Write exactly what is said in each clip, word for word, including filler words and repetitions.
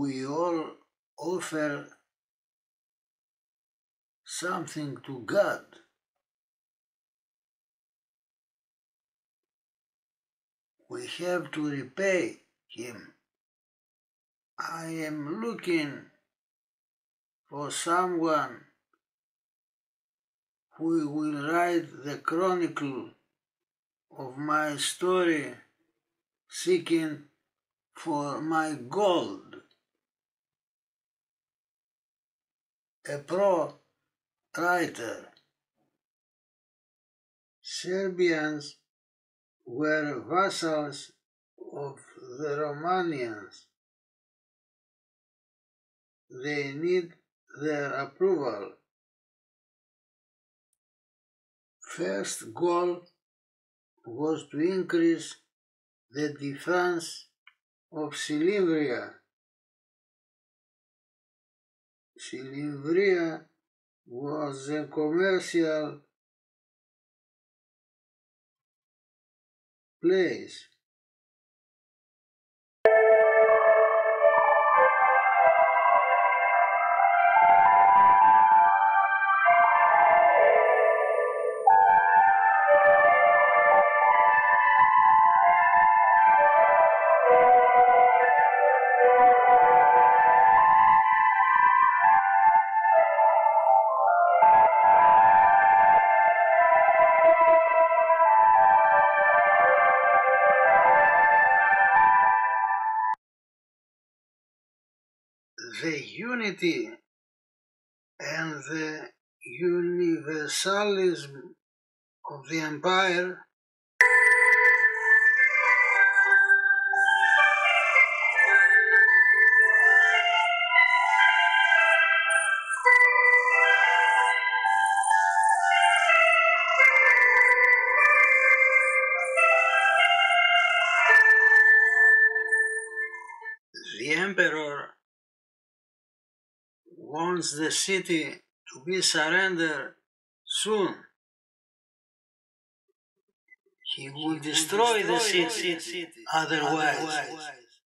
we all offer something to God. We have to repay Him. I am looking for someone who will write the chronicle of my story, seeking for my gold. A pro-writer. Serbians were vassals of the Romanians. They need their approval. First goal was to increase the defense of Silivria. Silivria was a commercial place. The unity and the universalism of the empire the emperor wants the city to be surrendered soon. He will destroy the city otherwise.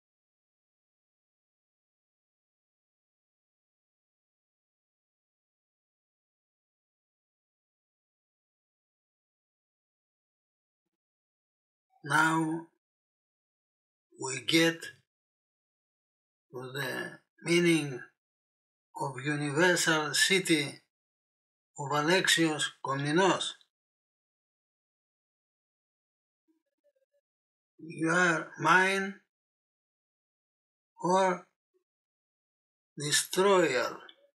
Now we get to the meaning of universal city of Alexios Komnenos. You are mine or destroyer.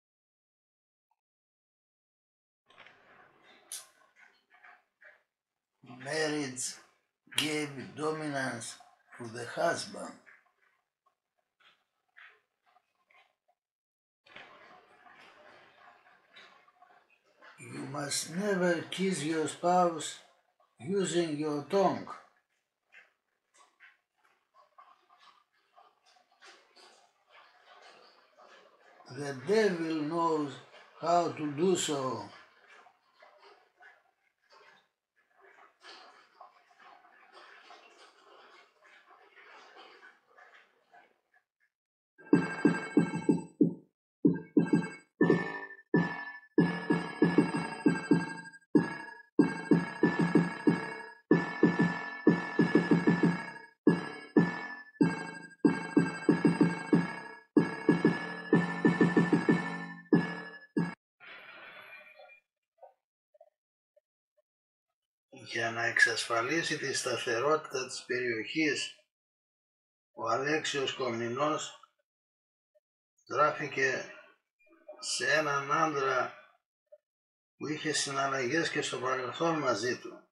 Marriage gave dominance to the husband. You must never kiss your spouse using your tongue. The devil knows how to do so. Για να εξασφαλίσει τη σταθερότητα της περιοχής, ο Αλέξιος Κομνηνός στράφηκε σε έναν άντρα που είχε συναλλαγές και στο παρελθόν μαζί του.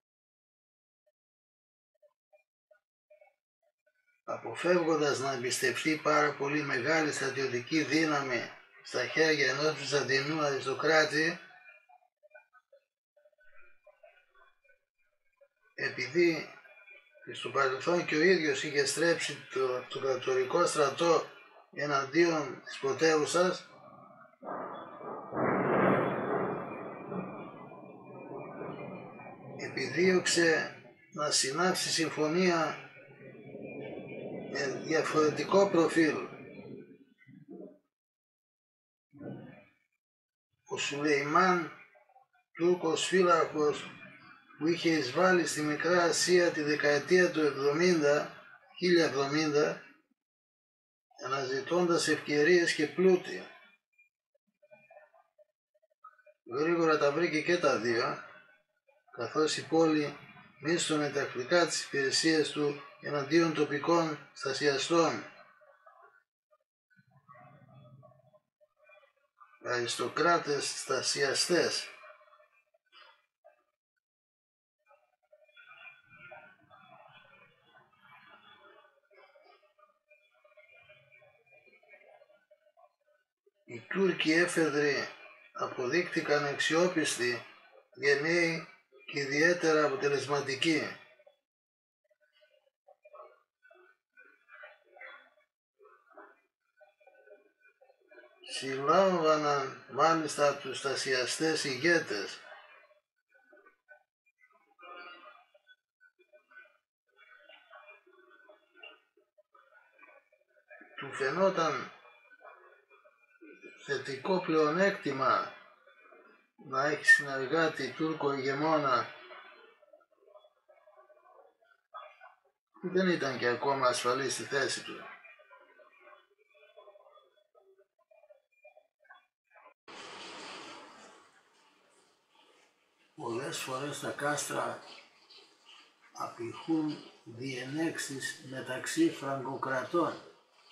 Αποφεύγοντας να εμπιστευτεί πάρα πολύ μεγάλη στρατιωτική δύναμη στα χέρια ενός Βυζαντινού αριστοκράτη, επειδή στο παρελθόν και ο ίδιος είχε στρέψει το, το κατορικό στρατό εναντίον της πρωτεύουσας, επιδίωξε να συνάψει συμφωνία με διαφορετικό προφίλ ο Σουλεϊμάν, Τούρκος φύλακος που είχε εισβάλει στη Μικρά Ασία τη δεκαετία του εβδομήντα, χίλια εβδομήντα, αναζητώντας ευκαιρίες και πλούτη. Γρήγορα τα βρήκε και τα δύο, καθώς η πόλη μίσθωνε τακτικά τις υπηρεσίες του εναντίον τοπικών στασιαστών, αριστοκράτες στασιαστές. Οι Τούρκοι έφεδροι αποδείχτηκαν αξιόπιστοι, γενναίοι και ιδιαίτερα αποτελεσματικοί. Συλλάμβαναν μάλιστα τους στασιαστές ηγέτες. Του φαινόταν θετικό πλεονέκτημα να έχει συνεργάτη Τούρκο ηγεμόνα που δεν ήταν και ακόμα ασφαλής στη θέση του. Πολλές φορές τα κάστρα απηχούν διενέξεις μεταξύ φραγκοκρατών.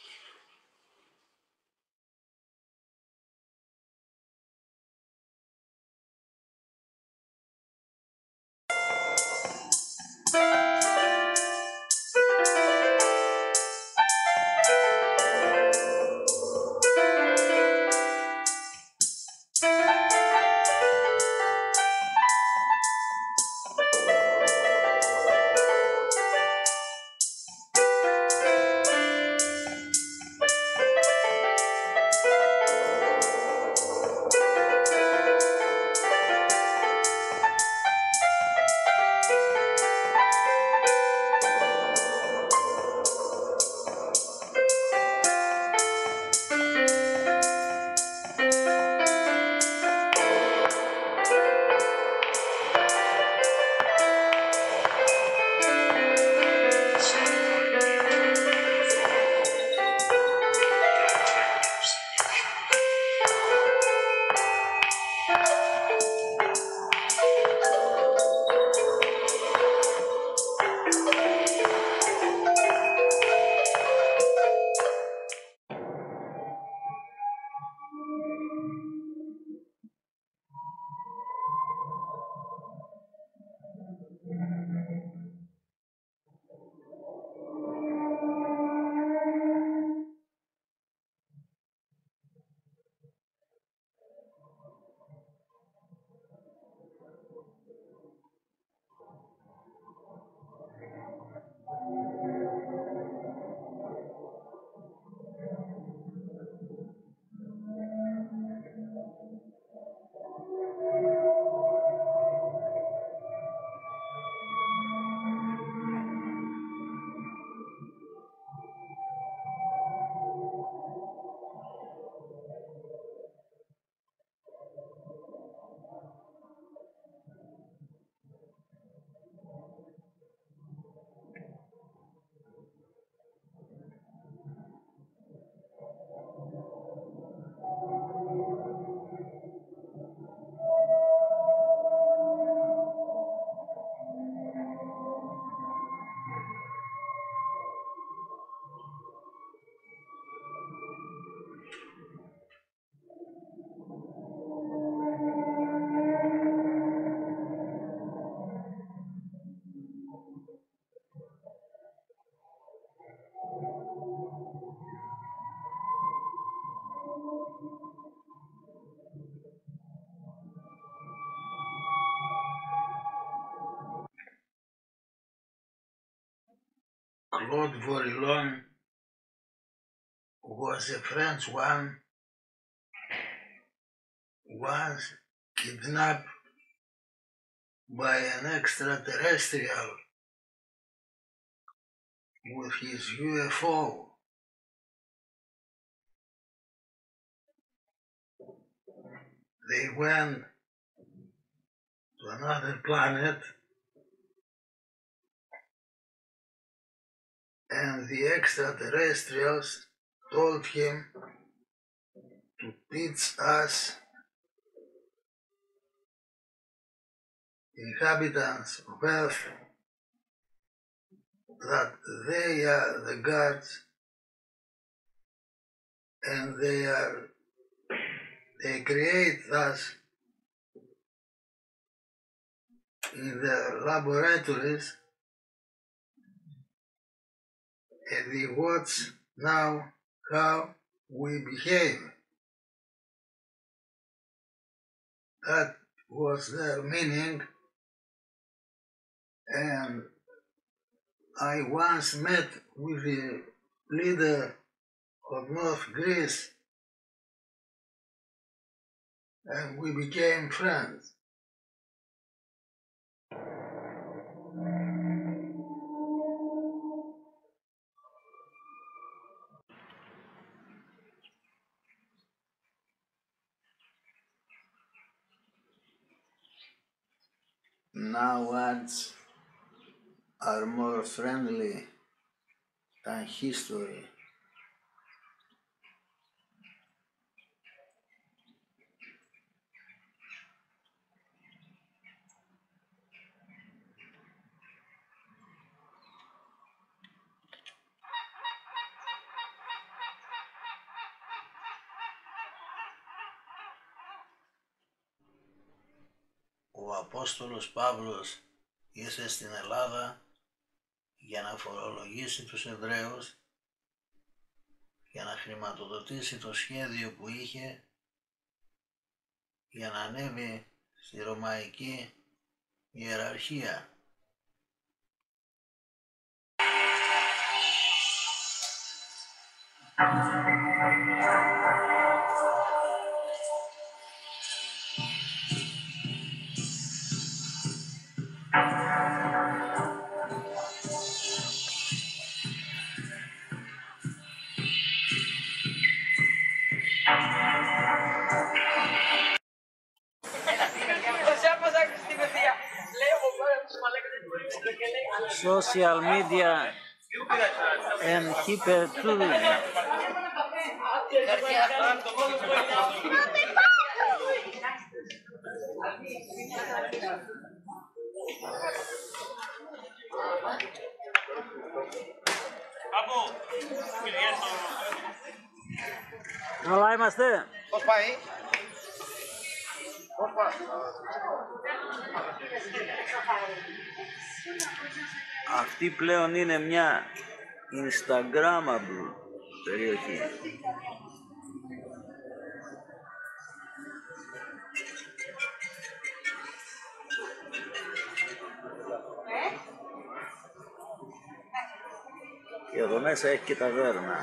Claude Vorilhon was a French one, was kidnapped by an extraterrestrial with his U F O. they went to another planet and the extraterrestrials told him to teach us inhabitants of Earth that they are the gods and they are they create us in their laboratories and they watch now how we behave. That was their meaning, and I once met with the leader of North Greece and we became friends. Now words are more friendly than history. Ο Απόστολος Παύλος ήρθε στην Ελλάδα για να φορολογήσει τους Εβραίους, για να χρηματοδοτήσει το σχέδιο που είχε για να ανέβει στη Ρωμαϊκή ιεραρχία. Social media and hypertourism. Καλά είμαστε. Πώς πάει? Πώς πάει? Αυτή πλέον είναι μια Instagrammable περιοχή. Και εδώ μέσα έχει και ταβέρνα.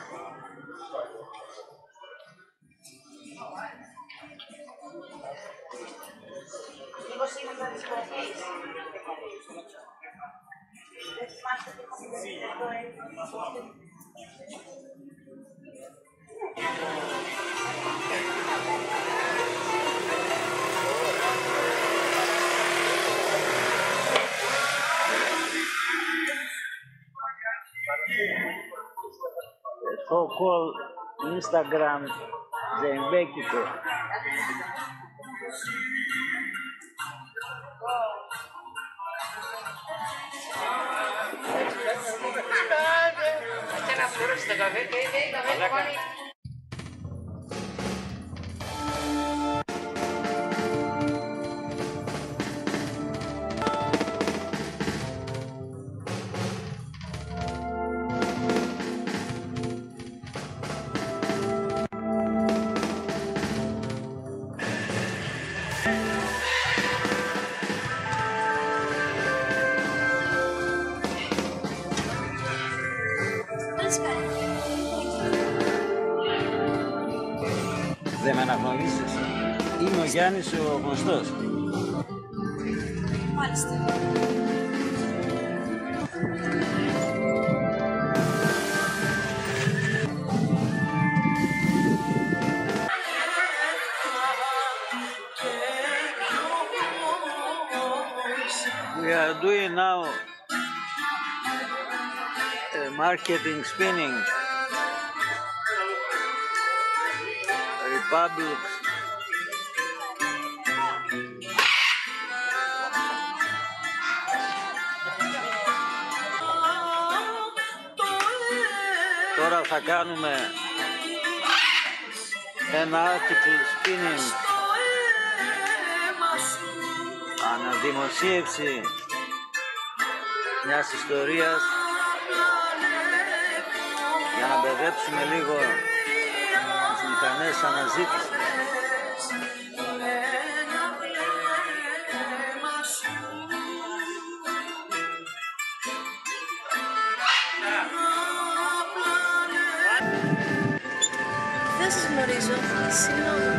So-called Instagram Ζεμπέκικο. Δεν με αναγνωρίζεις? Είμαι ο Γιάννης ο γνωστός. Μάλιστα. are doing now uh, marketing spinning. Republics. Τώρα θα κάνουμε ένα article spinning, αναδημοσίευση μιας ιστορίας για να μπερδέψουμε λίγο τις μηχανές αναζήτησης. Δεν σας γνωρίζω. Συγγνώμη.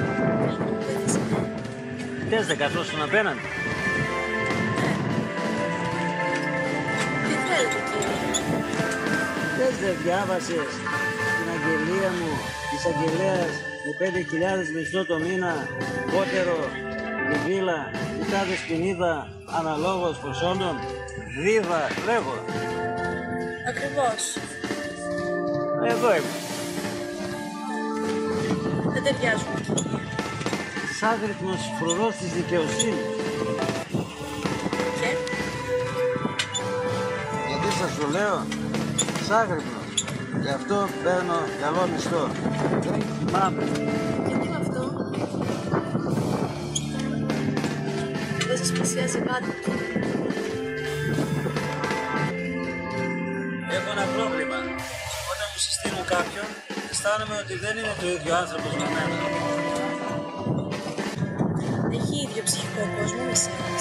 Θες να καθόσουν απέναντι? Τι θέλετε, κύριε? Θες δεν διάβασες την αγγελία μου της αγγελέας με πέντε χιλιάδες μισθό το μήνα, πότερο, λιβύλα, η τάδε σπινίδα, αναλόγως προσόντων, δίδα, λέγω. Ακριβώς. Εδώ είμαι. Δεν ταιριάζουμε, κύριε. Σάγρυπνος φρουρός της δικαιοσύνης. Και? Γιατί σας το λέω, σάγρυπνος. Γι' αυτό παίρνω καλό μισθό. Δεν θυμάμαι. Και τι είναι αυτό? Δεν σας πλησιάζει κάτι, κύριε. Έχω ένα πρόβλημα. Όταν μου συστήνω κάποιον, αισθάνομαι ότι δεν είναι το ίδιο άνθρωπος με μένα. Έχει ίδιο ψυχικό κόσμο με εσάς.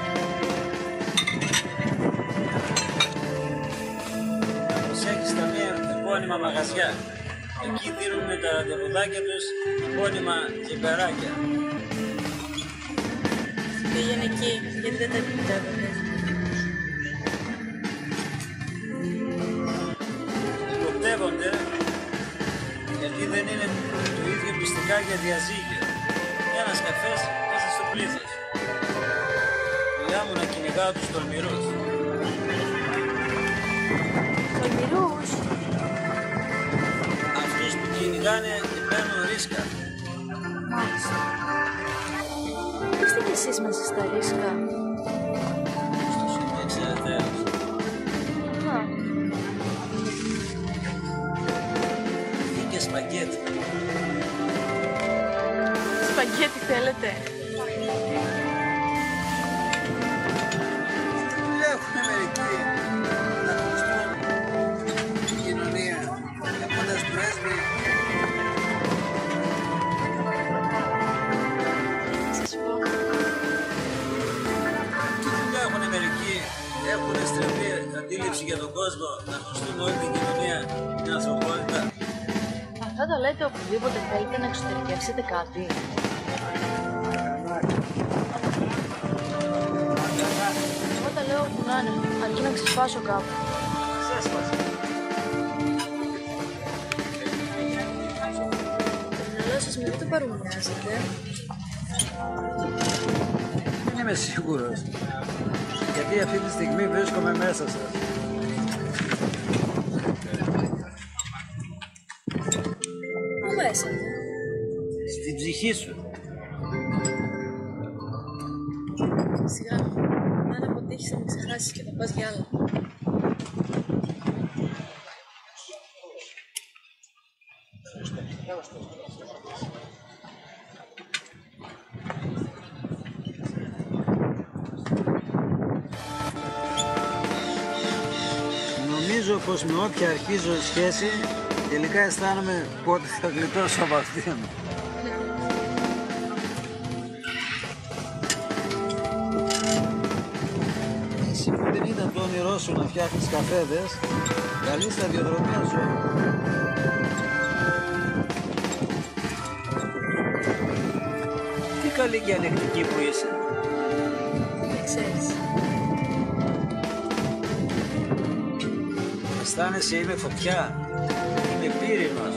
Προσέχεις τα μία επώνυμα μαγαζιά. Εκεί δίνουν τα ραντεβουδάκια τους επώνυμα τζιμπεράκια. Πήγαινε εκεί, γιατί δεν τα επιτεύγονται. Υποπτεύονται γιατί δεν είναι το ίδιο πιστικά για διαζύγιο. Ένας καφές μέσα στο πλήθος. Δουλειά μου να κυνηγάω τους τολμηρούς. Τολμηρούς. Αυτούς που κυνηγάνε και παίρνουν ρίσκα. Μάλιστα. Είστε κι εσείς μέσα στα ρίσκα? Στους εξαιρεταίους. Α, Και σπαγγέτι. σπαγγέτι θέλετε? Έχουν μερικοί να ακουστούν την κοινωνία έχοντας πρέσβη. Σας πω. Τι δουλειά έχουν μερικοί, έχουν στρεφή αντίληψη για τον κόσμο να ακουστούν όλη την κοινωνία την ανθρωπότητα. Αυτά τα λέτε οπουδήποτε θέλετε να εξωτερικεύσετε κάτι. Εγώ τα λέω όπου να είναι, αρκεί να ξεσπάσω κάπου. Ξέσπασε. Το μυαλό σας με το παρομοιάζετε. Δεν είμαι σίγουρος, γιατί αυτή τη στιγμή βρίσκομαι μέσα σας. Πού μέσα? Στην ψυχή σου. Σιγά, αν αποτύχεις θα με ξεχάσεις και θα πας για άλλα. Νομίζω πως με όποια αρχίζω σχέση τελικά αισθάνομαι πότε θα γλιτώσω από αυτήν. Εσύ που δεν ήταν το όνειρό σου να φτιάχνεις καφέδες, καλή σταδιοδρομία ζωή. Τι καλή και ανεκτική που είσαι. Δεν ξέρεις. Αισθάνεσαι είμαι φωτιά, είμαι πύρινος.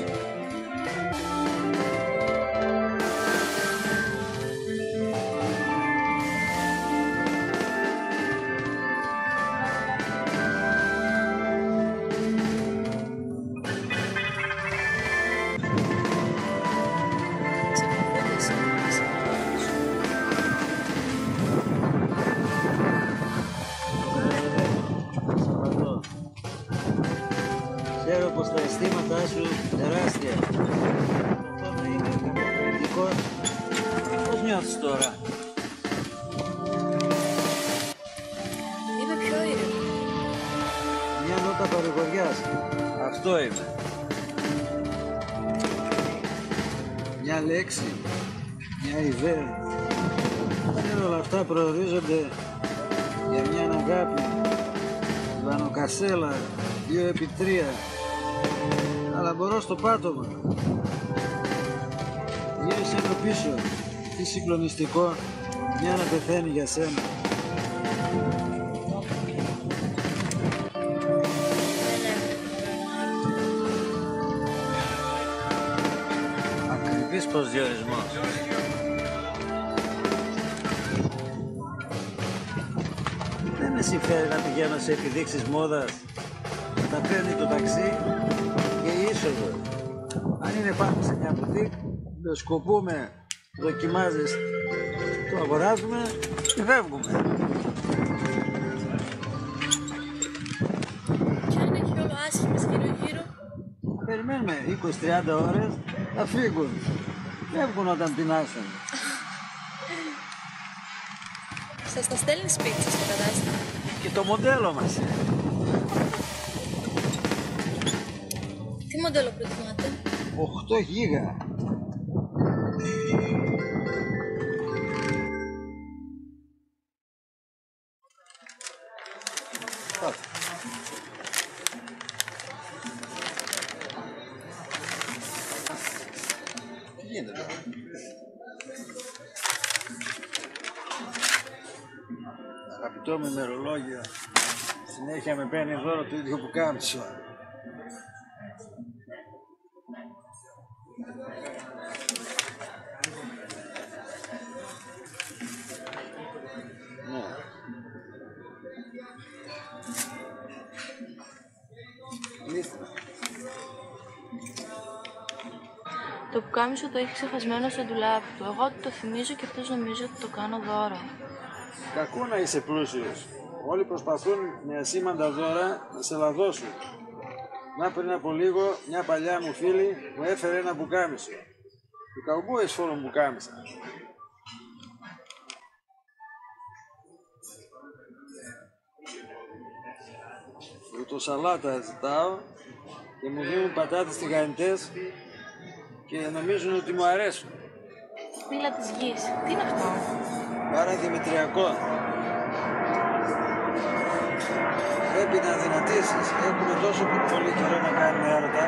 νιώθεις τώρα? Είμαι πιο ήρεμη. Μια νότα παρηγοριάς. Αυτό είμαι. Μια λέξη, μια ιδέα. Αν όλα αυτά προορίζονται για μια αγάπη, βανοκασέλα, δύο επί τρία, αλλά μπορώ στο πάτωμα. Γύρισε το πίσω, τι συγκλονιστικό, μια να πεθαίνει για σένα. Ακριβής προσδιορισμός. Δεν με συμφέρει να πηγαίνω σε επιδείξεις μόδας, να τα παίρνει το ταξί και η είσοδο. Αν είναι πάνω σε μια μπουτίκ, το σκοπούμε, δοκιμάζεις, το αγοράζουμε και φεύγουμε. Και αν έχει όλο άσχημες γύρω-γύρω. Περιμένουμε είκοσι με τριάντα ώρες, θα φύγουν. Φεύγουν όταν πεινάσουν. Σας τα στέλνει σπίτι σας το κατάστημα. Και το μοντέλο μας. Τι μοντέλο προτιμάτε? οκτώ γίγα. Τι γίνεται τώρα? Αγαπητό μου ημερολόγιο, συνέχεια με παίρνει δώρο το ίδιο που κάμψω. Ναι. Λύστε. Το πουκάμισο το έχει ξεχασμένο στο ντουλάπι του. Εγώ του το θυμίζω και αυτός νομίζω ότι το κάνω δώρο. Κακό να είσαι πλούσιος. Όλοι προσπαθούν με ασήμαντα δώρα να σε λαδώσουν. Να πριν από λίγο μια παλιά μου φίλη μου έφερε ένα πουκάμισο. Οι καουμπόες φορούν πουκάμισα. Φρουτοσαλάτα ζητάω και μου δίνουν πατάτες τηγανιτές και νομίζουν ότι μου αρέσουν. Μήλα της γης. Τι είναι αυτό? Πάρα δημητριακό. Πρέπει να δυνατήσεις. Έχουμε τόσο πολύ καιρό να κάνουμε έρωτα.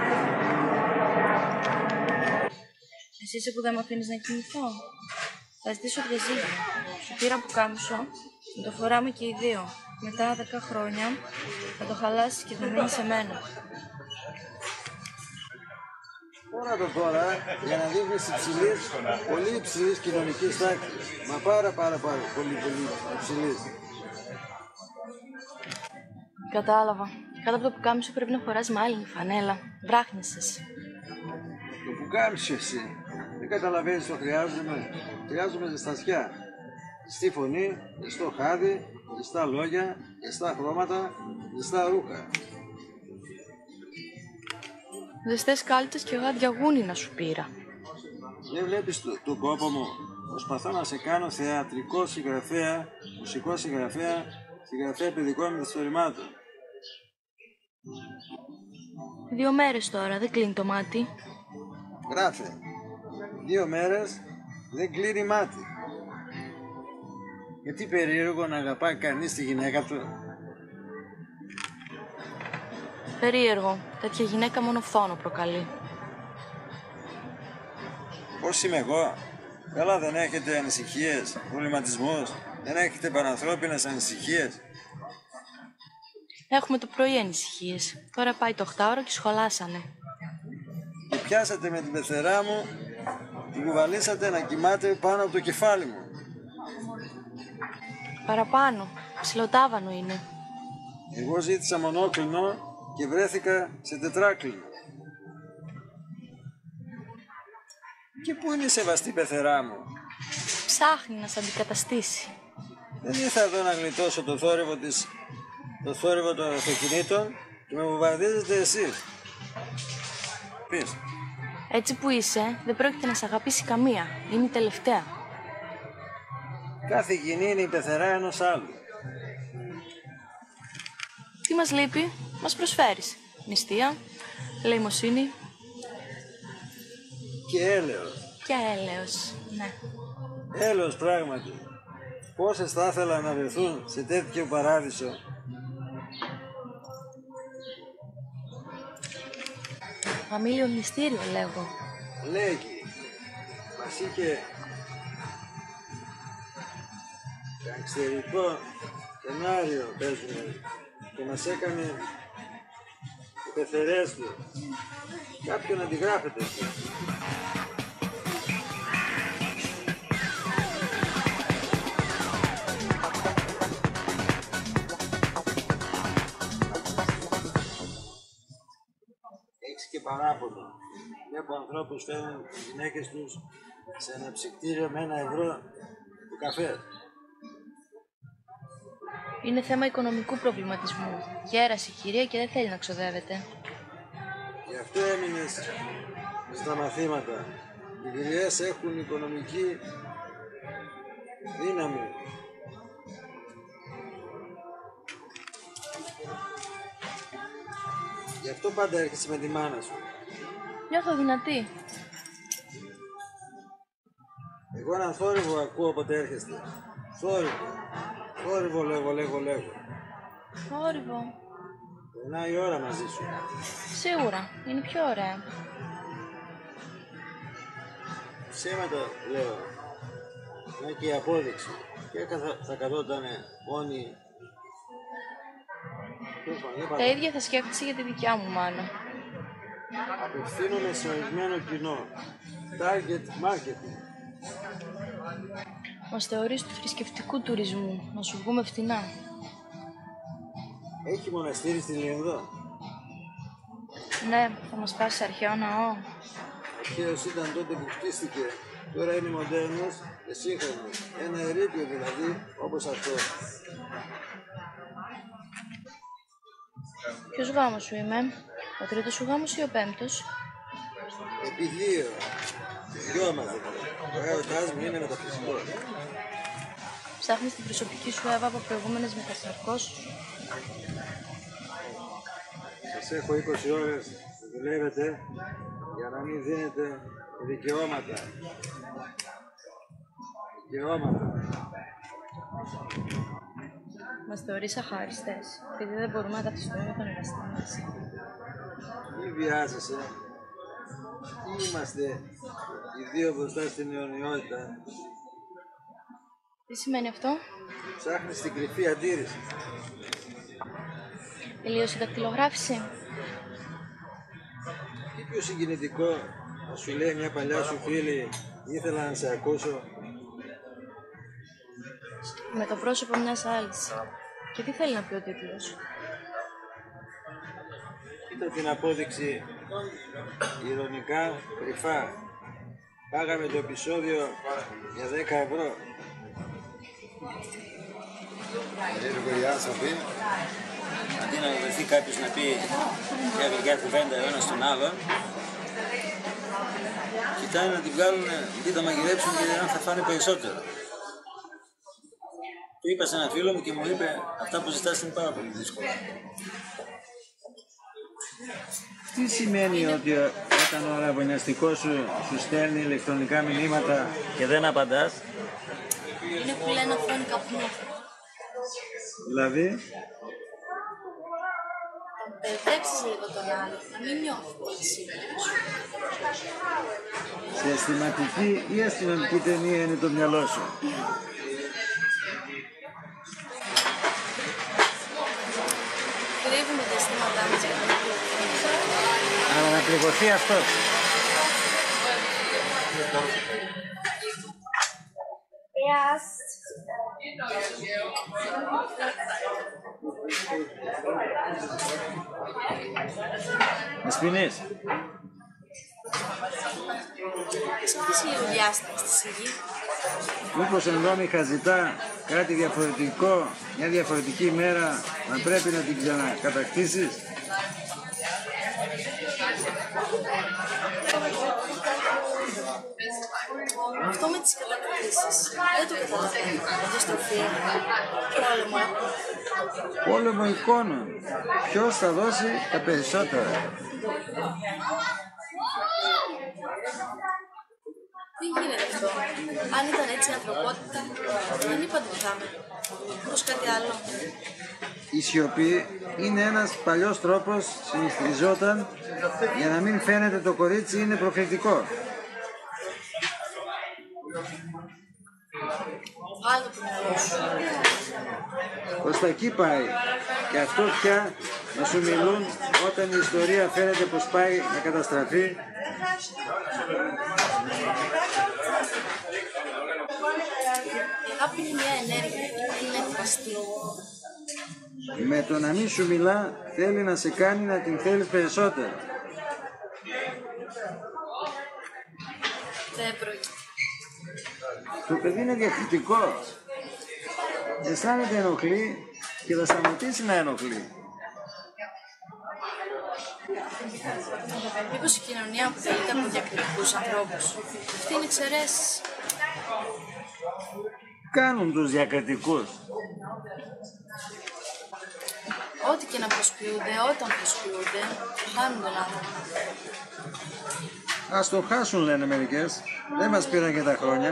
Εσύ είσαι που δεν με αφήνεις να κοιμηθώ. Θα ζητήσω διαζύγιο. Σου πήρα πουκάμισο, θα το φοράμε και οι δύο. Μετά δέκα χρόνια θα το χαλάσεις και θα μείνει σε μένα. Φορά το τώρα για να δείχνεις υψηλής, πολύ υψηλής κοινωνικής τάξης. Μα πάρα πάρα πάρα πολύ πολύ υψηλής. Κατάλαβα. Κάτω από το πουκάμισο πρέπει να φοράς μάλινη φανέλα. Βράχνεσες. Το πουκάμισο εσύ. Δεν καταλαβαίνεις το χρειάζομαι. Χρειάζομαι ζεστασιά. Ζεστή φωνή, ζεστό χάδι, ζεστά λόγια, ζεστά χρώματα, ζεστά ρούχα. Ζεστές κάλτσες και γάντια γούνι να σου πήρα. Δεν βλέπεις το, το κόπο μου. Προσπαθώ να σε κάνω θεατρικό συγγραφέα, μουσικό συγγραφέα, συγγραφέα παιδικών μυθιστορημάτων. Δύο μέρες τώρα, δεν κλείνει το μάτι. Γράφε. Δύο μέρες δεν κλείνει μάτι. Γιατί περίεργο να αγαπάει κανείς τη γυναίκα του. Περίεργο. Τέτοια γυναίκα μόνο φθόνο προκαλεί. Πώς είμαι εγώ? Καλά δεν έχετε ανησυχίες, προβληματισμούς, δεν έχετε πανανθρώπινες ανησυχίες. Έχουμε το πρωί ανησυχίες. Τώρα πάει το οχτάωρο και σχολάσανε. Και πιάσατε με την πεθερά μου, την κουβαλήσατε να κοιμάται πάνω από το κεφάλι μου. Παραπάνω. Ψιλοτάβανο είναι. Εγώ ζήτησα μονόκλινο και βρέθηκα σε τετράκλινο. Και πού είναι η σεβαστή πεθερά μου? Ψάχνει να σε αντικαταστήσει. Δεν ήρθα εδώ να γλιτώσω το θόρυβο της, το θόρυβο των αυτοκινήτων και με βομβαρδίζετε εσείς. Πεις. Έτσι που είσαι, δεν πρόκειται να σε αγαπήσει καμία. Είναι η τελευταία. Κάθε γυνή είναι η πεθερά ενός άλλου. Τι μας λείπει, μας προσφέρεις. Νηστεία, ελεημοσύνη. Και έλεος. Και έλεος, ναι. Έλεος πράγματι. Πόσες θα ήθελα να βρεθούν σε τέτοιο παράδεισο. Φαμίλιο μυστήριο λέγω. Λέγει, μας είχε γανγκστερικό σενάριο παίζουμε και μας έκανε οι πεθερές του. Κάποιον αντιγράφεται εκεί. Έχεις και παράπονο. Βλέπω ανθρώπους φέρνουν τις γυναίκες τους σε ένα ψυκτήριο με ένα ευρώ του καφέ. Είναι θέμα οικονομικού προβληματισμού. Γέρασε η κυρία και δεν θέλει να ξοδεύεται. Γι' αυτό έμεινες στα μαθήματα. Οι γυναίκες έχουν οικονομική δύναμη. Γι' αυτό πάντα έρχεσαι με τη μάνα σου. Νιώθω δυνατή. Εγώ έναν θόρυβο ακούω όποτε έρχεστε. Θόρυβο. Θόρυβο λέγω, λέγω, λέγω. Θόρυβο. Περνάει η ώρα μαζί σου. Σίγουρα. Είναι πιο ωραία. Ψέματα λέω. Να και η απόδειξη. Και θα, θα καθότανε μόνη. Τα ίδια θα σκέφτεσαι για τη δικιά μου μάνα. Απευθύνομαι σε ορισμένο κοινό. Target marketing. Μας θεωρείς του θρησκευτικού τουρισμού, να σου βγούμε φτηνά. Έχει μοναστήρι στη Λιονδό. Ναι, θα μας πάσεις αρχαίο ναό. Αρχαίος ήταν τότε που χτίστηκε. Τώρα είναι μοντέρνος και σύγχρονος. Ένα ερείπιο δηλαδή, όπως αυτό. Ποιος γάμος σου είμαι, ο τρίτος σου γάμος ή ο πέμπτος? Επί δύο. Δυο μας δηλαδή. Ο έρωτάς μου είναι μεταφυσικός. Ψάχνεις την προσωπική σου Εύα από προηγούμενες μετασαρκώσεις σου. Σας έχω είκοσι ώρες να δουλεύετε για να μην δίνετε δικαιώματα. Δικαιώματα. Μας θεωρείς αχάριστες, επειδή δεν μπορούμε να ταυτιστούμε με τον εργαστή μας. Μη βιάζεσαι. Είμαστε οι δύο μπροστά στην αιωνιότητα. Τι σημαίνει αυτό? Ψάχνεις την κρυφή αντίρρηση. Τελείωσε η δακτυλογράφηση. Τι πιο συγκινητικό να σου λέει μια παλιά σου φίλη, ήθελα να σε ακούσω. Με το πρόσωπο μιας άλλης. Και τι θέλει να πει ο τίτλος? Κοίτα την απόδειξη ειρωνικά κρυφά. Πάγαμε το επεισόδιο για δέκα ευρώ. Λίγο οι άνθρωποι, Αντί να βρεθεί κάποιος να πει μια γρηγιά κουβέντα ο ένας στον άλλον, κοιτάνε να την βγάλουν, τι θα μαγειρέψουν και αν θα φάνε περισσότερο. Το είπα σε ένα φίλο μου και μου είπε αυτά που ζητάς είναι πάρα πολύ δύσκολα. Τι σημαίνει ότι όταν ο αραβωνιαστικός σου σου στέλνει ηλεκτρονικά μηνύματα και δεν απαντάς? Είναι που λένε αφώνει καπνό. Δηλαδή, Μπερδέψεις λίγο τον άλλο, να μην νιώθει πολύ σίγουρος. σε αισθηματική ή αστυνομική ταινία είναι το μυαλό σου? Κρύβουμε τα αισθήματά μας για να Αλλά να πληγωθεί αυτός. Με σπινείς. Σκέφτεσαι λίγο διάσταση στη σιγή. Μήπως ενδόμηχα ζητά κάτι διαφορετικό, μια διαφορετική ημέρα, να πρέπει να την ξανακατακτήσεις? Αυτό με τις κατακτήσεις επίσης. Δεν το καταλαβαίνω. Αντιστροφή. Πόλεμο έχουμε. Πόλεμο εικόνων. Ποιος θα δώσει τα περισσότερα? Δεν γίνεται αυτό. Αν ήταν έτσι η ανθρωπότητα, δεν είπα τι θα είμαι. Προς κάτι άλλο. Η σιωπή είναι ένας παλιός τρόπος, συνηθιζόταν για να μην φαίνεται το κορίτσι είναι προκλητικό. Βάλτε το μυαλό σου. Προς τα εκεί πάει. Και αυτό πια να σου μιλούν όταν η ιστορία φαίνεται πως πάει να καταστραφεί. Η αγάπη είναι μια ενέργεια, είναι εκφραστή. Με το να μην σου μιλά θέλει να σε κάνει να την θέλεις περισσότερο. Δεν πρόκειται. Το παιδί είναι διακριτικό. Αισθάνεται ενοχλεί και θα σταματήσει να ενοχλεί. Μήπως η κοινωνία αποτελείται από διακριτικούς ανθρώπους. Αυτοί είναι εξαιρέσεις. Κάνουν τους διακριτικούς. Ό,τι και να προσποιούνται, όταν προσποιούνται, χάνουν τον άνθρωπο. Ας το χάσουν, λένε μερικές. Δεν μας πήραν και τα χρόνια.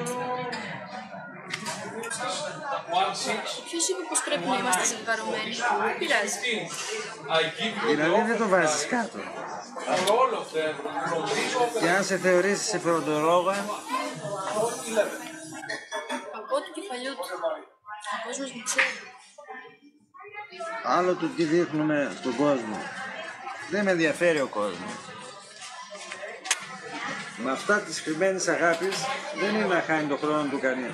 Ποιος είπε πως πρέπει να είμαστε ζευγαρωμένοι? Δεν πειράζει. Δηλαδή δεν το βάζεις κάτω. Και αν σε θεωρήσεις σε φροντολόγα, Από του κεφαλιού του. Ο κόσμος με ξέρει. άλλο του τι δείχνουμε στον κόσμο. Δεν με ενδιαφέρει ο κόσμος. Με αυτά της κρυμμένης αγάπης δεν είναι να χάνει το χρόνο του κανείς.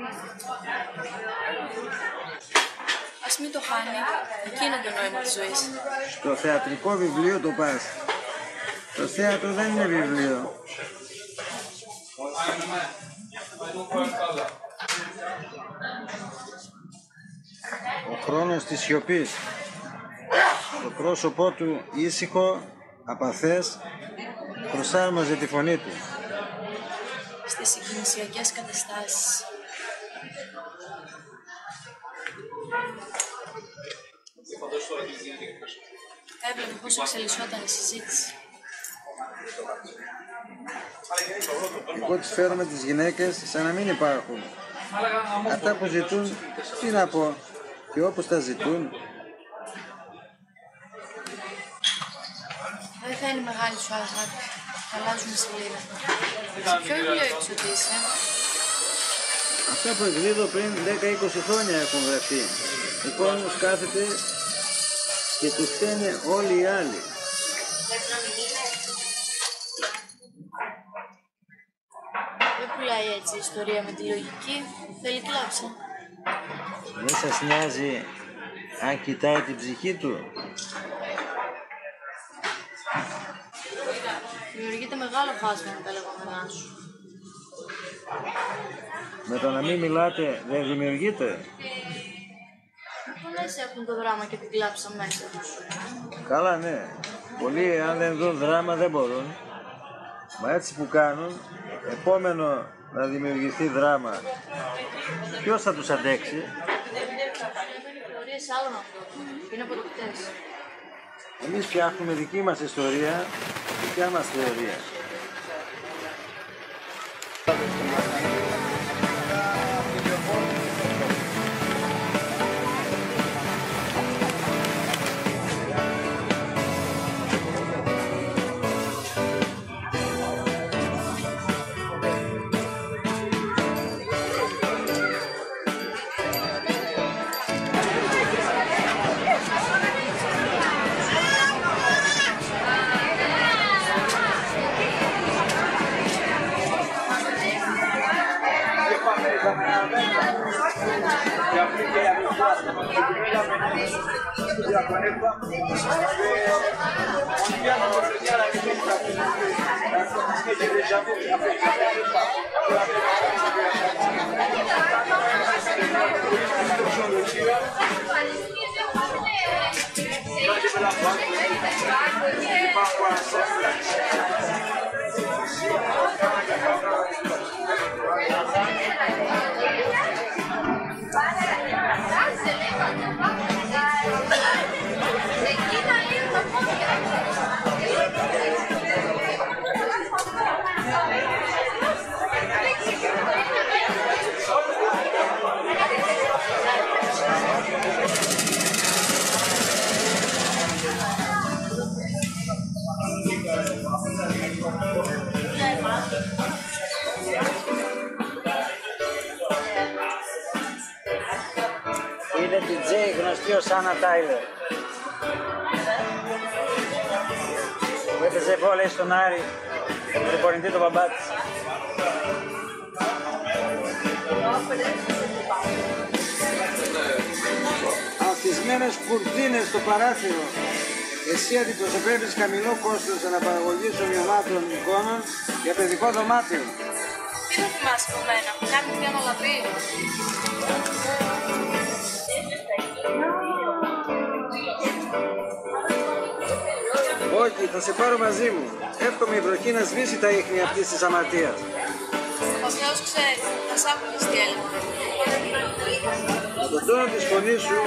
Ας μην το χάνει. Εκεί είναι το νόημα της ζωής. Στο θεατρικό βιβλίο το πας. Το θέατρο δεν είναι βιβλίο. Ο χρόνος της σιωπής. Το πρόσωπό του ήσυχο, απαθές, προσάρμοζε τη φωνή του. Στις συγκινησιακές καταστάσεις. Έβλεπε πώς εξελισσόταν η συζήτηση. Εγώ τις φέρω με τις γυναίκες σαν να μην υπάρχουν. Αυτά που ζητούν, τι να πω, και όπως τα ζητούν. Δεν θα είναι μεγάλη σου αγάπη. Αλλάζουμε σελίδα. Σε ποιο βιβλίο εξωτήσει, ε? Αυτά που εκδίδω πριν δέκα με είκοσι χρόνια έχουν γραφτεί. Ο κόσμος κάθεται και του φταίνε όλοι οι άλλοι. Δεν πουλάει έτσι η ιστορία με τη λογική. Θέλει κλάψα. Δεν σας νοιάζει αν κοιτάει την ψυχή του? Δημιουργείται μεγάλο χάσμα με τα λεγόμενά σου. Με το να μην μιλάτε δεν δημιουργείτε? Πολλές έχουν το δράμα και την κλάψα μέσα τους. Καλά, ναι. Πολλοί αν δεν δουν δράμα δεν μπορούν. Μα έτσι που κάνουν, επόμενο να δημιουργηθεί δράμα, ποιος θα τους αντέξει? Είναι θεωρίες άλλων ανθρώπων. Είναι αποδοκτές. Εμείς φτιάχνουμε δική μας ιστορία, δικιά μας θεωρία. Thank you. γνωστή ως Άννα Τάιλερ. Που έπαιζε βόλεϊ στον Άρη, με τον προπονητή τον μπαμπά της. Αυτισμένες κουρτίνες στο παράθυρο. Εσύ αντιπροσωπεύεις χαμηλό κόστος αναπαραγωγής ομοιωμάτων εικόνων για παιδικό δωμάτιο. Τι θα θυμάσαι από μένα, κάτι πιο αναλαβή. Όχι, θα σε πάρω μαζί μου. Εύχομαι η βροχή να σβήσει τα ίχνη αυτής της αμαρτίας. Ο Θεός ξέρει, θα σ' άκουγες τι έλεγα. Στον τόνο της φωνής σου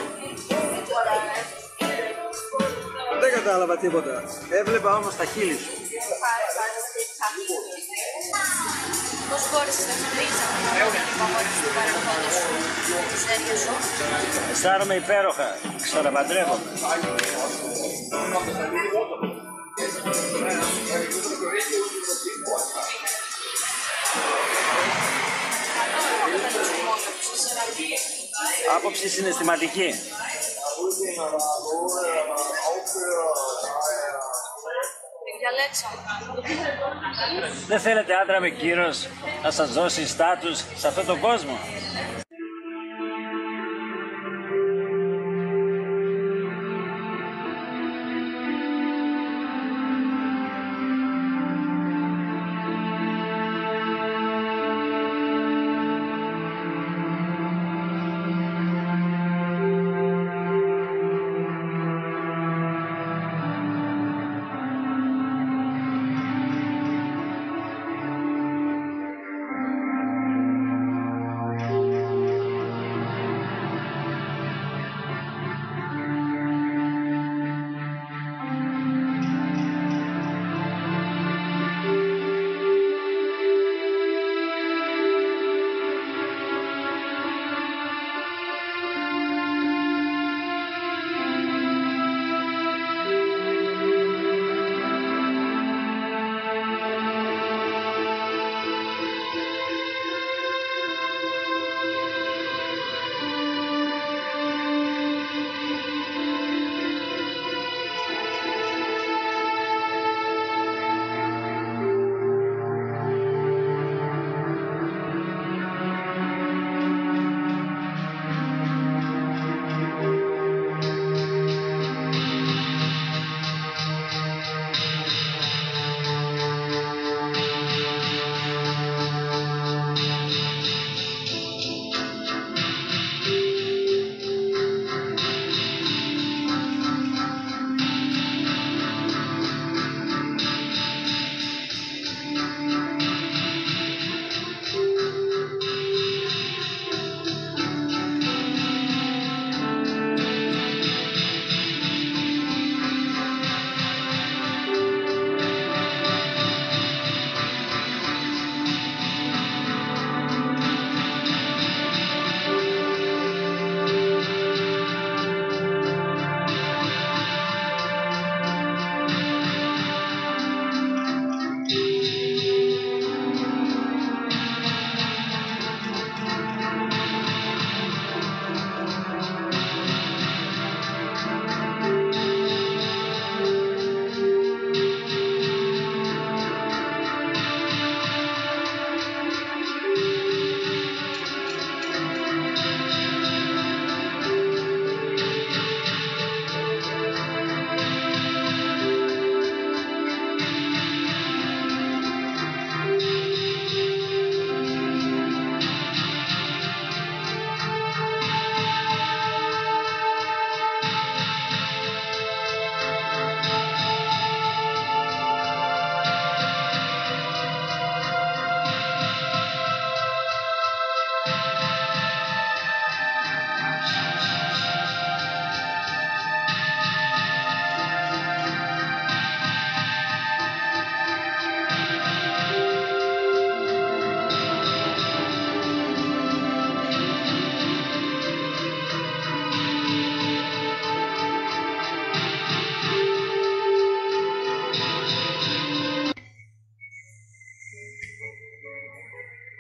δεν κατάλαβα τίποτα. Έβλεπα όμως τα χείλη σου. Πώς μπόρεσες να θυμίσεις αυτό το αγόρι του παρελθόντος σου, τις έργες σου. Αισθάνομαι υπέροχα. Ξαναπαντρεύομαι. Άποψη συναισθηματική. Δεν θέλετε άντρα με κύρος να σας δώσει στάτους σε αυτόν τον κόσμο.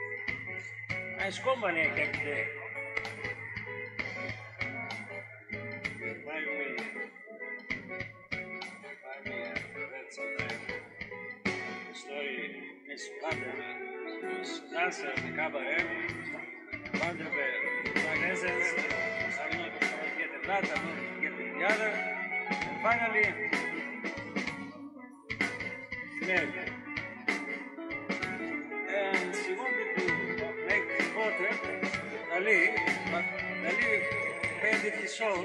Nice company, I can say. danza di cabaret, quando per magazines, I'm not getting that, I'm not getting the other, and finally, she married me. And she wanted to make a portrait with Ali, but Ali painted his soul.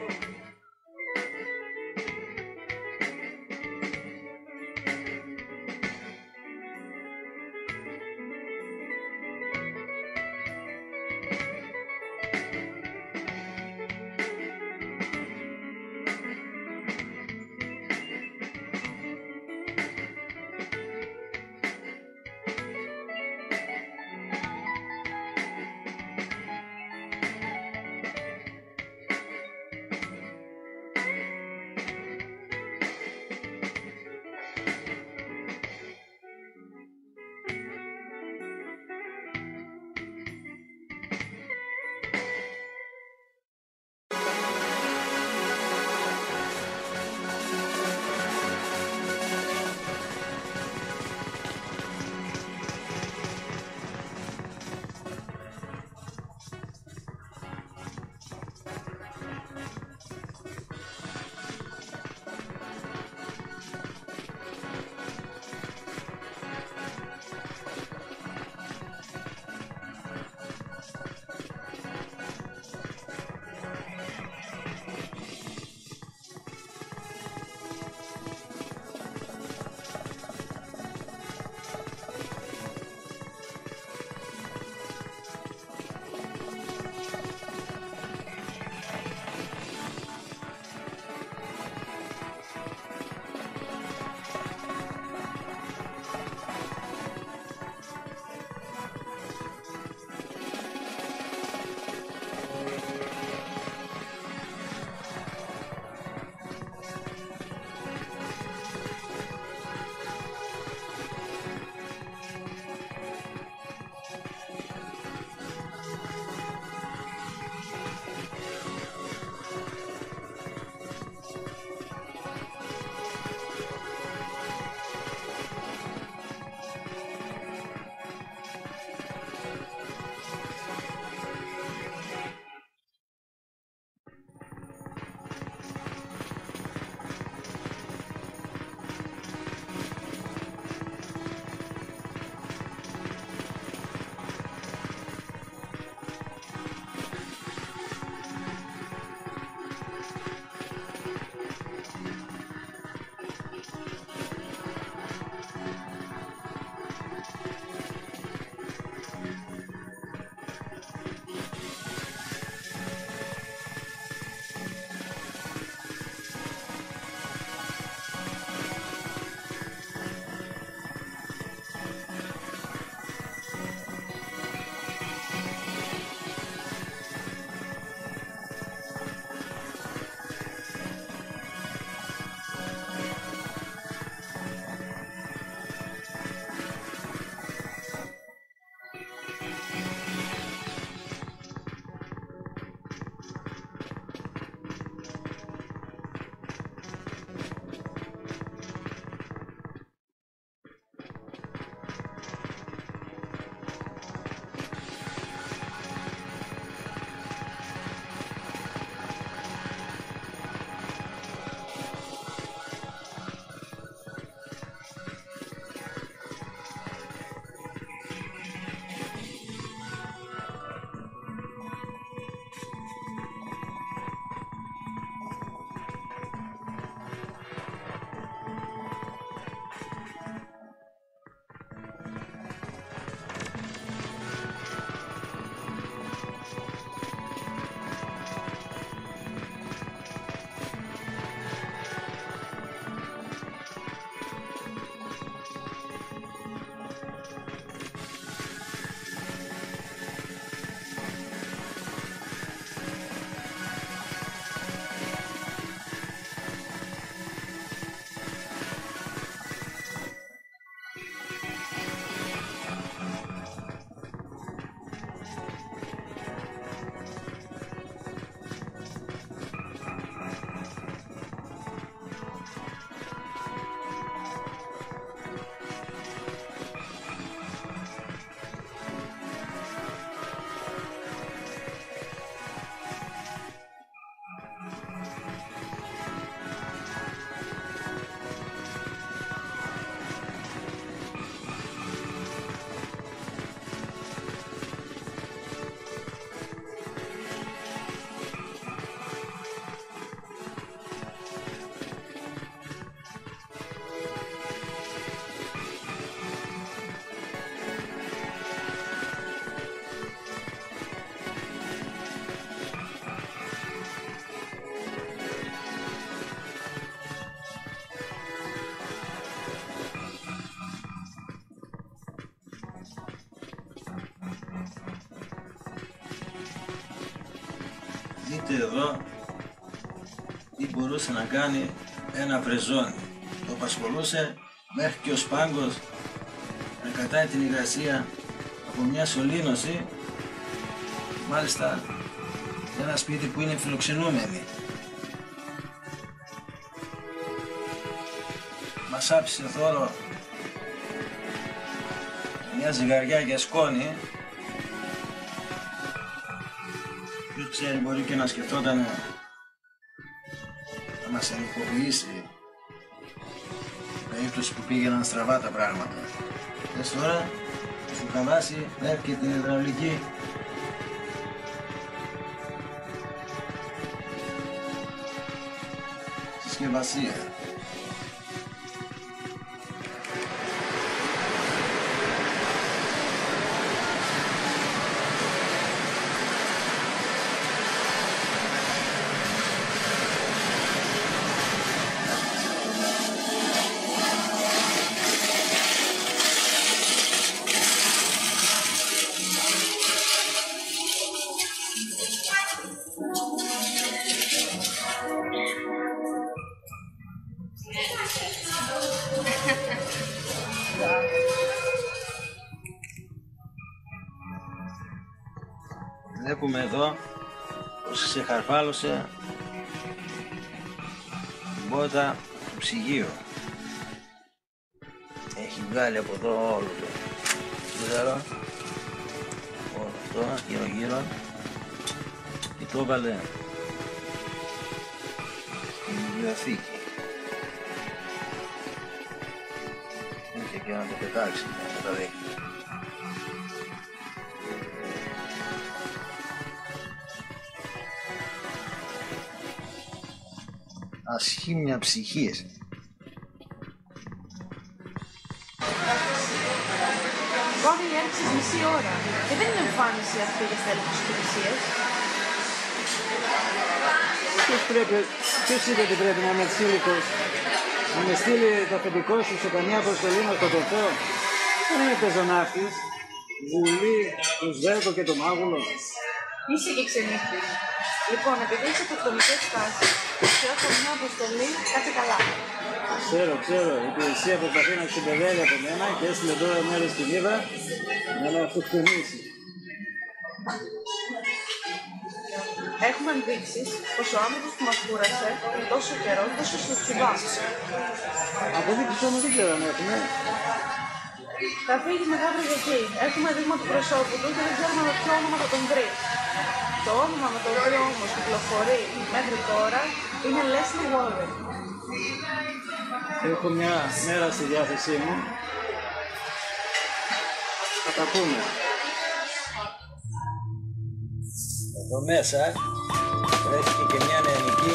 Δείτε εδώ τι μπορούσε να κάνει ένα βρεζόνι. Το απασχολούσε μέχρι και ο σπάγκος να κατάει την υγρασία από μια σωλήνωση, μάλιστα ένα σπίτι που είναι φιλοξενούμενοι. Μας άφησε θόρο μια ζυγαριά για σκόνη. Ποιος ξέρει, μπορεί και να σκεφτόταν να μας ενοχοποιήσει περίπτωση που πήγαιναν στραβά τα πράγματα. Δες τώρα, σου χαλάσει μέχρι και την υδραυλική. Συσκευασία. Βλέπουμε εδώ πως ξεχαρφάλωσε την πόρτα του ψυγείου. Έχει βγάλει από εδώ όλο το κύτταρο, όλο αυτό γύρω γύρω, και το έβαλε στην βιβλιοθήκη. Είχε και να το πετάξει να τα δείχνει. Ασχήμια ψυχής. Ακόμη έριξες μισή ώρα και δεν είναι εμφάνιση αυτή για στέλνεις της υπηρεσίας. Ποιος πρέπει, ποιος είπε ότι πρέπει να είμαι τσίλικος, να με στείλει το αφεντικό σου σε καμιά αποστολή να σκοτωθώ? Δεν είμαι πεζοναύτης, βουλή, του Σβέρκο και το Μάγουλο. Είσαι και ξενύχτης. Λοιπόν, επειδή είσαι αυτοκτονικές τάσεις, σε έχω μια αποστολή, κάτσε καλά. Ξέρω, ξέρω, η υπηρεσία προσπαθεί να ξεμπεδέλει από μένα και έστειλε τώρα μέρος στην Ήβα για να αυτοκτονήσει. Έχουμε ενδείξεις πως ο άνθρωπος που μας κούρασε τόσο καιρό τόσο στο τσιβά. Αποδείξεις όμως δεν ξέρω αν έχουμε. Θα φύγεις μετά από εκεί. Έχουμε δείγμα του προσώπου του και δεν ξέρουμε με ποιο όνομα θα τον βρει. Το όνομα με το οποίο όμως κυκλοφορεί μέχρι τώρα είναι Leslie Warren. Έχω μια μέρα στη διάθεσή μου. Θα τα πούμε. Εδώ μέσα βρέθηκε και μια νεανική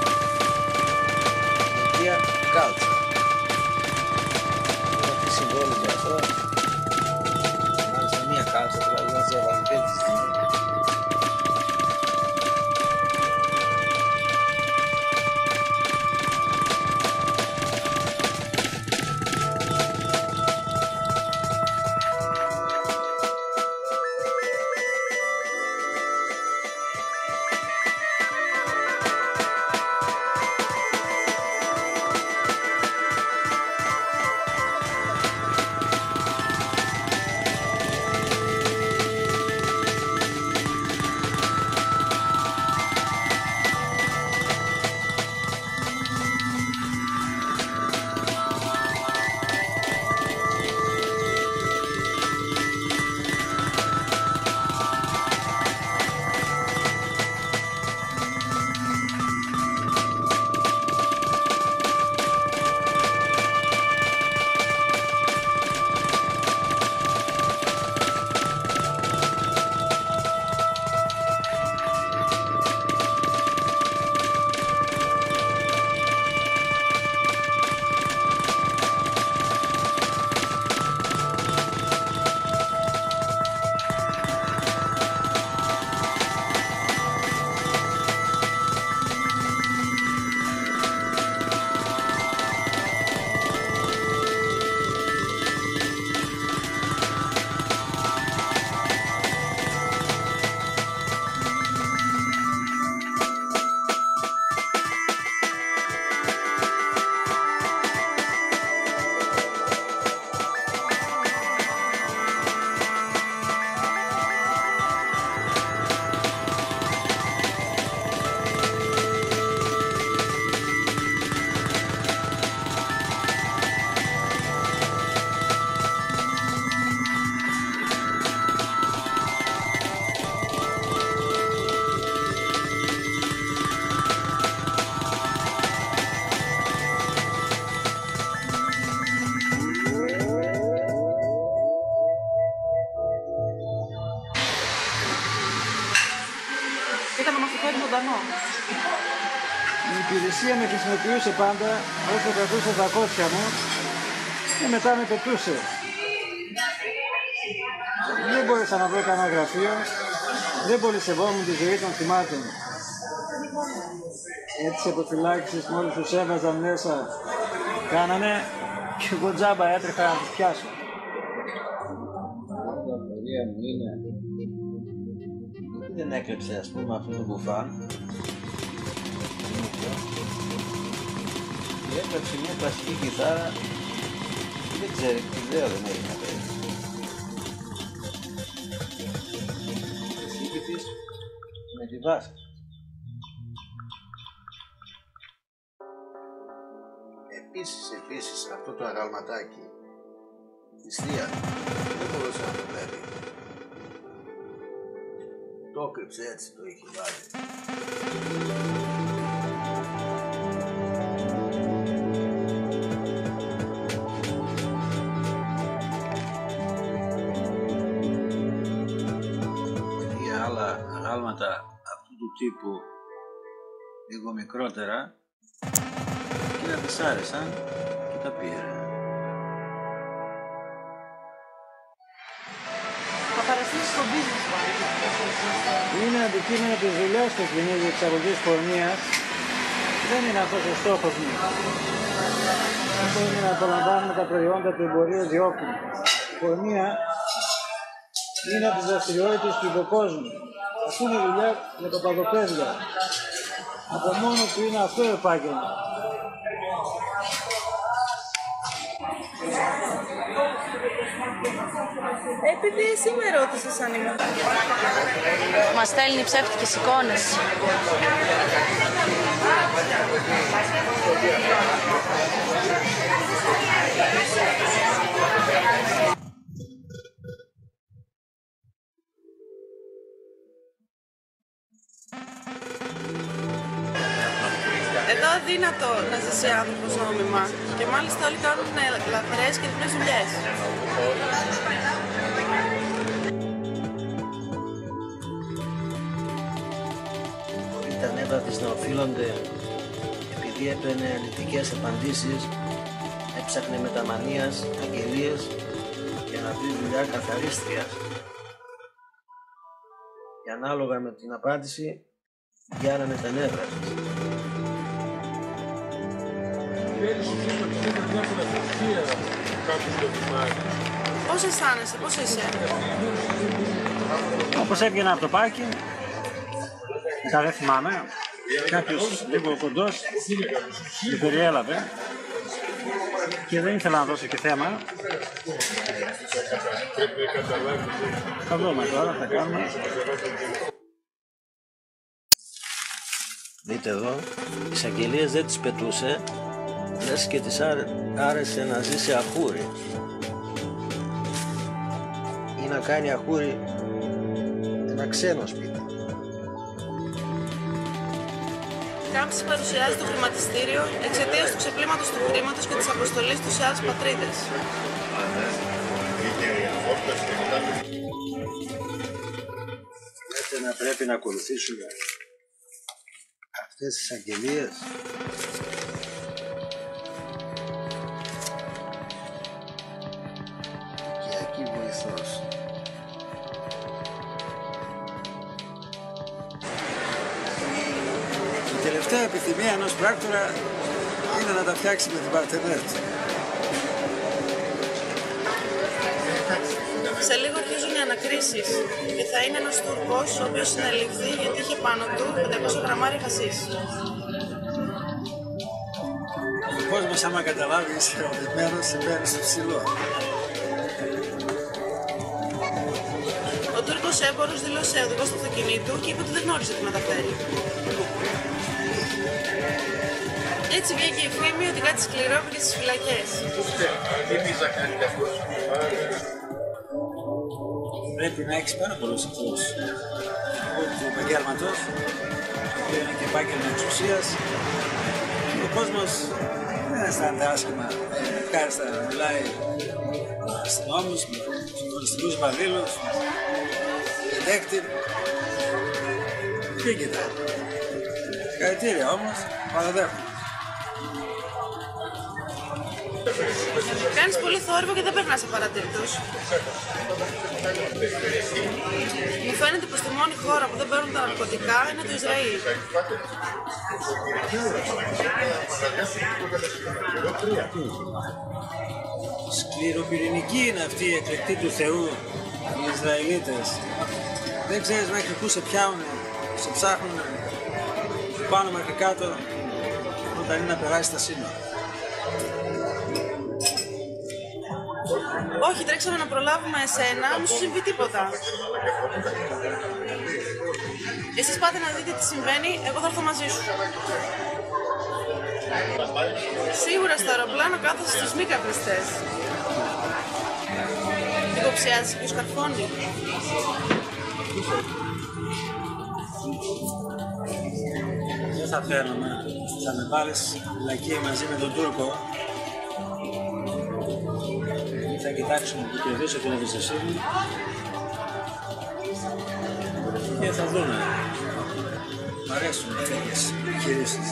ηλικία κάλτσα. Τώρα τι συμβόλιζε αυτό? Μάλιστα μια κάλτσα, δηλαδή δεν σε έβαλε και τη στιγμή. Σκεφτήκαμε να μας το φέρει ζωντανό. Η υπηρεσία με χρησιμοποιούσε πάντα όσο κρατούσε τα κότσια μου και μετά με πετούσε. Δεν μπόρεσα να βρω κανένα γραφείο, δεν πολύ σεβόμουν τη ζωή των θυμάτων. Έτσι αποφυλάξεις μόλις τους έβαζαν μέσα κάνανε και εγώ τζάμπα έτρεχα να τους πιάσω. Η απορία μου είναι γιατί δεν έκλεψε ας πούμε αυτό το μπουφάν και έκλεψε μια κλασική κιθάρα και δεν ξέρει τι ιδέα δεν έχει να παίξει. Εσύ της με τη βάση. Επίσης, επίσης, αυτό το αγαλματάκι της θείας δεν μπορούσε να το βλέπει. Το κρύψε έτσι, το είχε βάλει. Και άλλα αγάλματα αυτού του τύπου λίγο μικρότερα και να της άρεσαν και τα πήρε. Θα παραστήσεις στο business μας. Είναι αντικείμενο της δουλειάς του κυνήγι εξαγωγής πορνείας. Δεν είναι αυτός ο στόχος μου. Αυτό είναι να απολαμβάνουμε τα προϊόντα του εμπορίου διώκου. Η πορνεία είναι από τις δραστηριότητες του υποκόσμου. Αυτή είναι η δουλειά για τα παδοπαίδια. Από μόνο του είναι αυτό το επάγγελμα. Επειδή εσύ με ρώτησες αν είμαι. Μας στέλνει ψεύτικες εικόνες. Εδώ αδύνατο να ζήσει άνθρωπος νόμιμα και μάλιστα όλοι κάνουν λαθρές και διπλές δουλειές. Τα νεύρα της να οφείλονται επειδή έπαιρνε αληθικές απαντήσεις, έψαχνε με τα μανίας αγγελίες για να βρει δουλειά καθαρίστριας. Και ανάλογα με την απάντηση γιάρανε τα νεύρα της. Πώς αισθάνεσαι, πώς είσαι? Όπως έβγαινα από το πάρκινγκ, μετά δεν θυμάμαι, κάποιος λίγο κοντός με περιέλαβε και δεν ήθελα να δώσω και θέμα. Θα δούμε τώρα, θα κάνουμε. Δείτε εδώ, τις αγγελίες δεν τις πετούσε, λες και της άρεσε να ζει σε αχούρι ή να κάνει αχούρι ένα ξένο σπίτι. Η κάμψη παρουσιάζει το χρηματιστήριο εξαιτίας του ξεπλήματος του χρήματος και της αποστολής του σε άλλες πατρίδες. Λέτε να πρέπει να ακολουθήσουμε αυτές τις αγγελίες. Και εκεί βοηθός. Η τελευταία επιθυμία ενός πράκτορα είναι να τα φτιάξει με την παρτενέρ του. Σε λίγο αρχίζουν οι ανακρίσεις και θα είναι ένας Τούρκος ο οποίος συνελήφθη γιατί είχε πάνω του πεντακόσια γραμμάρια χασίς. Ο κόσμος άμα καταλάβει είσαι οδηγμένος, συμβαίνει στο ψηλό. Ο Τούρκος έμπορος δήλωσε οδηγός του αυτοκινήτου και είπε ότι δεν γνώριζε τι μεταφέρει. Έτσι βγήκε η φήμη ότι κάτι σκληρό πήγε στις φυλακές. Πρέπει να έχεις πάρα πολλούς αυτούς του επαγγέλματος, που είναι και επάγγελμα εξουσίας. Ο κόσμος δεν αισθάνεται άσχημα, ευχάριστα να μιλάει με αστυνόμους, με συγκλονιστικούς βαδίλους, με detective. Τι κοιτάει. Συγχαρητήρια όμως, παραδέχομαι. Κάνεις πολύ θόρυβο και δεν περνάς απαρατήρητος. Μου φαίνεται πως τη μόνη χώρα που δεν παίρνουν τα ναρκωτικά είναι το Ισραήλ. Σκληροπυρηνική είναι αυτή η εκλεκτή του Θεού, οι Ισραηλίτες. Δεν ξέρεις μέχρι πού σε πιάουνε, σε ψάχνουνε, πάνω μέχρι κάτω, όταν είναι να περάσει τα σύνορα. Όχι, τρέξαμε να προλάβουμε εσένα, μην σου συμβεί τίποτα. Εσείς πάτε να δείτε τι συμβαίνει, εγώ θα έρθω μαζί σου. Σίγουρα στο αεροπλάνο κάθεσαι στους μη καπνιστές. Υποψιάζεσαι ποιος καρφώνει. Δεν θα φέρνομαι, θα με βάλεις φυλακή μαζί με τον Τούρκο. Θα κοιτάξουμε που κερδίσω την εμπιστοσύνη και θα δούμε. Μ' αρέσουν τέτοιες επιχειρήσεις.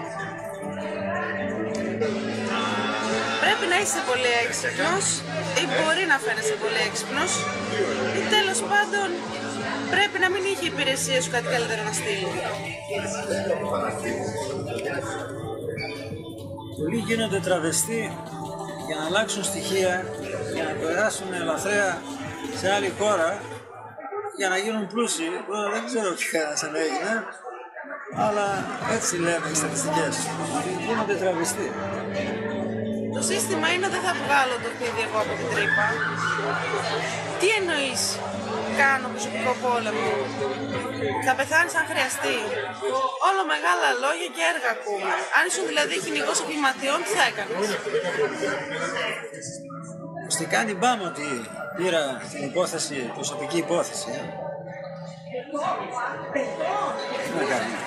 Πρέπει να είσαι πολύ έξυπνος ή μπορεί να φαίνεσαι πολύ έξυπνος ή τέλος πάντων πρέπει να μην είχε η υπηρεσία σου κάτι καλύτερο να στείλει. Πολλοί γίνονται τραβεστοί για να αλλάξουν στοιχεία, για να περάσουν λαθρέα σε άλλη χώρα, για να γίνουν πλούσιοι. Τώρα δεν ξέρω τι χάρασαν έγινε, αλλά έτσι λένε οι στατιστικές. Γίνονται τραβεστοί. Το σύστημα είναι ότι δεν θα βγάλω το παιδί εγώ από την τρύπα. Τι εννοείς κάνω προσωπικό πόλεμο? Θα πεθάνεις αν χρειαστεί. Όλο μεγάλα λόγια και έργα ακούμε. Αν ήσουν δηλαδή κυνηγός εγκληματιών, τι θα έκανες? Ώστε κάνει μπάμ ότι πήρα την υπόθεση, προσωπική υπόθεση. Ε. Τι να κάνουμε.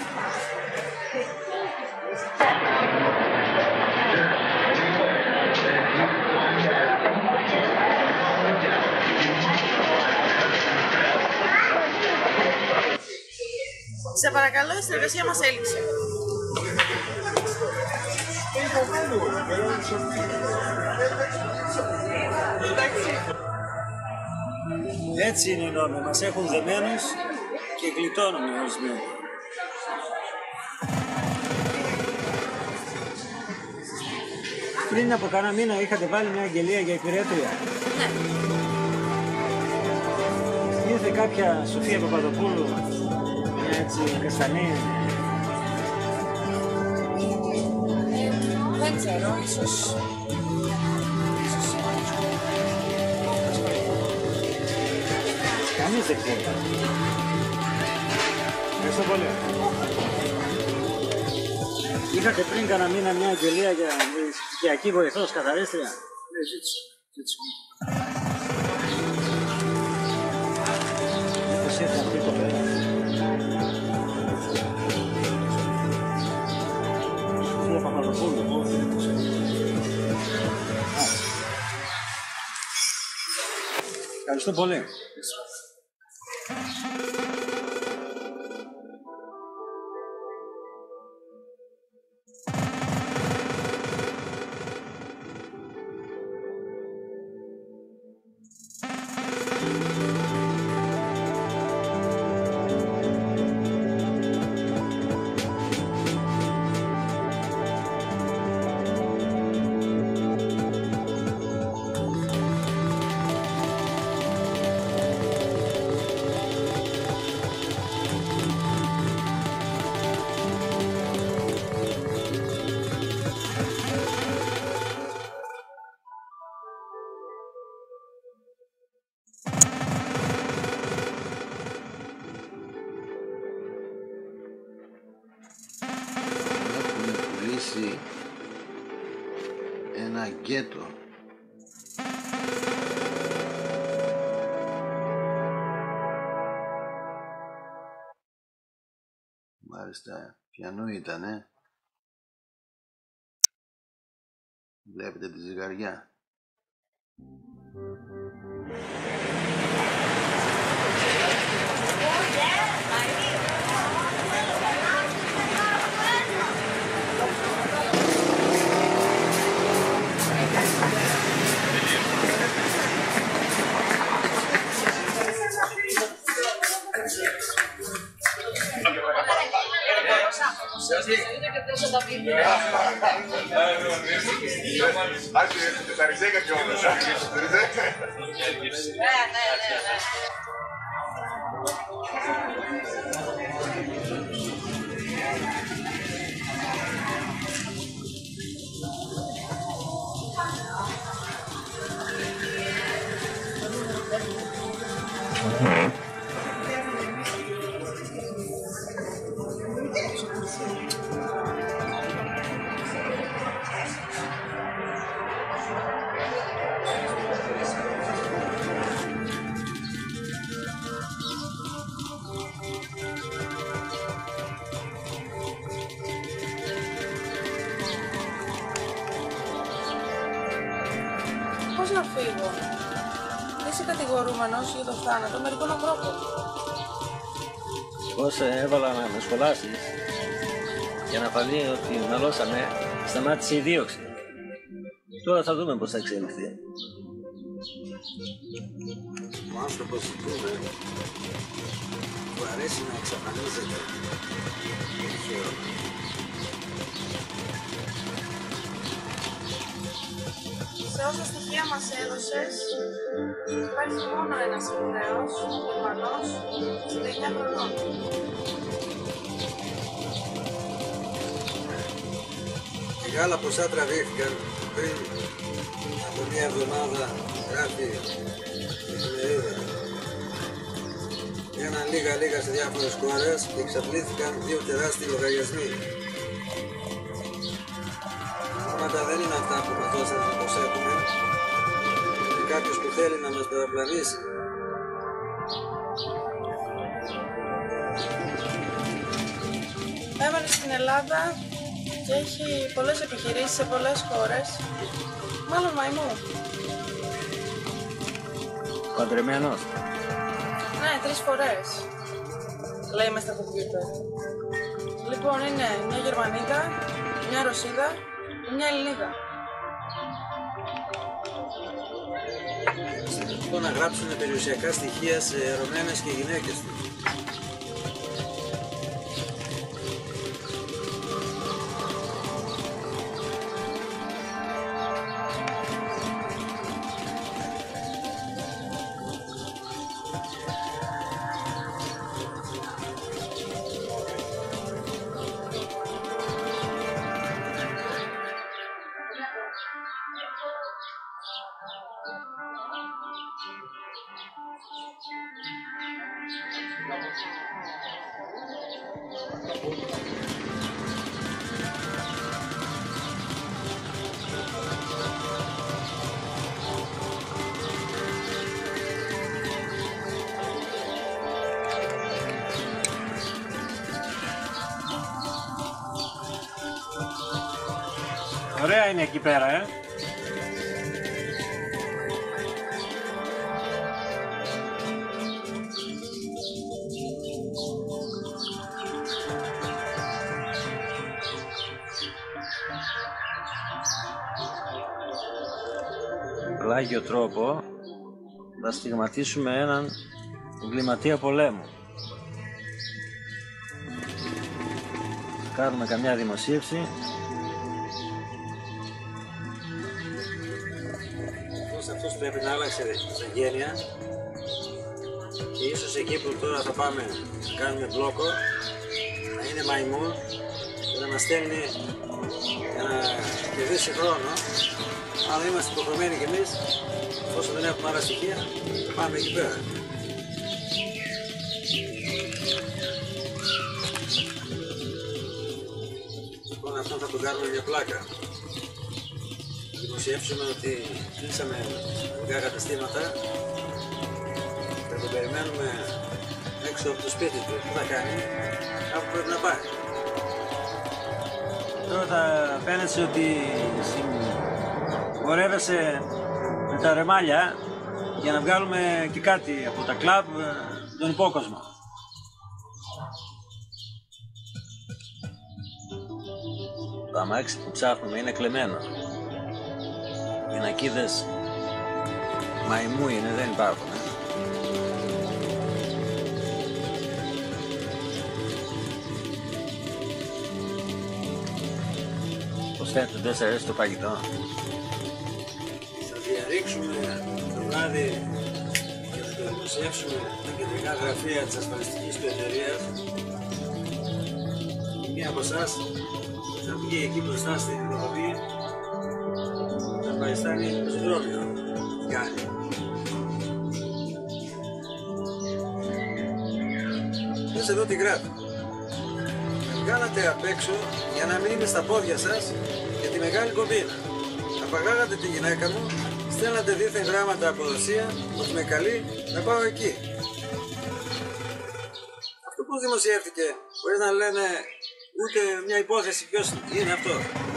Σε παρακαλώ, η συνεργασία μας έλειξε. Έτσι είναι οι νόμοι, μας έχουν δεμένους και γλιτώνουμε ορισμένοι. Πριν από κάνα μήνα είχατε βάλει μια αγγελία για υπηρέτρια. Ναι. Ήρθε κάποια Σοφία Παπαδοπούλου, μια έτσι καστανή. Δεν ξέρω, ίσως... Κανείς δεν ξέρει. Ευχαριστώ πολύ. Είχατε πριν κάνα μήνα μια αγγελία για οικιακή βοηθός, καθαρίστρια. Ναι, ζήτησε. Ζήτησε. Πώς ήρθε αυτή η κοπέλα. Σοφία Παπαδοπούλου. Ευχαριστώ πολύ. Ένα γκέτο. Μάλιστα, ποιανού ήτανε? Βλέπετε τη ζυγαριά. Άντε, τα ριζέκα κιόλας. Ναι, ναι, ναι. Πώς να φύγω? Είσαι κατηγορούμενος για το θάνατο μερικών ανθρώπων. Εγώ σε έβαλα να με σχολάσεις για να φανεί ότι μαλώσαμε, σταμάτησε η δίωξη. Τώρα θα δούμε πώς θα εξελιχθεί. Ο άνθρωπος ζητούμε, του αρέσει να εξαφανίζεται. Σε όσα στοιχεία μας έδωσες, υπάρχει μόνο ένας Εβραίος, Γερμανός, σαράντα εννιά χρονών. Μεγάλα ποσά τραβήχθηκαν πριν από μια εβδομάδα, γράφει η εφημερίδα. Έγιναν λίγα λίγα σε διάφορες χώρες και εξαπλήθηκαν δύο τεράστιοι λογαριασμοί. Τα δεν είναι αυτά που μας δώσατε να προσέχουμε. Είναι κάποιος που θέλει να μας παραπλανήσει. Έβαλε στην Ελλάδα και έχει πολλές επιχειρήσεις σε πολλές χώρες. Μάλλον μαϊμού. Παντρεμένος. Ναι, τρεις φορές. Λέει μες στα κομπιούτερ. Λοιπόν, είναι μια Γερμανίδα, μια Ρωσίδα, μια Ελληνίδα. Αυτό να γράψουν περιουσιακά στοιχεία σε ερωμένες και γυναίκες του. Ωραία είναι εκεί πέρα, ε. Πλάγιο τρόπο να στιγματίσουμε έναν εγκληματία πολέμου. Κάνουμε καμιά δημοσίευση. Αυτός, αυτός πρέπει να άλλαξε τα γένεια και ίσως εκεί που τώρα θα πάμε να κάνουμε μπλόκο να είναι μαϊμού και να μας στέλνει για να κερδίσει χρόνο. Αλλά είμαστε υποχρεωμένοι κι εμείς, όσο δεν έχουμε άλλα στοιχεία, θα πάμε εκεί πέρα. Λοιπόν, αυτό θα το κάνουμε μια πλάκα. Θα δημοσιεύσουμε ότι κλείσαμε λίγα καταστήματα και θα το περιμένουμε έξω από το σπίτι του. Τι θα κάνει, κάπου πρέπει να πάει. Τώρα θα φαίνεται ότι χορεύεσαι με τα ρεμάλια για να βγάλουμε και κάτι από τα κλαμπ τον υπόκοσμο. Το αμάξι που ψάχνουμε είναι κλεμμένο. Οι νακίδες μαϊμού είναι, δεν υπάρχουν. Ε. Πώς κάνετε το τέσσερα αρέσει το παγιτό? Θα διαρρήξουμε το βράδυ και θα το δημοσιεύσουμε τα κεντρικά γραφεία της ασφαλιστικής του εταιρείας. Μία από εσάς θα βγει εκεί μπροστά στην Οδή, θα παριστάνει πεζοδρόμιο. Κάνει. Δες εδώ τι γράφει. Βγάλατε απ' έξω για να μην είμαι στα πόδια σας για τη μεγάλη κομπίνα. Απαγάγατε τη γυναίκα μου, στέλνατε δίθεν γράμματα από Ρωσία ότι με καλεί να πάω εκεί. Αυτό πώς δημοσιεύτηκε, χωρίς να λένε ούτε μια υπόθεση ποιος είναι αυτό?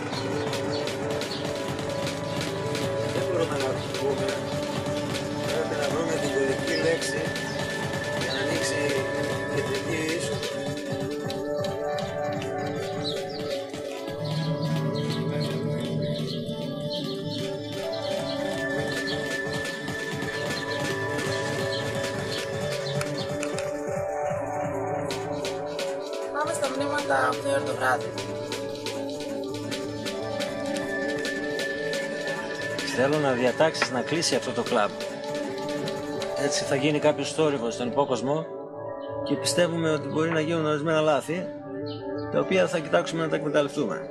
Δεν μπορούμε να πούμε. Πρέπει να βρούμε την κωδική λέξη για να ανοίξει η κεντρική είσοδο. Πάμε στα μνήματα οκτώ η ώρα το βράδυ. Θέλω να διατάξεις να κλείσει αυτό το κλαμπ. Έτσι θα γίνει κάποιος θόρυβος στον υπόκοσμο και πιστεύουμε ότι μπορεί να γίνουν ορισμένα λάθη, τα οποία θα κοιτάξουμε να τα εκμεταλλευτούμε.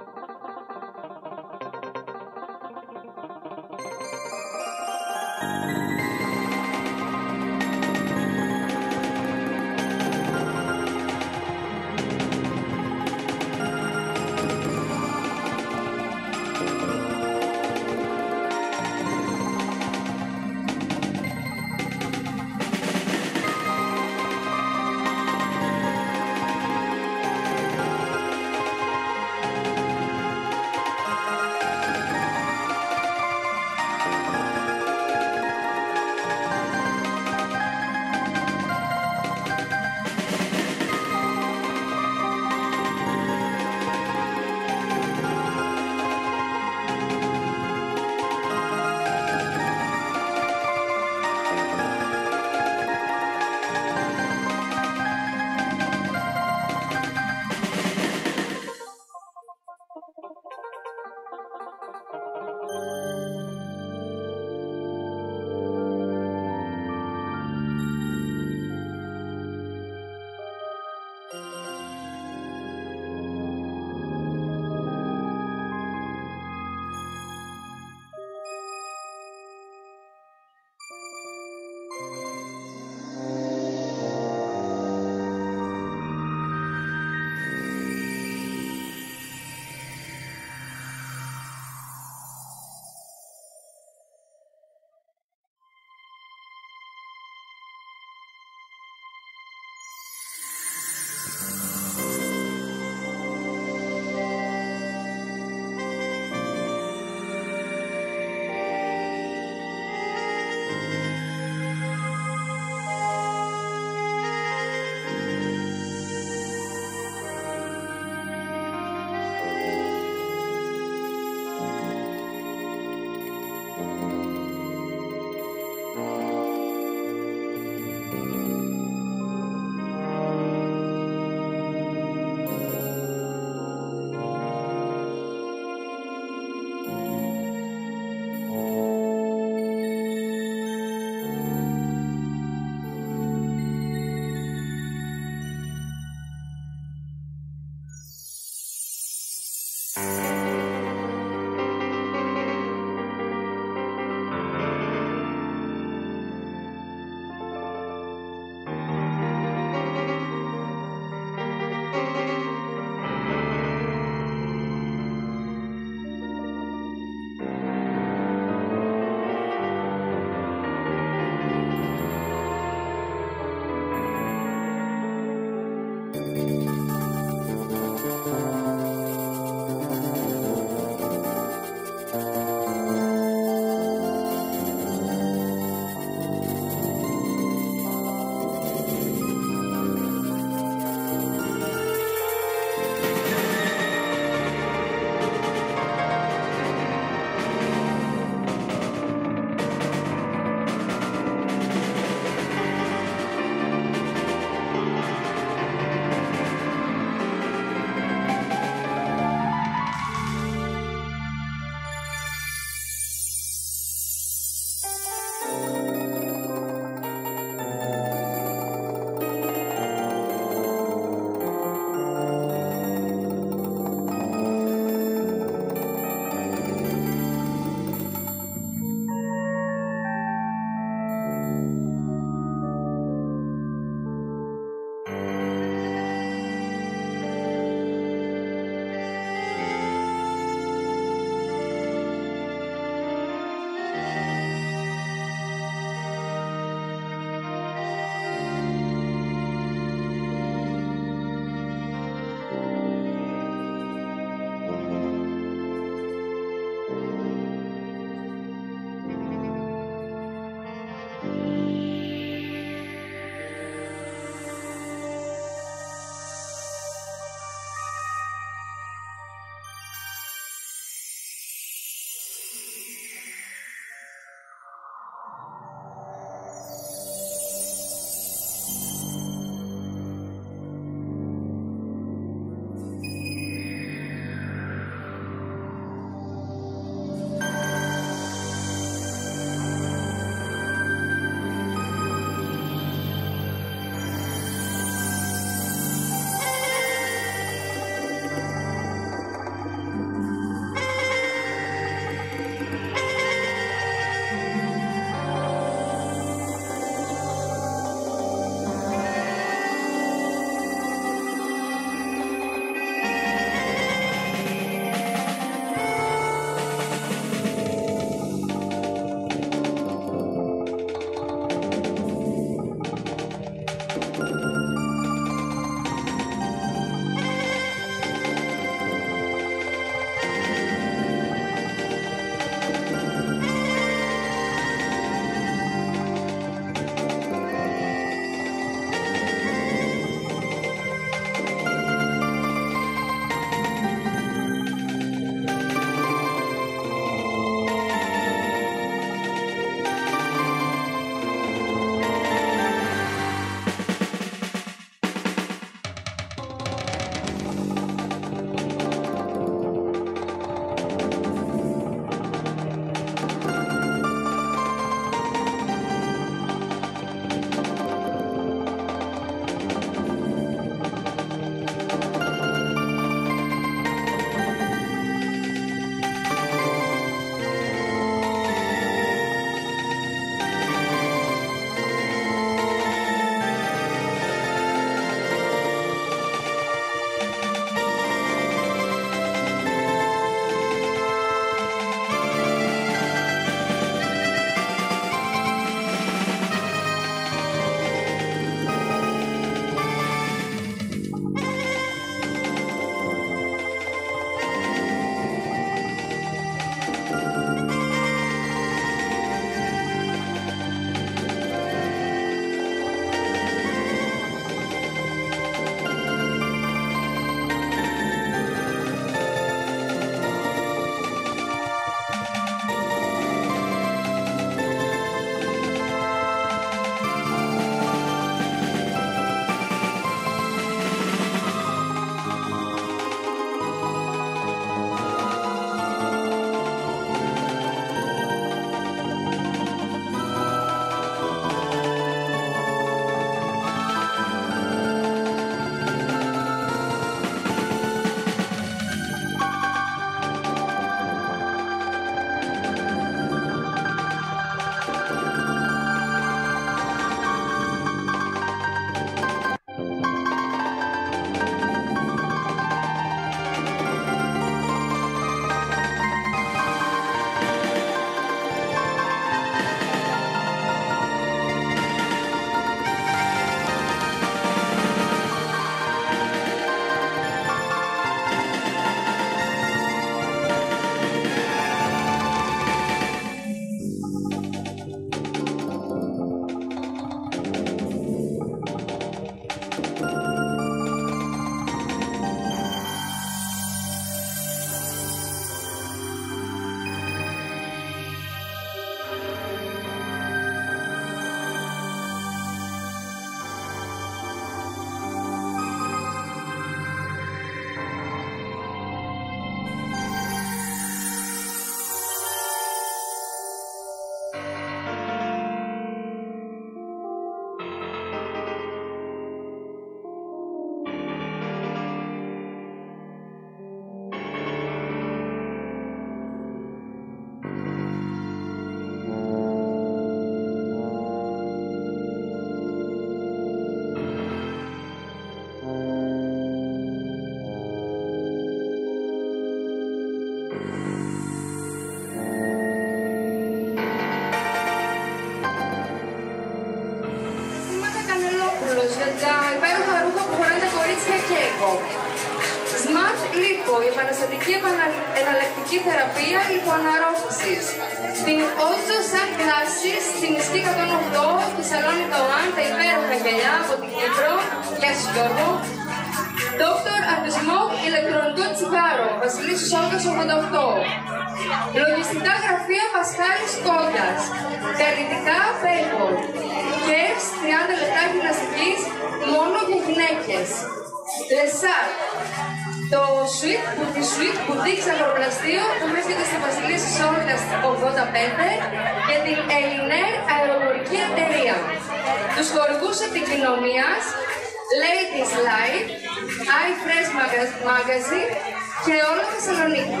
τα υπέροχα ρούχα που φοράνε τα κορίτσια και εγώ. Smart Lipo, η επαναστατική εναλλακτική θεραπεία λιποαναρρόφησης. Την Ocho Sun Glasses, στην Ισκή εκατόν οκτώ και Σαλόνι Τοάν, τα υπέροχα γυαλιά από την Κύπρο. Γεια σας Γιώργο. Doctor Artismog, ηλεκτρονικό τσιγάρο, Βασιλής Σόλγας ογδόντα οκτώ. Λογιστικά γραφεία Πασχάλης Κόντας. Καλλιτικά Paypal. Κέρς, τριάντα λεπτά γυμναστικής, μόνο για γυναίκες. Λεσάρ. Το Sweet Boutique Suite Boutique Αγροπλαστείο που βρίσκεται στη Βασιλής Σόλγας ογδόντα πέντε και την Ελληνέρ Αεροπορική Εταιρεία. Τους χορηγούς επικοινωνίας Ladies Live, iFresh Magazine και όλο Θεσσαλονίκη.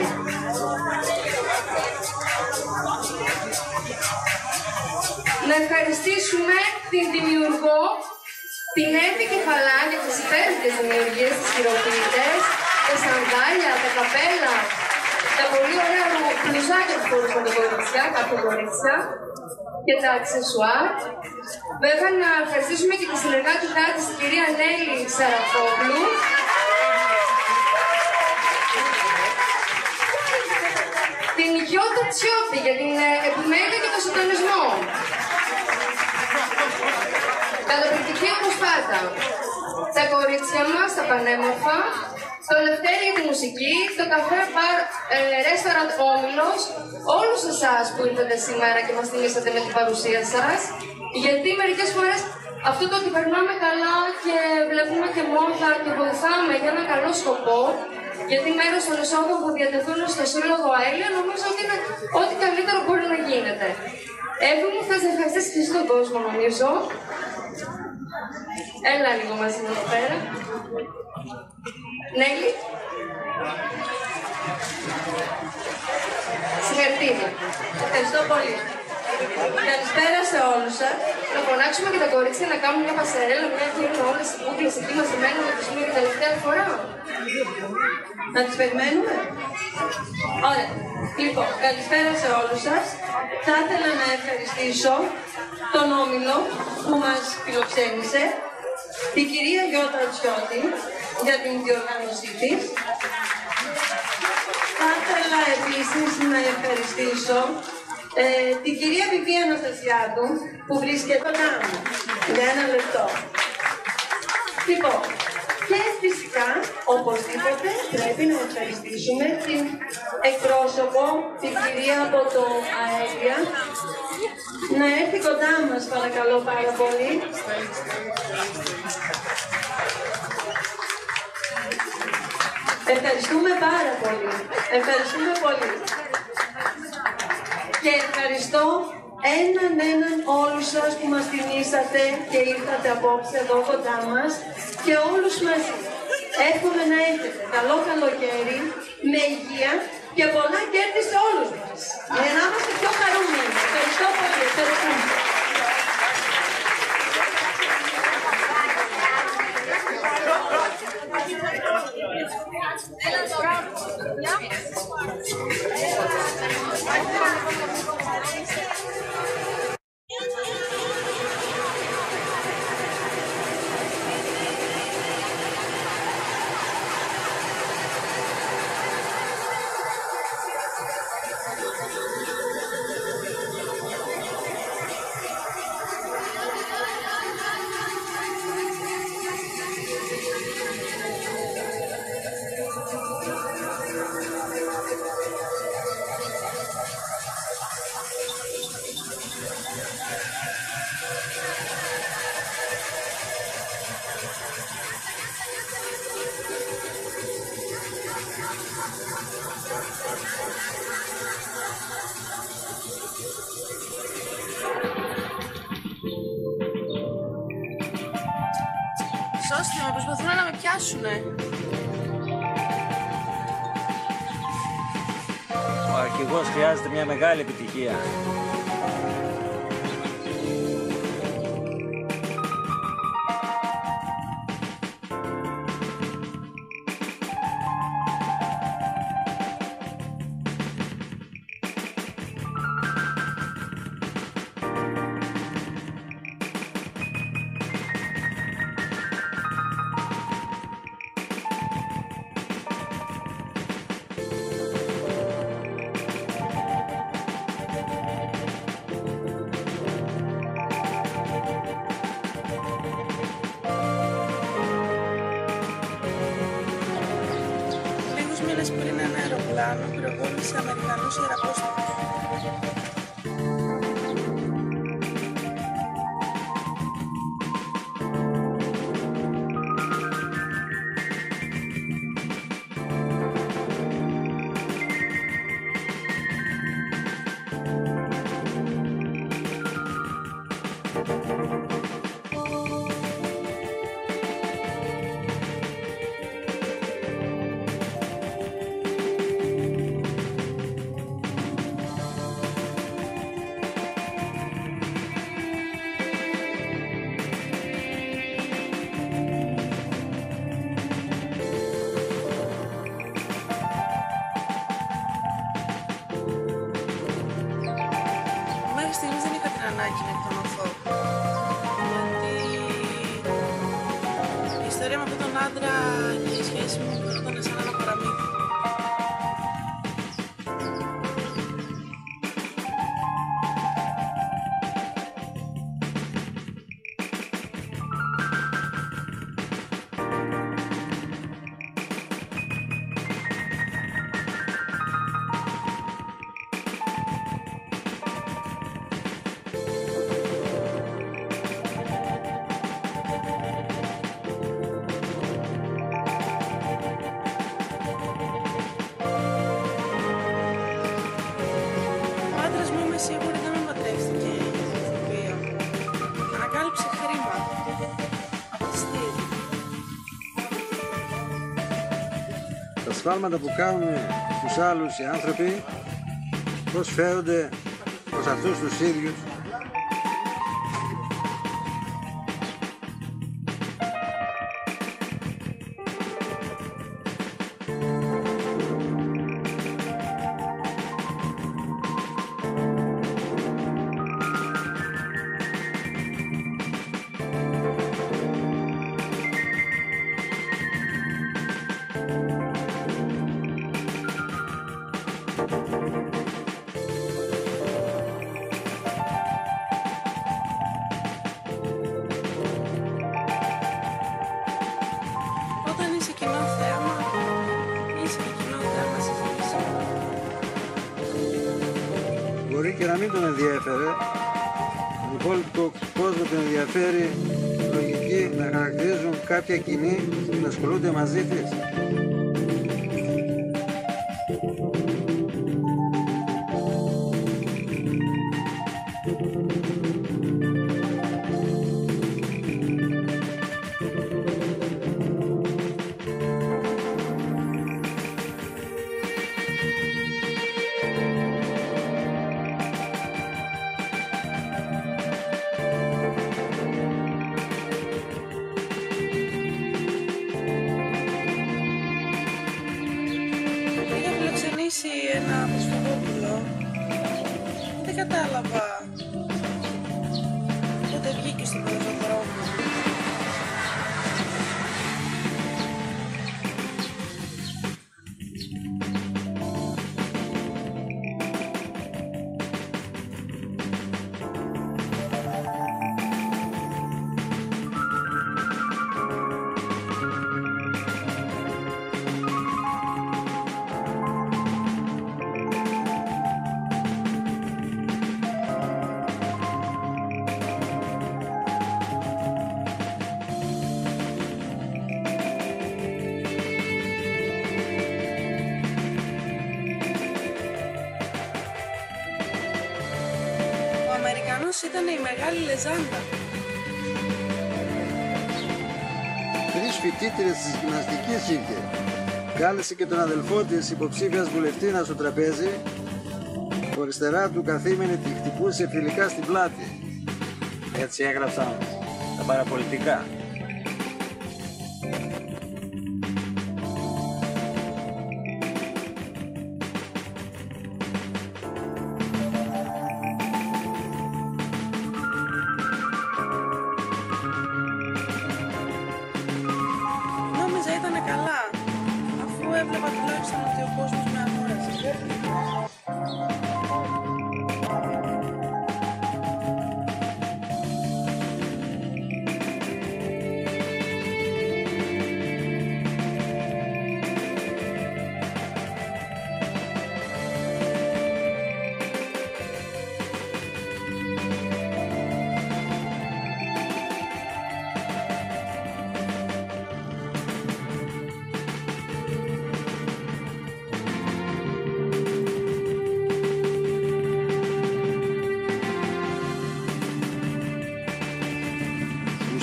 Να ευχαριστήσουμε την δημιουργό, την Εύη Κεφαλά για τις υπέροχες δημιουργίες της χειροποίητες, τα σανδάλια, τα καπέλα, τα πολύ ωραία μπλουζάκια που φορούσαν τα κορίτσια, κάποια κορίτσια και τα αξεσουάρ. Βέβαια να ευχαριστήσουμε και τη συνεργάτητά της, την κυρία Νέλη Σαραφόγλου. Την Γιώτα Τσιώτη για την επιμέλεια και τον συντονισμό. Καταπληκτική προσπάθεια. Τα κορίτσια μας, τα πανέμορφα, το Λευτέρι για τη μουσική, το καφέ μπαρ ρέστοραντ Όμιλος, όλους εσάς που ήρθατε σήμερα και μας τιμήσατε με την παρουσία σας, γιατί μερικές φορές αυτό το ότι περνάμε καλά και βλέπουμε και μόδα και βοηθάμε για ένα καλό σκοπό, γιατί μέρος των εσόδων που διατεθούν στο Σύλλογο Αέλια νομίζω ότι είναι ό,τι καλύτερο μπορεί να γίνεται. Εύη μου, θες να ευχαριστήσεις και στον κόσμο, νομίζω. Έλα λίγο μαζί μου εδώ πέρα. Νέλη. Συγχαρητήρια. Ευχαριστώ πολύ. Καλησπέρα σε όλους σας. Να φωνάξουμε και τα κορίτσια να κάνουν μια πασαρέλα, μια γύρω όλες τις κούκλες εκεί μαζεμένες να τις πούμε και τελευταία φορά. Να τις περιμένουμε. Ωραία. Λοιπόν, καλησπέρα σε όλους σας. Θα ήθελα να ευχαριστήσω τον Όμιλο που μας φιλοξένησε, την κυρία Γιώτα Τσιώτη για την διοργάνωσή της. Θα ήθελα επίσης να ευχαριστήσω ε, την κυρία Βιβί Αναστασιάδου που βρίσκεται κοντά μου για ένα λεπτό. Λοιπόν, και φυσικά, οπωσδήποτε, πρέπει να ευχαριστήσουμε την εκπρόσωπο, την κυρία από το Αέλια, να έρθει κοντά μας, παρακαλώ πάρα πολύ. Ευχαριστούμε πάρα πολύ. Ευχαριστούμε πολύ. Και ευχαριστώ έναν έναν όλους σας που μας τιμήσατε και ήρθατε απόψε εδώ κοντά μας και όλους μαζί. Εύχομαι να έχετε καλό καλοκαίρι, με υγεία και πολλά κέρδη σε όλους μας. Για να είμαστε πιο χαρούμενοι. Ευχαριστώ πολύ. Ευχαριστούμε. Σώστε με, προσπαθούν να με πιάσουνε. Ο αρχηγός χρειάζεται μια μεγάλη επιτυχία. μέρες πριν ένα αεροπλάνο πυροβόλησε Αμερικανούς ιεραπόστολους. Ανάγκη να εκτονωθώ, γιατί η ιστορία με αυτόν τον άντρα και η σχέση μου ήταν σαν ένα παραμύθι. Σίγουρη δεν με παντρεύτηκε για την ηθοποιία. Ανακάλυψε χρήμα. Απιστήρι. Τα σφάλματα που κάνουν στους άλλους οι άνθρωποι πώς φέρονται προς αυτούς τους ίδιους. Όταν είσαι κοινό θέαμα, είσαι και κοινό θέμα συζήτηση. Μπορεί και να μην τον ενδιέφερε, τον υπόλοιπο κόσμο τον ενδιαφέρει λογική να χαρακτηρίζουν κάποια κοινή και να ασχολούνται μαζί της. Ένα Χριστοδόπουλο, δεν κατάλαβα πότε βγήκε στον πεζοδρόμο. Ο Αμερικανός ήταν η μεγάλη λεζάντα. Τρεις φοιτήτρες της γυμναστικής είχε. Κάλεσε και τον αδελφό της υποψήφιας βουλευτήνα στο τραπέζι. Ο αριστερά του καθήμενη τη χτυπούσε φιλικά στην πλάτη. Έτσι έγραψαν τα παραπολιτικά. Νόμιζα ήτανε καλά, αφού έβλεπα τουλάχιστον ότι ο κόσμος με αγόρασε.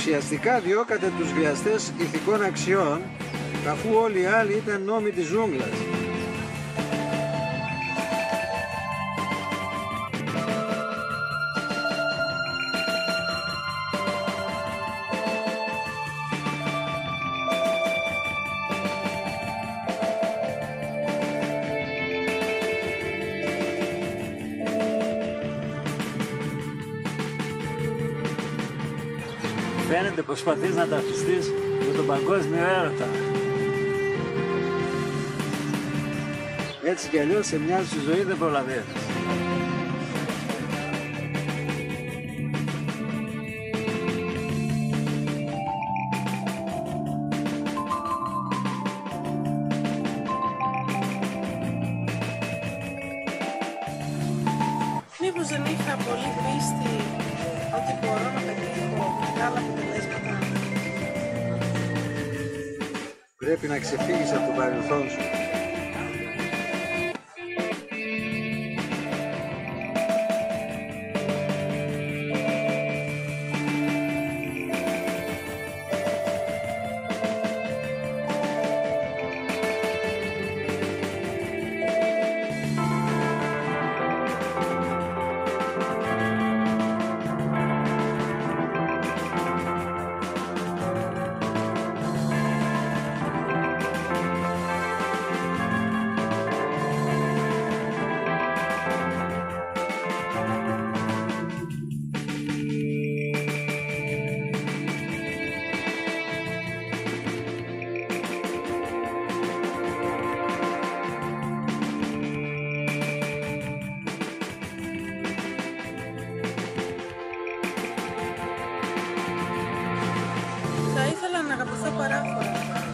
ουσιαστικά διώκατε τους βιαστές ηθικών αξιών, αφού όλοι οι άλλοι ήταν νόμοι της ζούγκλας. Φαίνεται προσπαθείς να ταυτιστείς με τον παγκόσμιο έρωτα. Έτσι κι αλλιώς σε μια σου ζωή δεν προλαβαίνεις. Μήπως δεν είχα πολύ πίστη ότι μπορώ να πετύχω μεγάλα αποτελέσματα? Πρέπει να ξεφύγεις από το παρελθόν σου. Θα ήθελα να αγαπηθώ παράφορα.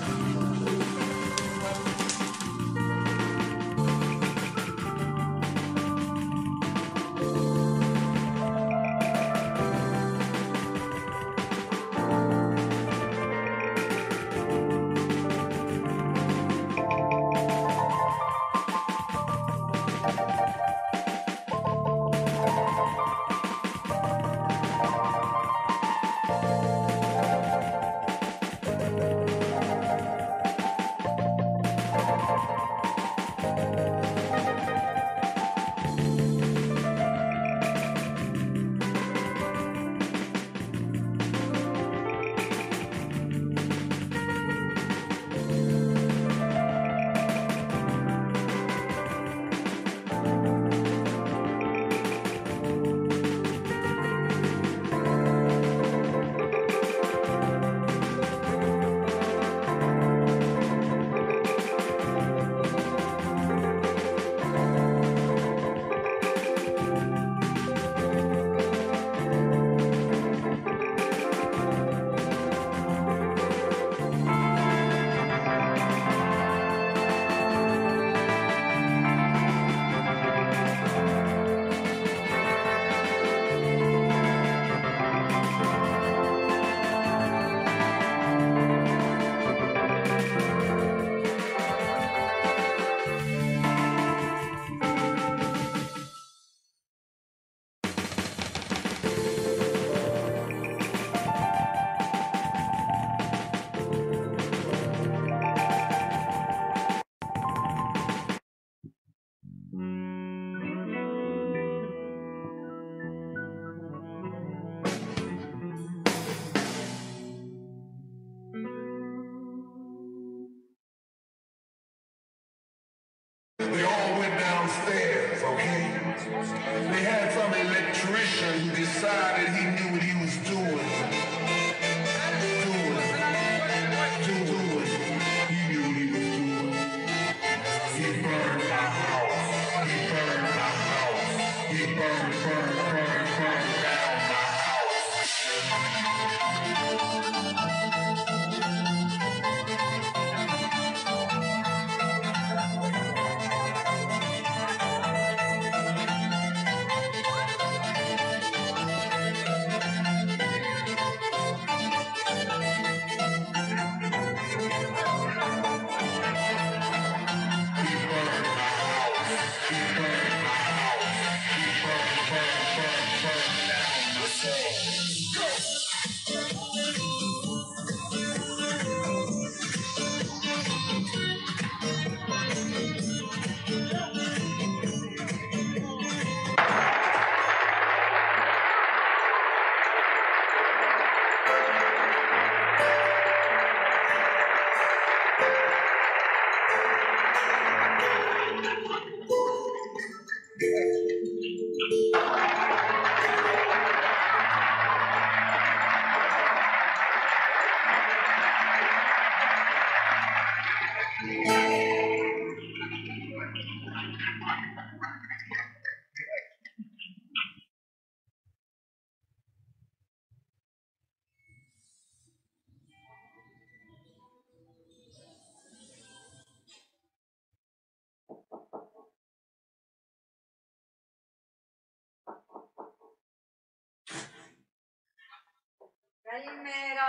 They all went downstairs, okay? They had some electrician who decided he knew what he was doing. Doing. Doing. He knew what he was doing. He burned my house. He burned my house. He burned, burned, burned, burned down my house. Καλημέρα.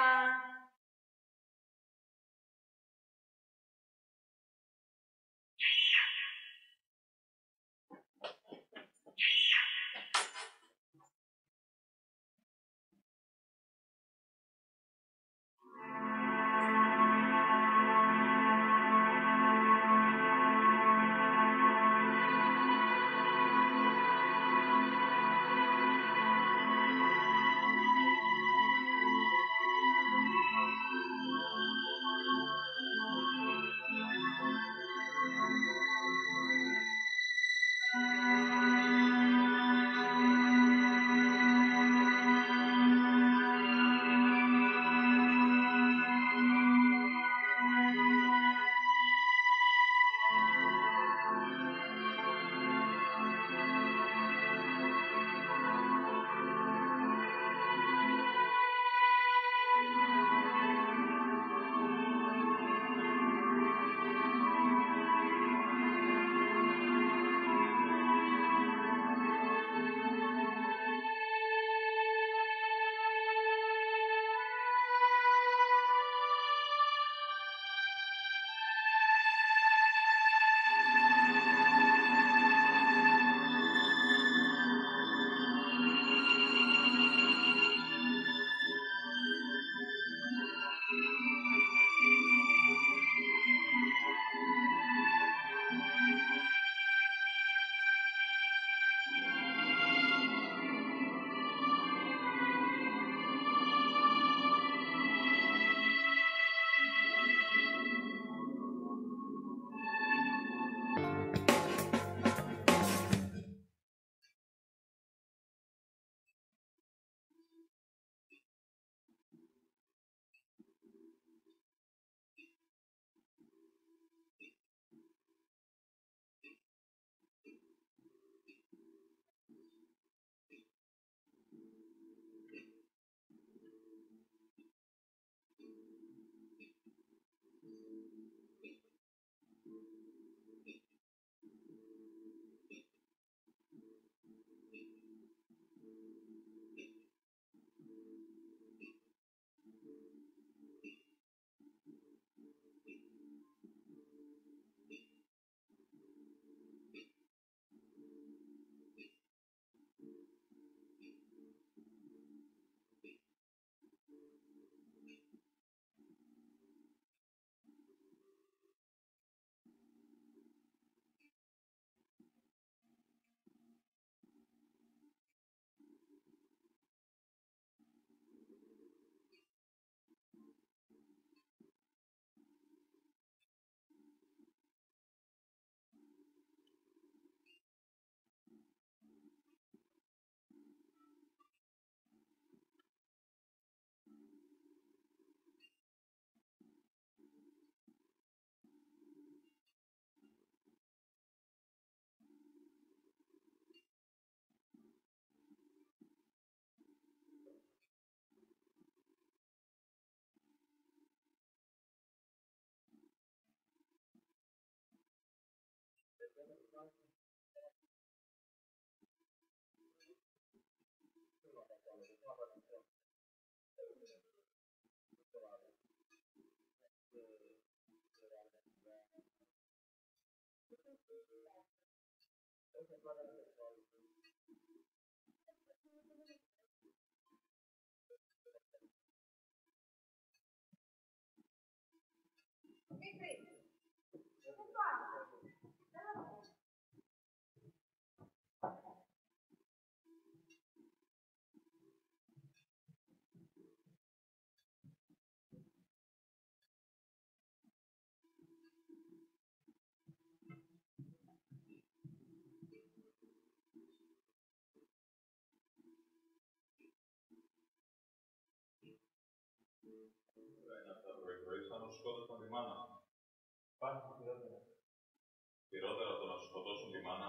σκότωσαν τη μάνα. Υπάρχει χειρότερα. Χειρότερα από το να σου σκοτώσουν τη μάνα.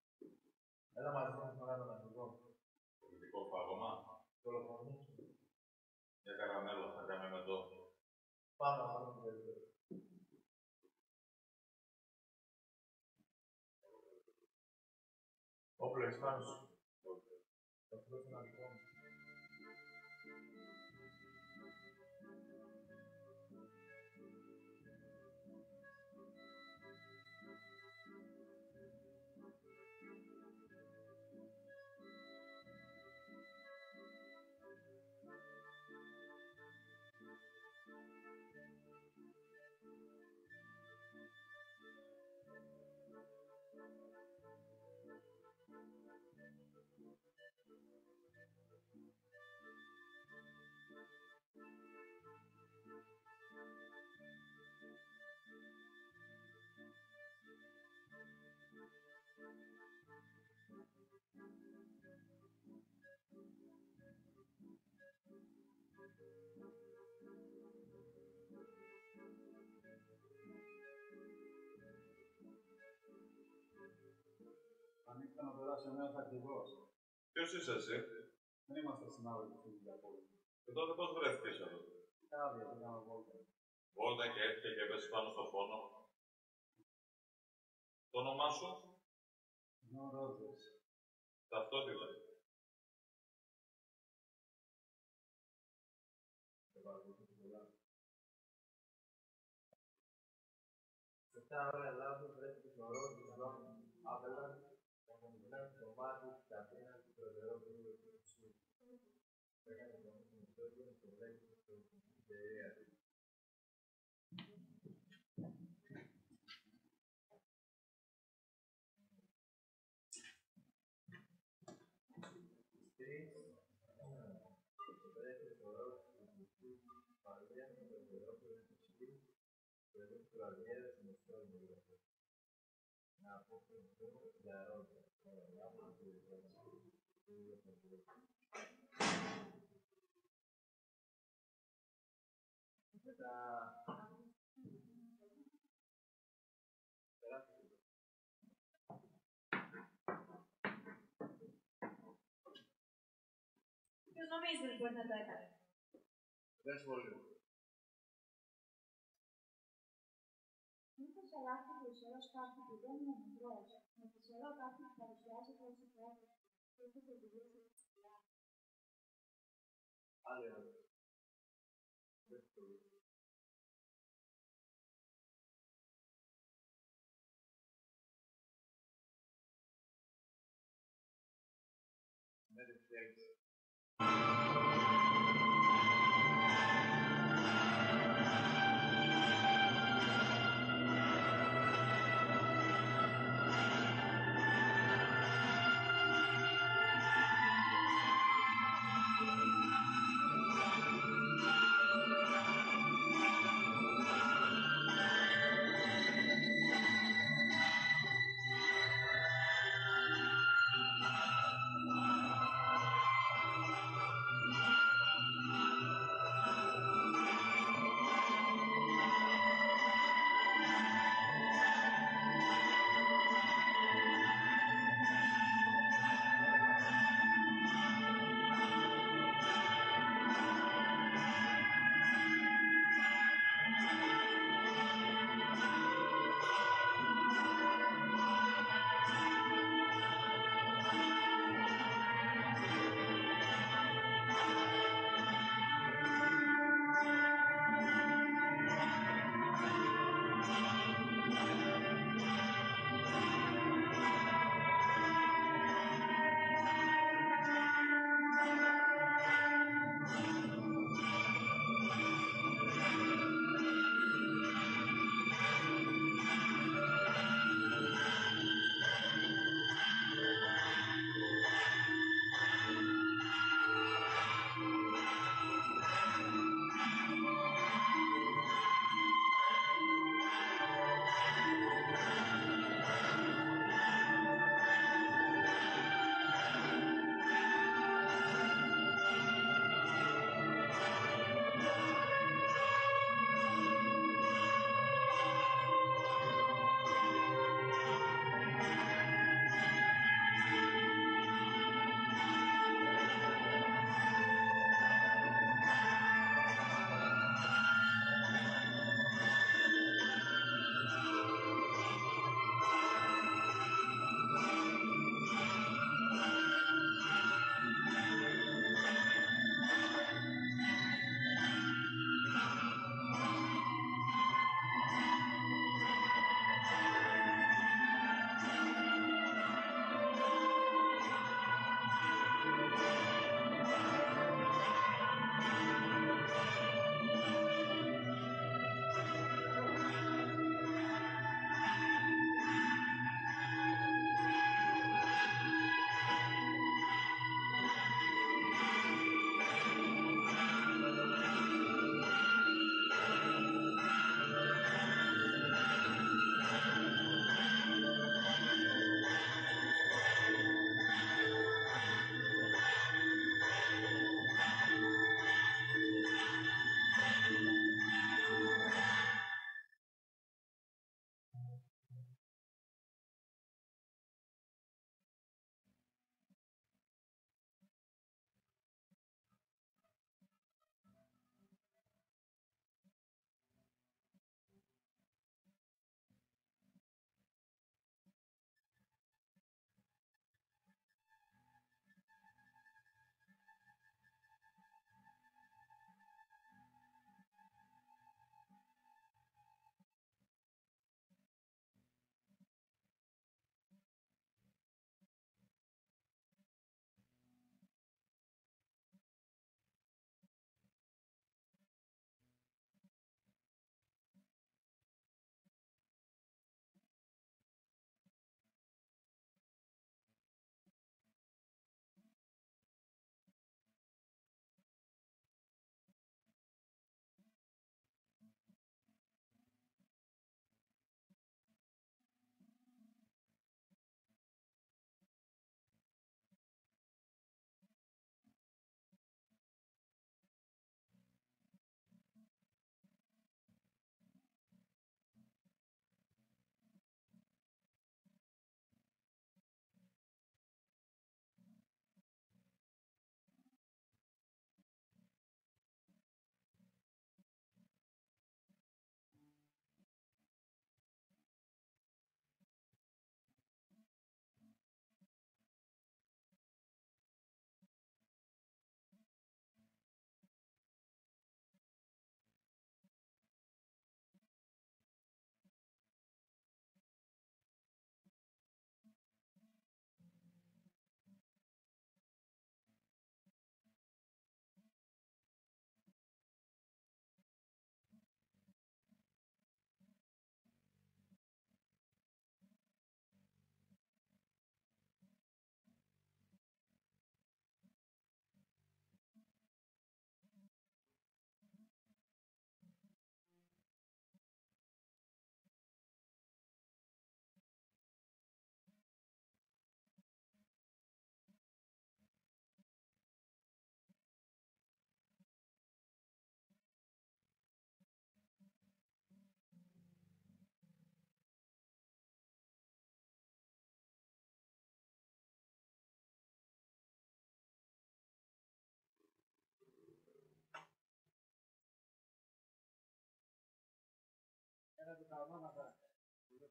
Έλα μαζί μας να κάνουμε ναρκωτικό. Πολιτικό φάγωμα. Δολοφονία. Για καραμέλα θα κάνουμε με το. Πάμε να κάνουμε το. Όπλο έχεις πάνω σου. Θα σου δώσω ένα λοιπόν. Ανοίξτε να περάσει ο νέος αρχηγός. Ποιος είσαι εσύ? Δεν είμαστε συνάδελφοι στην Ινδιαπόλη. Και τότε πώς βρέθηκες εδώ? Κάδια, πήγαμε βόλτα. Βόλτα και έτυχε και έπεσες πάνω στο φόνο. Το όνομά σου? Νο Ρότζερς. Ταυτότητα. Επτά ώρα Ελλάδος βρέθηκε στο ρόλο του Λόνου Άπελαν, απομυθμένος στο μάτι της Αθήνας του προεδρείου του Εξουσίου. Έκανε το νόμο του Μητώδιο και βρέθηκε στο εταιρεία του. Τρεις, βρέθηκε στο ρόλο του Εξουσίου Παρδία με το προεδρείου του Εξουσίου. Πρέπει του Αλιέρα στην ιστορία του Γραφείου. Να αποφευθούν για ρόλο. Να αποφευθούν για ρόλο. Μετά... Ποιος νομίζετε λοιπόν να το έκανε? Δεν σχολείο. Μήπως αλλάξει το ισορρός κάποιου που δεν είναι μικρός, με το ισορρό κάποιου που παρουσιάζει το συμφέρον και έχει το δουλειά της ψηλά. Άλλη ερώτηση. Δεν σχολείο. Δεν φταίει.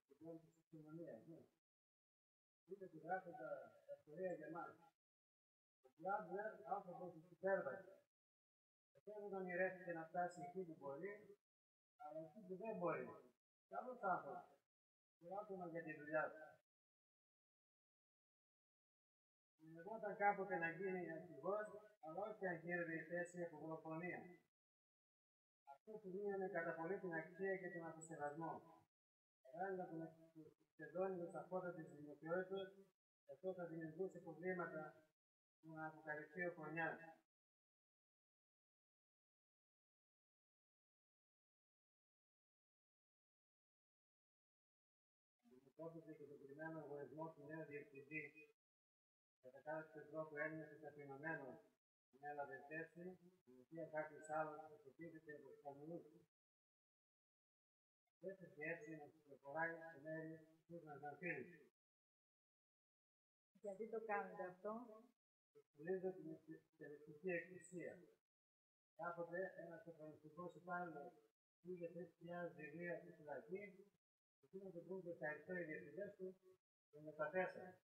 την πόλη της κοινωνίας. Ναι. Είναι που γράφει τα ιστορία για εμάς. Ο Άντλερ, άνθρωπος της υπέρβασης. Θέλω να μοιρεύεται να φτάσει εκεί που μπορεί, αλλά εκεί που δεν μπορεί. Καλός άνθρωπος. Και άτομα για τη δουλειά του. Λεγόταν κάποτε να γίνει αρχηγός, αλλά όχι αν γύρευε η θέση από δολοφονία. Αυτό του μείωνε κατά πολύ την αξία και τον αυτοσεβασμό. Παράλληλα τον εξεδώνει με τα φώτα της δημοσιότητας, αυτό θα δημιουργούσε προβλήματα που να αποκαλυφθεί ο χρονιάς. Αντιμετώπιζε και τον κρυμμένο εγωισμό του νέου διευθυντή. Κατά κάποιο τρόπο έμεινε ταπεινωμένος. Την έλαβε θέση, την οποία κάποιος άλλος υποτίθεται από τους καμινούς. Έφυγε έτσι να κυκλοφοράει σε μέρη που να ζανθίλησε. Γιατί το κάνετε αυτό? Εξουλίζω την τελεστική εκκλησία. Κάποτε ένας σοφρονιστικός υπάλληλος πήγε τρεις χιλιάδες βιβλία στη φυλακή, εκείνο το που και τα επτά οι διευθυντές του τον μεταθέσανε.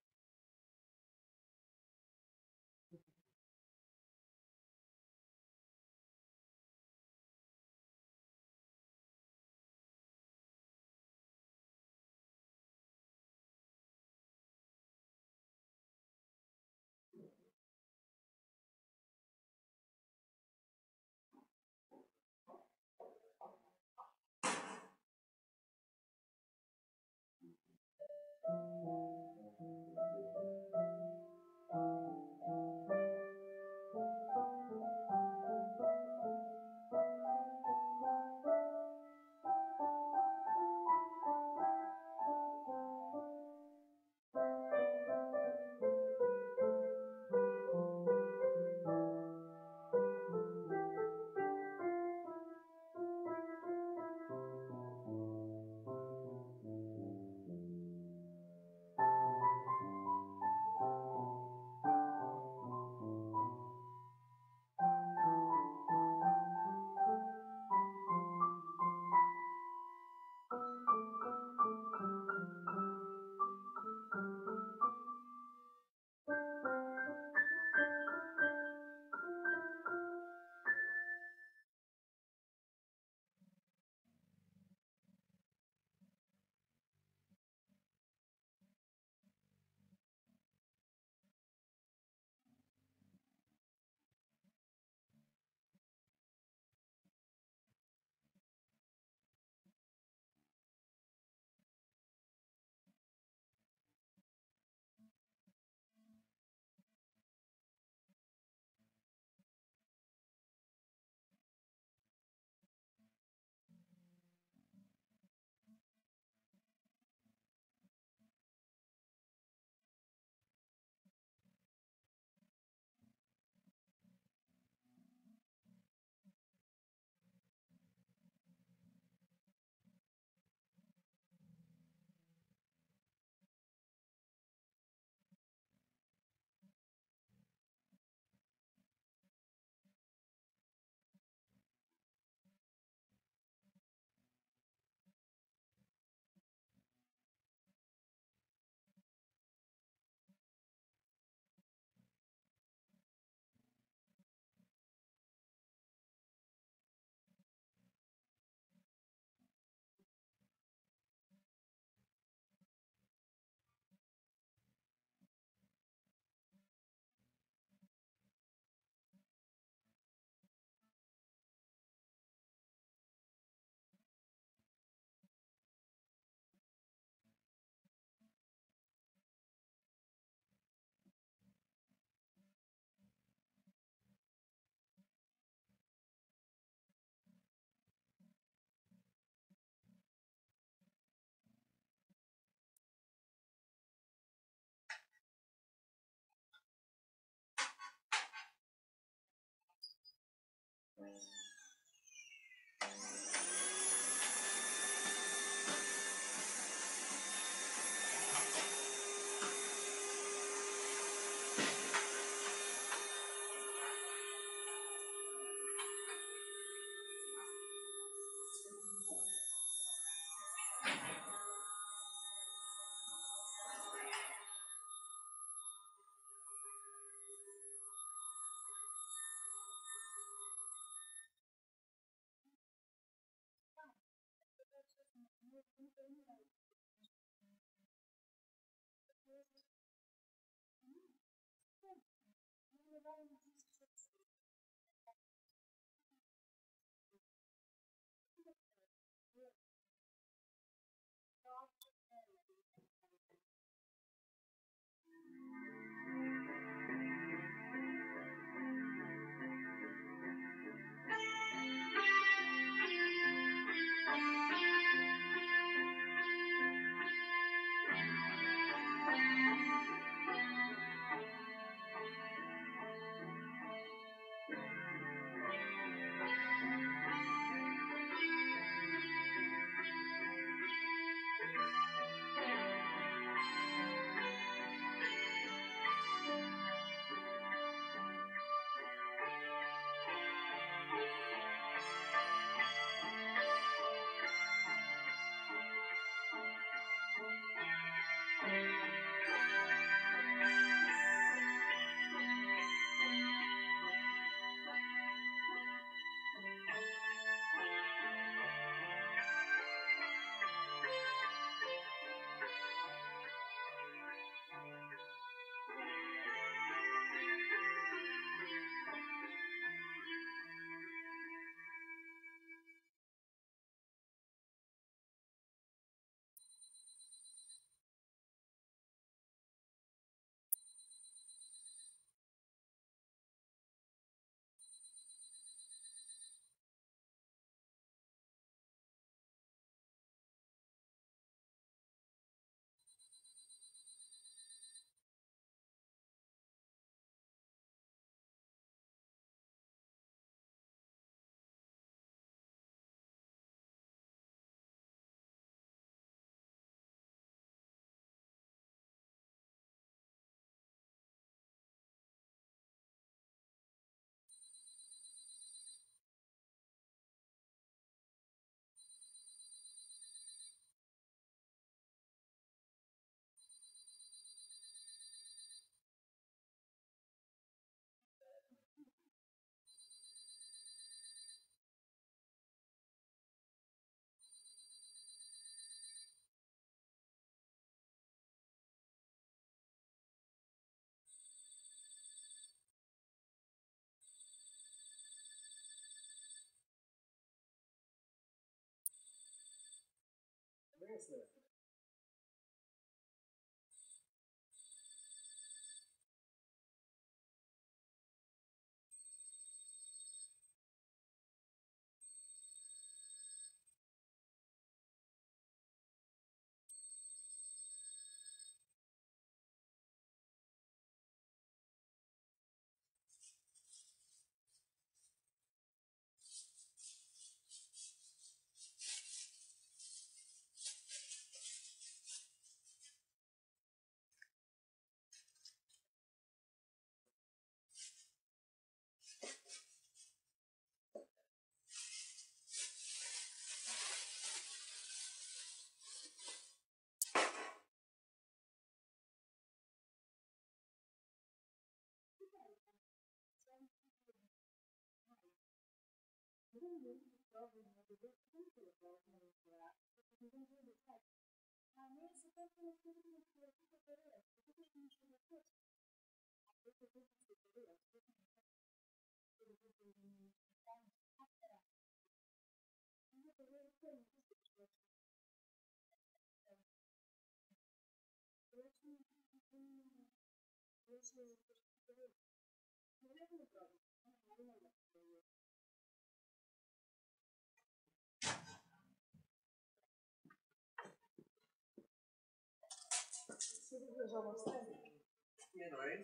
Τι εννοείς?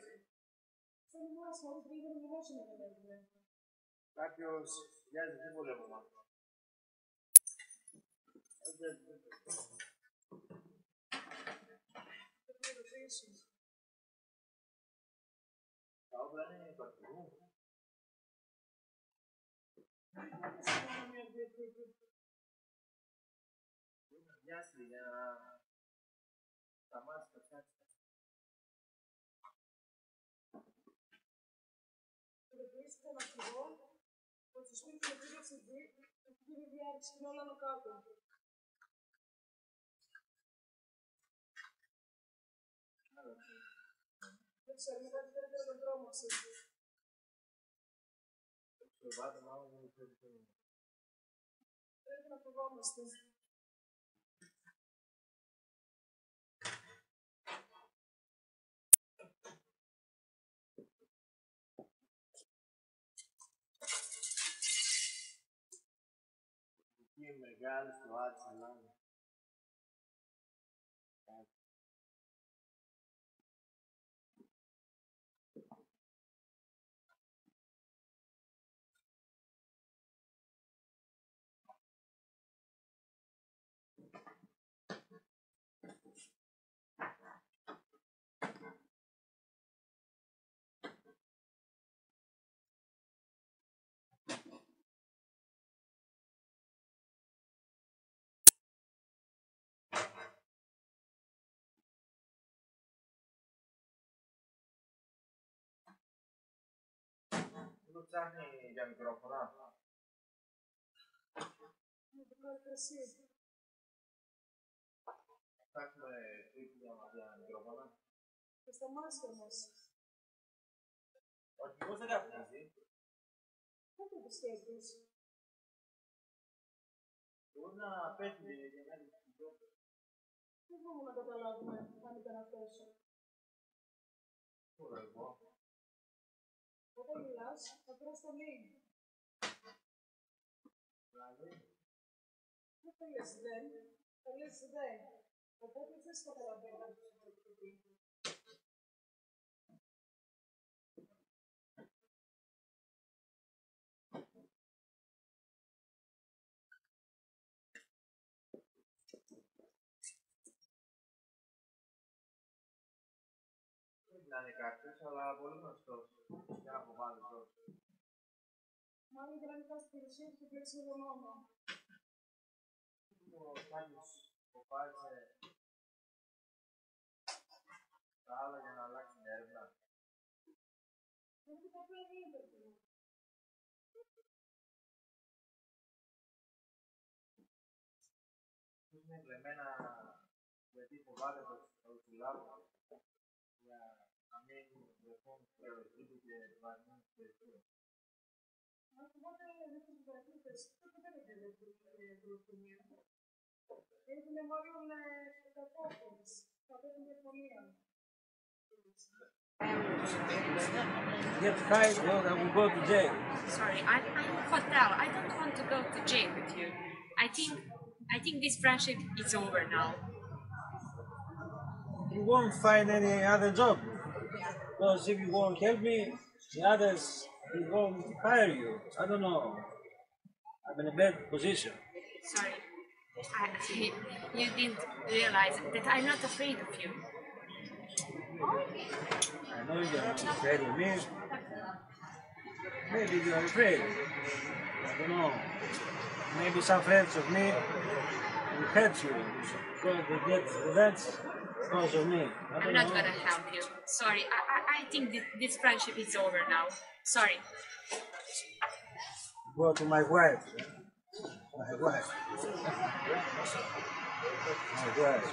Κάποιος βιάζεται τίποτα από εμάς. Τα όπλα είναι υπαρχηγού. Είναι βιάσει για να σταμάτησε τα ψάξεις. Ρωτήσει τον αρχηγό ότι στο σπίτι του κύριου Φιντή έχει γίνει διάρρηξη και όλα ανώ κάτω. ξέρουμε κάτι καλύτερο τον δρόμο μας. Πρέπει να φοβόμαστε. Είναι μεγάλη στο Άτσα Ελλάδα. Πού ψάχνει για μικρόφωνα? Με το καρκρασί. Ψάχνουμε τρίπλια για μικρόφωνα. Και στα μάτια μας. Ο αρχηγός δεν καπνίζει. Δεν το πιστεύεις. Μπορεί να πέφτει για να είναι ψυχικό. Δεν μπορούμε να καταλάβουμε αν ήταν αυτός. Τώρα εγώ. Όταν μιλάς, θα τρως το νύχι. Δηλαδή. Δεν θα λες δεν, θα λες δεν. Οπότε δεν σε καταλαβαίνει αν το πει. Να είναι κάποιος, αλλά πολύ γνωστός. Για να φοβάται τόσο. Μάλλον και να μην πας στην υπηρεσία του πλαίσιο τον νόμο. Ο Στάνιος φοβάται τα άλλα για να αλλάξει την έρευνα. Γιατί θα πρέπει να είναι παιδί. Είναι κλεμμένα γιατί φοβάται το δουλάβο. Για να μην βρεθούν στερεοτύποι και βαρνούν περισσότερο. Αν φοβάται δεν τους βαρνούντες, τότε δεν είναι δολοφονία. Έχουν μάλλον κακόφωνες. Θα πρέπει να διαφωνία. Get fired, well, I will go to jail. Sorry, I, I'm in hotel. I don't want to go to jail with you. I think, I think this friendship is over now. You won't find any other job. Because if you won't help me, the others will won't hire you. I don't know. I'm in a bad position. Sorry, I, you didn't realize that I'm not afraid of you. I know you're not afraid of me. Maybe you're afraid. I don't know. Maybe some friends of me will hurt you because they get revenge because of me. I I'm don't not know. gonna help you. Sorry, I, I, I think this, this friendship is over now. Sorry. Go to my wife. My wife. My wife.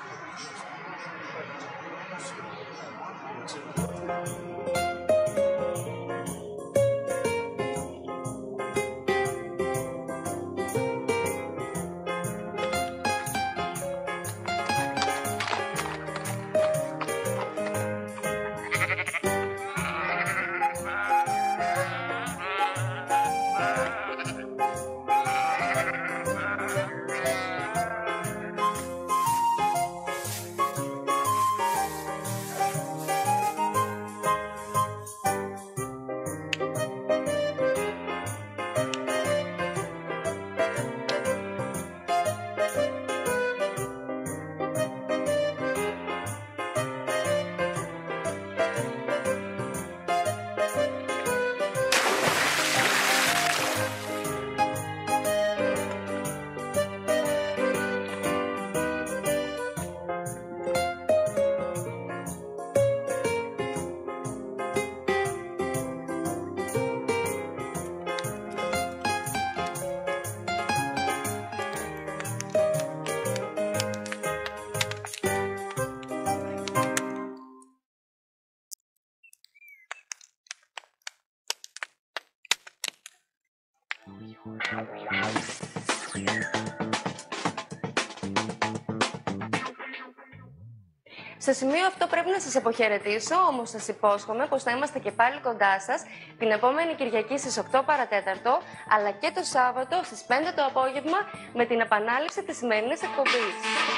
Σε σημείο αυτό πρέπει να σας αποχαιρετήσω, όμως σας υπόσχομαι πως θα είμαστε και πάλι κοντά σας την επόμενη Κυριακή στις οκτώ παρατέταρτο, αλλά και το Σάββατο στις πέντε το απόγευμα με την επανάληψη της σημερινής εκπομπής.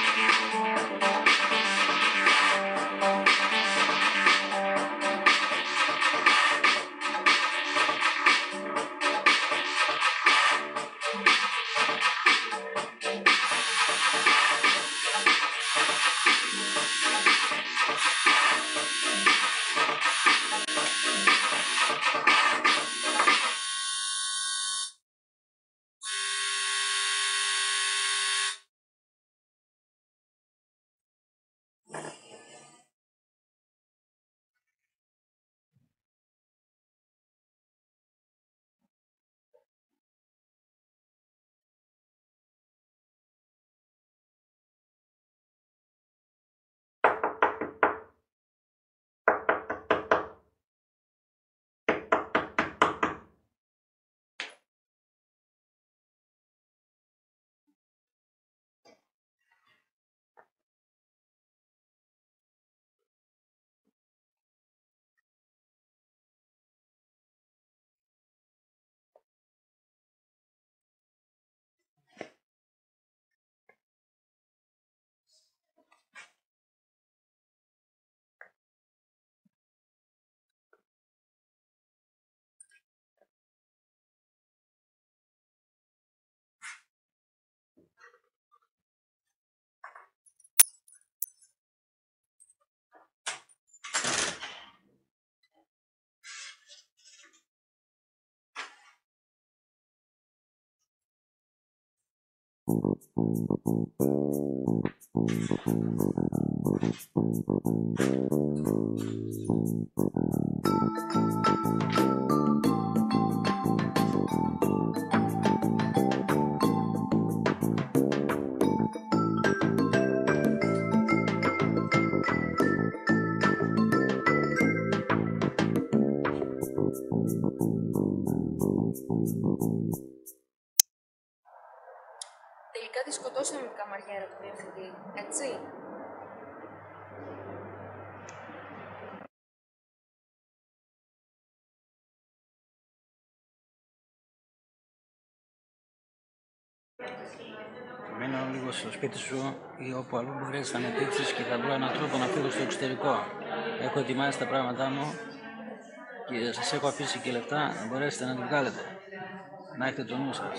Τελικά τη σκοτώσαμε την καμαριέρα του διευθυντή, έτσι. Μένω λίγο στο σπίτι σου ή όπου αλλού μπορείς να με δείξεις και θα βρω έναν τρόπο να φύγω στο εξωτερικό. Έχω ετοιμάσει τα πράγματά μου και σας έχω αφήσει και λεφτά να μπορέσετε να τη βγάλετε. Να έχετε το νου σας.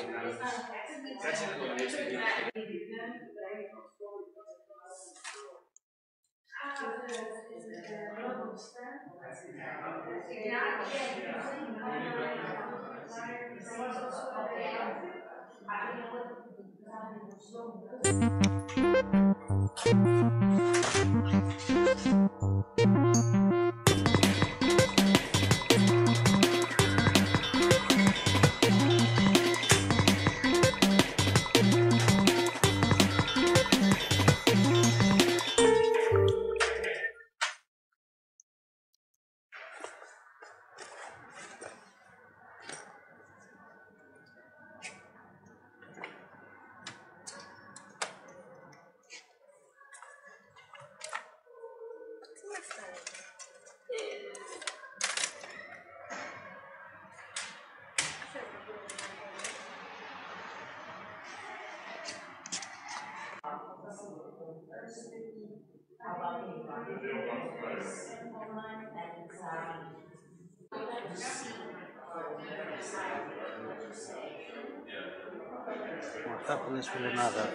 Αυτά που λες φιλενάδα.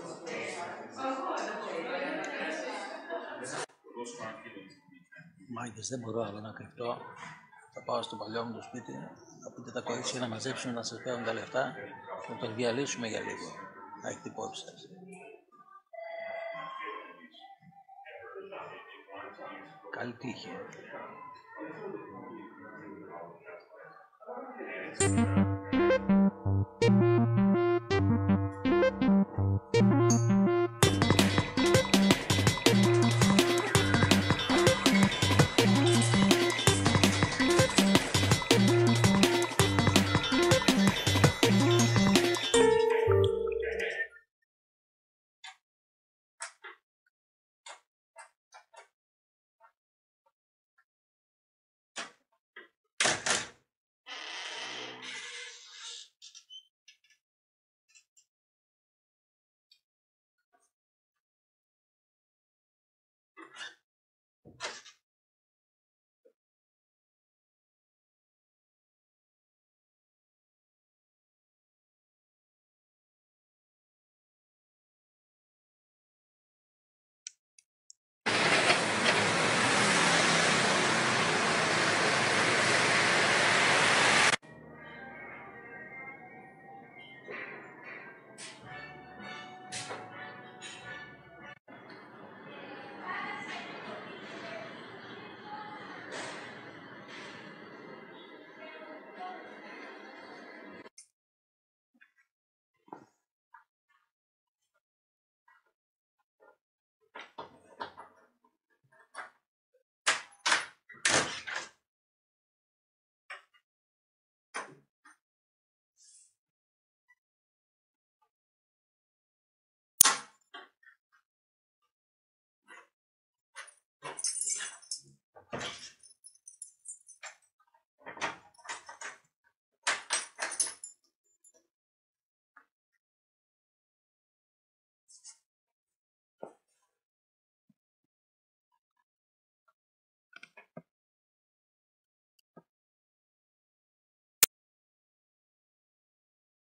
Μάγκες, δεν μπορώ άλλο να κρυφτώ. Θα πάω στο παλιό μου το σπίτι, θα πείτε τα κορίτσια να μαζέψουν να σας φέρουν τα λεφτά και να το διαλύσουμε για λίγο. Να έχετε υπόψη σας. Καλή τύχη.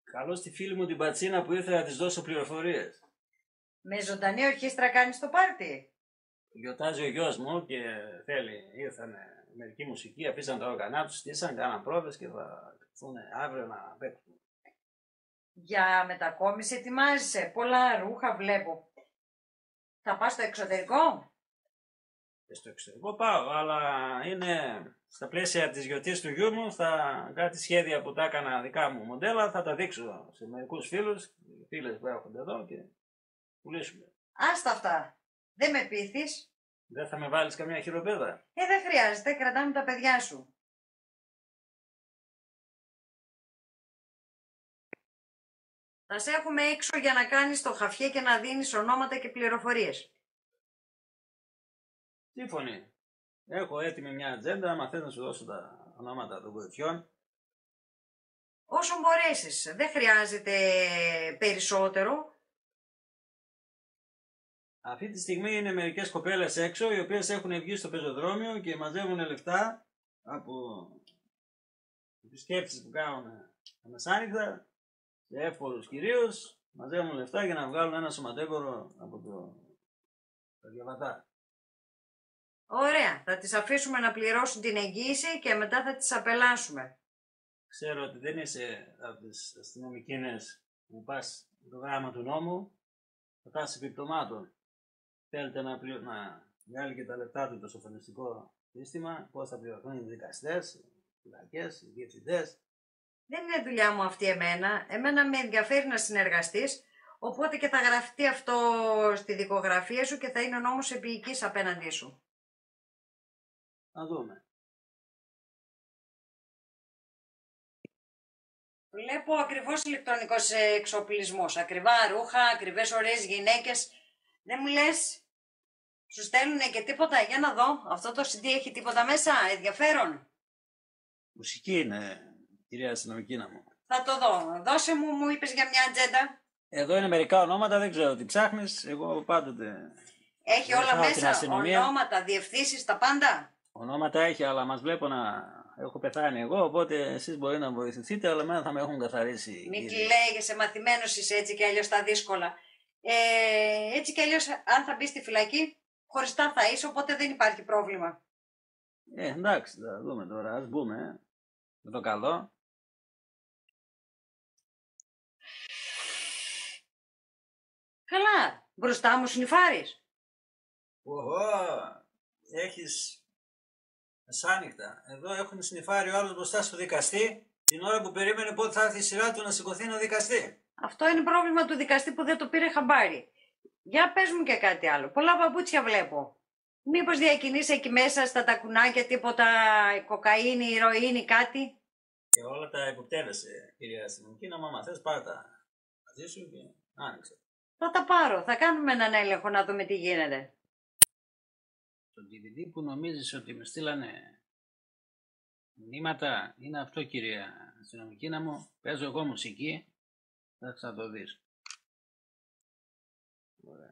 Καλώ τη φίλη μου την Πατσίνα που ήρθε να της δώσω πληροφορίες. Με ζωντανή ορχήστρα κάνεις το πάρτι. Γιορτάζει ο γιος μου και θέλει, ήρθανε μερική μουσική, αφήσαν τα όργανά τους, στήσαν, κάναν πρόβες και θα έρθουν αύριο να παίξουν. Για μετακόμιση ετοιμάζεσαι. Πολλά ρούχα βλέπω. Θα πας στο εξωτερικό. Και στο εξωτερικό πάω, αλλά είναι στα πλαίσια της γιορτής του γιού μου, θα κάτι σχέδια που τα έκανα δικά μου μοντέλα, θα τα δείξω σε μερικούς φίλους, φίλες που έρχονται εδώ και πουλήσουμε. Άστα αυτά. Δεν με πείθεις. Δεν θα με βάλεις καμιά χειροπέδα. Ε, δεν χρειάζεται. Κρατάμε τα παιδιά σου. Θα σε έχουμε έξω για να κάνεις το χαφιέ και να δίνεις ονόματα και πληροφορίες. Σύμφωνοι. Έχω έτοιμη μια ατζέντα, άμα θες να σου δώσω τα ονόματα των βοηθιών. Όσο μπορέσεις. Δεν χρειάζεται περισσότερο. Αυτή τη στιγμή είναι μερικές κοπέλες έξω, οι οποίες έχουν βγει στο πεζοδρόμιο και μαζεύουν λεφτά από επισκέψεις που κάνουν τα μεσάνυχτα, σε εύπορους κυρίως, μαζεύουν λεφτά για να βγάλουν ένα σωματέπορο από το, το διαβατά. Ωραία. Θα τις αφήσουμε να πληρώσουν την εγγύηση και μετά θα τις απελάσουμε. Ξέρω ότι δεν είσαι από τις αστυνομικίνες που πας το γράμμα του νόμου, θα πας επιπτωμάτων. Θέλετε να, πληρω... να βγάλει και τα λεπτά του το σοφρονιστικό σύστημα, πώς θα πληρωθούν οι δικαστές, οι φυλακές, οι διευθυντές. Δεν είναι δουλειά μου αυτή εμένα. Εμένα με ενδιαφέρει να συνεργαστείς, οπότε και θα γραφτεί αυτό στη δικογραφία σου και θα είναι ο νόμος επίοικης απέναντί σου. Να δούμε. Βλέπω ακριβώς ηλεκτρονικός εξοπλισμός. Ακριβά ρούχα, ακριβές ωραίες γυναίκες. Δεν μου λες, σου στέλνουνε και τίποτα? Για να δω. Αυτό το σι ντι έχει τίποτα μέσα, ενδιαφέρον? Μουσική είναι, κυρία αστυνομικίνα μου. Θα το δω. Δώσε μου, μου είπες για μια ατζέντα. Εδώ είναι μερικά ονόματα, δεν ξέρω τι ψάχνεις. Εγώ πάντοτε... Έχει όλα μέσα, ονόματα, διευθύνσεις, τα πάντα. Ονόματα έχει, αλλά μας βλέπω να έχω πεθάνει εγώ, οπότε εσείς μπορεί να βοηθηθείτε, αλλά εμένα θα με έχουν καθαρίσει. Μην κλαίγεσαι, μαθημένος είσαι έτσι και αλλιώς τα δύσκολα. Ε, έτσι κι αλλιώς αν θα μπει στη φυλακή, χωριστά θα είσαι, οπότε δεν υπάρχει πρόβλημα. Ε, εντάξει, θα δούμε τώρα, ας μπούμε, ε. με το καλό. Καλά, μπροστά μου σνιφάρεις. Οχο, έχεις μεσάνυχτα. Εδώ έχουν σνιφάρει ο άλλος μπροστά στο δικαστή, την ώρα που περίμενε πότε θα έρθει η σειρά του να σηκωθεί να δικαστεί. Αυτό είναι πρόβλημα του δικαστή που δεν το πήρε χαμπάρι. Για πες μου και κάτι άλλο. Πολλά παπούτσια βλέπω. Μήπως διακινείς εκεί μέσα στα τακουνάκια τίποτα κοκαίνη, ηρωίνη, κάτι? Και όλα τα υποπτέλεσαι, κυρία αστυνομική, να μάμα θες πάρ' τα μαζί σου και άνοιξε. Θα τα πάρω. Θα κάνουμε έναν έλεγχο να δούμε τι γίνεται. Το ντι βι ντι που νομίζεις ότι με στείλανε μηνύματα είναι αυτό, κυρία αστυνομική μου. Παίζω εγώ μουσική. Θα το δεις. Ωραία.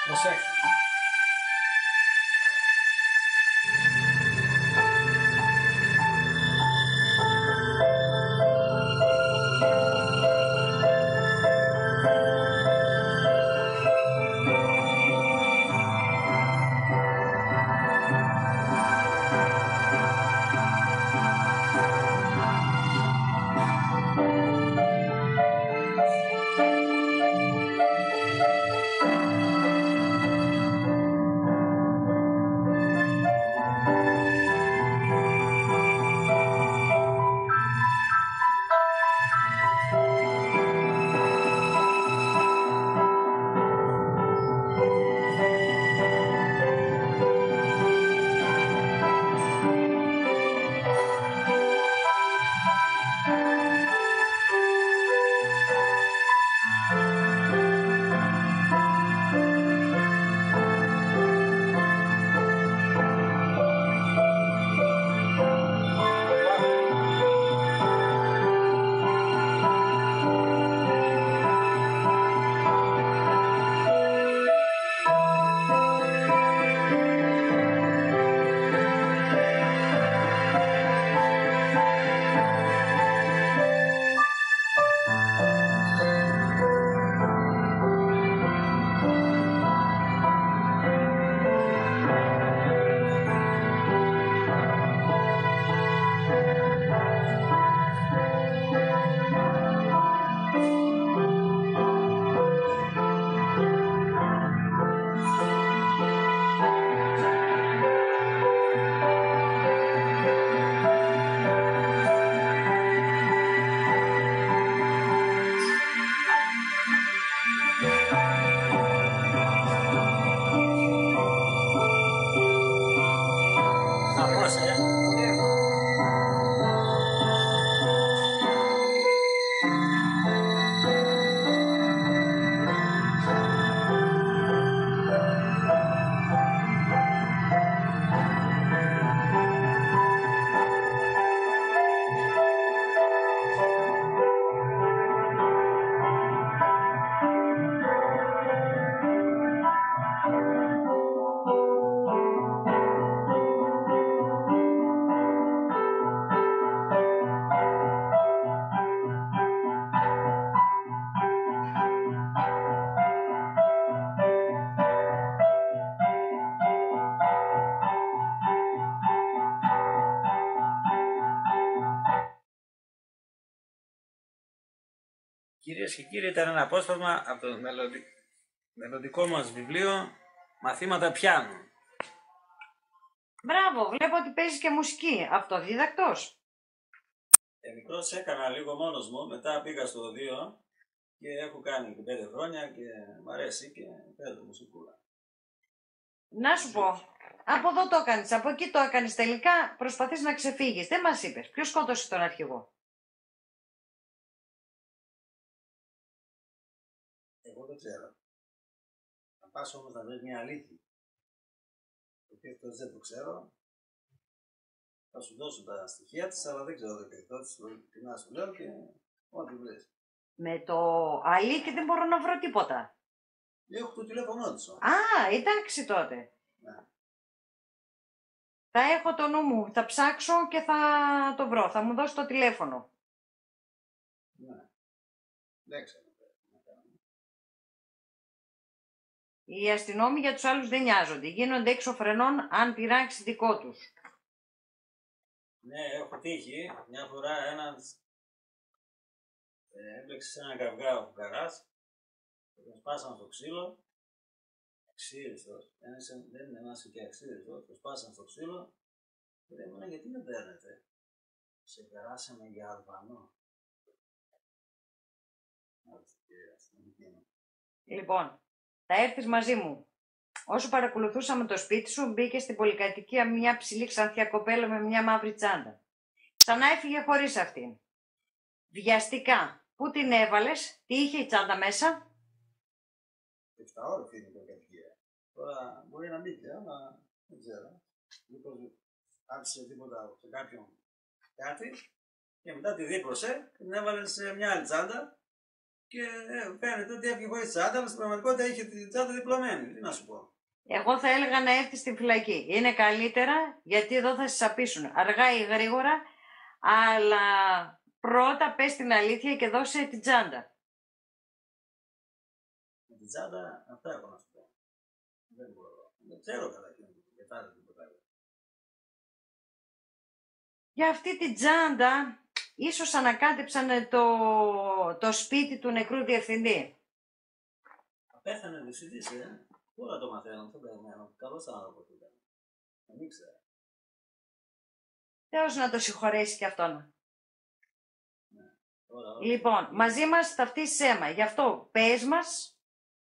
Προσέχτε. Κυρίες και κύριοι, ήταν ένα απόσπασμα από το μελλοντι... μελλοντικό μας βιβλίο «Μαθήματα πιάνου». Μπράβο, βλέπω ότι παίζεις και μουσική. Αυτοδίδακτος. Ε, μικρός έκανα λίγο μόνος μου, μετά πήγα στο οδείο και έχω κάνει και πέντε χρόνια και μ' αρέσει και παίζω μουσικούλα. Να σου πω, από εδώ το έκανες, από εκεί το έκανες τελικά, προσπαθείς να ξεφύγεις. Δεν μας είπες, ποιος σκότωσε τον αρχηγό? Εγώ δεν ξέρω. Θα πας όμως να βρεις μια αλήθεια. Γιατί αυτό δεν το ξέρω. Θα σου δώσω τα στοιχεία της, αλλά δεν ξέρω το περιπτώσεις. Τι να σου λέω και ό,τι βρεις. Με το αλήθεια δεν μπορώ να βρω τίποτα. Έχω το τηλέφωνό της όμως. Α, εντάξει τότε. Ναι. Θα έχω το νου μου, θα ψάξω και θα το βρω. Θα μου δώσει το τηλέφωνο. Ναι. Δεν ξέρω. Οι αστυνόμοι για τους άλλους δεν νοιάζονται. Γίνονται έξω φρενών αν πειράξει δικό τους. Ναι, έχω τύχει. Μια φορά ένας ε, έμπλεξε σε ένα καυγά ο φουκαράς και τον σπάσαν στο ξύλο. Αξίριστος. Δεν είναι ένας και αξίριστος. Τον σπάσαν στο ξύλο και δεν έμενα γιατί δεν παίρνετε. Σε περάσαμε για Αλβανό. Λοιπόν, θα έρθεις μαζί μου. Όσο παρακολουθούσαμε το σπίτι σου, μπήκε στην πολυκατοικία μια ψηλή ξανθιά κοπέλα με μια μαύρη τσάντα. Ξανά έφυγε χωρίς αυτήν. Βιαστικά. Πού την έβαλες, τι είχε η τσάντα μέσα? Εφτά ώρες είναι η πολυκατοικία. Τώρα μπορεί να μπήκε, αλλά δεν ξέρω. Μήπως άφησε τίποτα σε κάποιον κάτι και μετά τη δίπλωσε και την έβαλε σε μια άλλη τσάντα Και ε, φαίνεται ότι έφυγε χωρίς τσάντα, αλλά στην πραγματικότητα είχε την τσάντα διπλωμένη. Τι να σου πω. Εγώ θα έλεγα να έρθει στην φυλακή. Είναι καλύτερα γιατί εδώ θα σε σαπίσουν αργά ή γρήγορα, αλλά πρώτα πες την αλήθεια και δώσε την τσάντα. Με την τσάντα αυτά έχω να σου πω. Δεν μπορώ. Δεν ξέρω καταρχήν και τα τίποτα άλλο. Για αυτή την τσάντα ίσως ανακάτεψαν το, το σπίτι του νεκρού διευθυντή. Πέθανε ο διευθυντής, ε. Τώρα το μαθαίνω, τον περιμένω. Καλός άνθρωπος ήταν. Δεν ήξερα. Θεός να το συγχωρέσει και αυτόν. Ναι. Τώρα, ώρα. Λοιπόν, μαζί μας θα φτύσεις αίμα. Γι' αυτό πες μας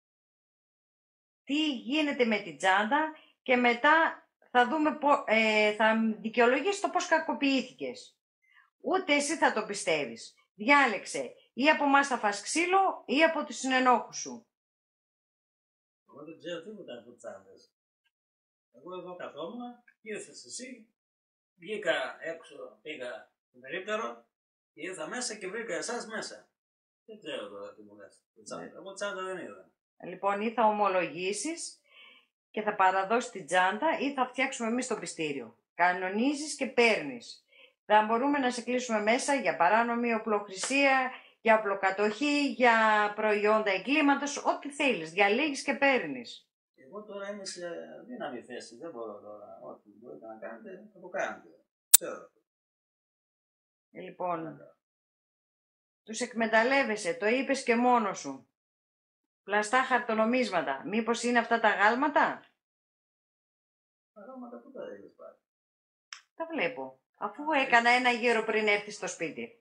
τι γίνεται με την τσάντα και μετά θα δούμε, πο, ε, θα δικαιολογήσεις το πώς κακοποιήθηκες. Ούτε εσύ θα το πιστεύεις. Διάλεξε ή από εμάς θα φας ξύλο ή από τους συνενόχους σου. Εγώ δεν ξέρω τίποτα από τσάντες. Εγώ εδώ καθόμουν, ήρθες εσύ, βγήκα έξω, πήγα στο περίπτερο, ήρθα μέσα και βρήκα εσάς μέσα. Δεν ξέρω τώρα τι μου λες. Εγώ τσάντα δεν είδα. Λοιπόν, ή θα ομολογήσεις και θα παραδώσεις την τσάντα ή θα φτιάξουμε εμείς το πιστήριο. Κανονίζεις και παίρνεις. Θα μπορούμε να σε κλείσουμε μέσα για παράνομη οπλοχρησία, για οπλοκατοχή, για προϊόντα εγκλήματος, ό,τι θέλεις. Διαλέγεις και παίρνεις. Εγώ τώρα είμαι σε δύναμη θέση. Δεν μπορώ τώρα. Ό,τι μπορείτε να κάνετε, θα το κάνετε. Ξέρω. Λοιπόν, τους εκμεταλλεύεσαι, το είπες και μόνος σου. Πλαστά χαρτονομίσματα. Μήπως είναι αυτά τα γάλματα? Τα γάλματα πού τα είδες πάλι? Τα βλέπω. Αφού έκανα ένα γύρο πριν έρθει στο σπίτι.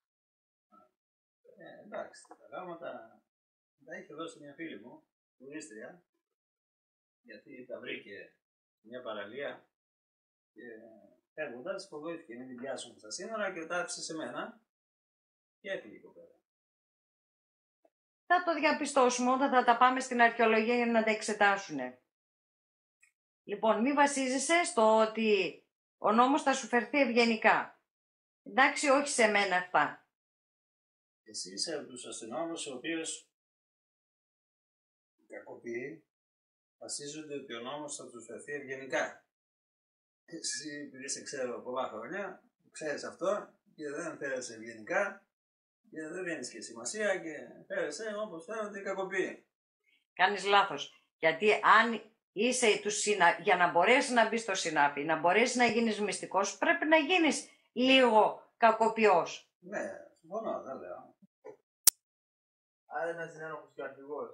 Ε, εντάξει, τα γάλματα τα είχε δώσει μια φίλη μου, τουρίστρια, γιατί τα βρήκε μια παραλία και φεύγοντας φοβήθηκε να την πιάσουν στα σύνορα και τα άφησε σε μένα και έφυγε η κοπέλα. Θα το διαπιστώσουμε όταν θα τα πάμε στην αρχαιολογία για να τα εξετάσουνε. Λοιπόν, μη βασίζεσαι στο ότι ο νόμος θα σου φερθεί ευγενικά. Εντάξει, όχι σε μένα αυτά. Εσύ είσαι από τους αστυνόμους ο οποίος κακοποιεί, βασίζονται ότι ο νόμος θα τους φερθεί ευγενικά. Εσύ, επειδή σε ξέρω πολλά χρόνια, ξέρεις αυτό και δεν φέρεσαι ευγενικά και δεν δίνεις και σημασία και φέρεσαι όπως φέρονται οι κακοποιοί. Κάνεις λάθος. Γιατί αν είσαι του συνα... για να μπορέσεις να μπεις στο συνάφι, να μπορέσεις να γίνεις μυστικός, πρέπει να γίνεις λίγο κακοποιός. Ναι, συμφωνώ, δεν λέω. Άρα ένας συνένοχος και αρχηγός.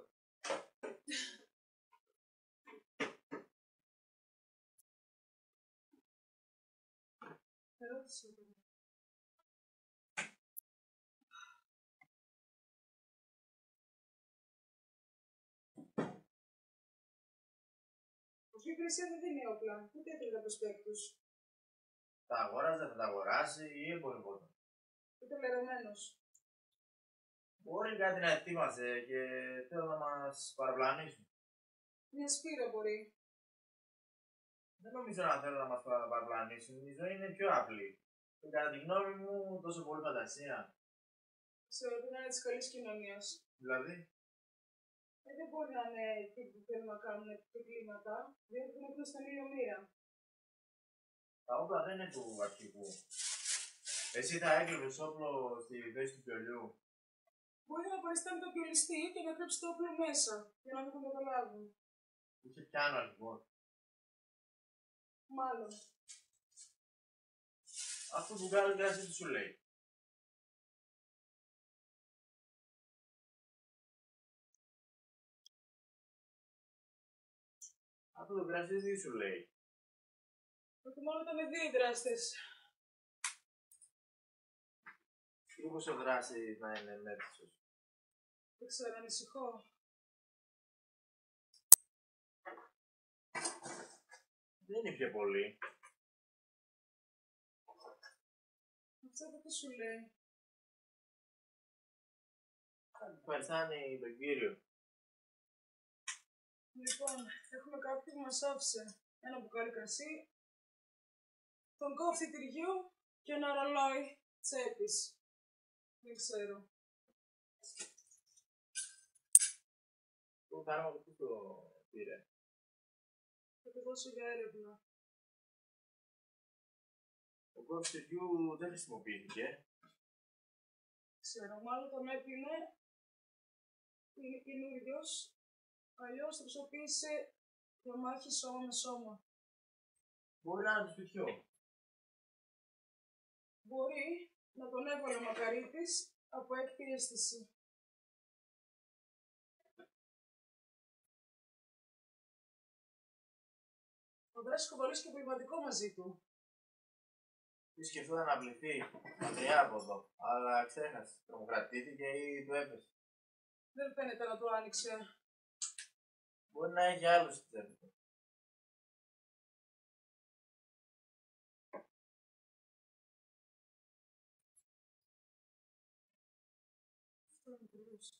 Ερώτηση. Η υπηρεσία δεν δίνει όπλα, ούτε έτρεπε τα προσπέκτους. Τα αγόραζε, θα τα αγοράσει ή εμπορευόταν. Ούτε λερωμένος. Μπορεί κάτι να ετοίμασε και θέλω να μας παραπλανήσουν. Μια σπήρα μπορεί. Δεν νομίζω να θέλω να μας παραπλανήσουν. Η ζωή είναι πιο απλή. Και κατά τη γνώμη μου, τόσο πολύ φαντασία. Ξέρω ότι είναι της καλής κοινωνίας. Δηλαδή, Ε, δεν μπορεί να είναι αυτοί που θέλουν να κάνουν εγκλήματα, διότι δεν έχουν στην ίδια μοίρα. τα όπλα δεν είναι του αρχηγού. Εσύ θα έκλεβες όπλο στη θέση του πιολιού. Μπορεί να παριστάνει το πιολιστή και να κρύψει το όπλο μέσα, για να μην το καταλάβουν. Είχε πιάνω αρχηγός. Μάλλον. Αυτό που κάνει κρασί τι σου λέει. Αυτό το κρασί τι σου λέει. Ότι μόνο ήταν δύο οι δράστες. Μήπως ο δράσης να είναι μέτρησος. Δεν ξέρω, ανησυχώ. Δεν είναι πιο πολύ. Αυτό τι σου λέει. Κάτι παριστάνει τον κύριο. Λοιπόν, έχουμε κάποιον που μας άφησε ένα μπουκάλι κρασί, τον κόφτη τυριού και ένα ρολόι τσέπης. Δεν ξέρω. φάρμακο που το πήρε. Θα το δώσω για έρευνα. Ο κόφτης του γιου δεν χρησιμοποιήθηκε. Ξέρω, μάλλον τον έπινε, είναι καινούργιος, αλλιώς θα χρησιμοποιήσει διαμάχη σώμα με σώμα. Μπορεί να είναι του σπιτιού. Μπορεί να τον έβαλε ο Μακαρίτης από έκτη αίσθηση. Ο Δράσης κοβαλούσε και ποιηματικό μαζί του. Τι σκεφτόταν να βληθεί μακριά από εδώ, αλλά ξέχασε. Τρομοκρατήθηκε ή του έπεσε. Δεν φαίνεται να το άνοιξε. Μπορεί να έχει άλλους στην τσέπη του. Αυτό είναι τελείως.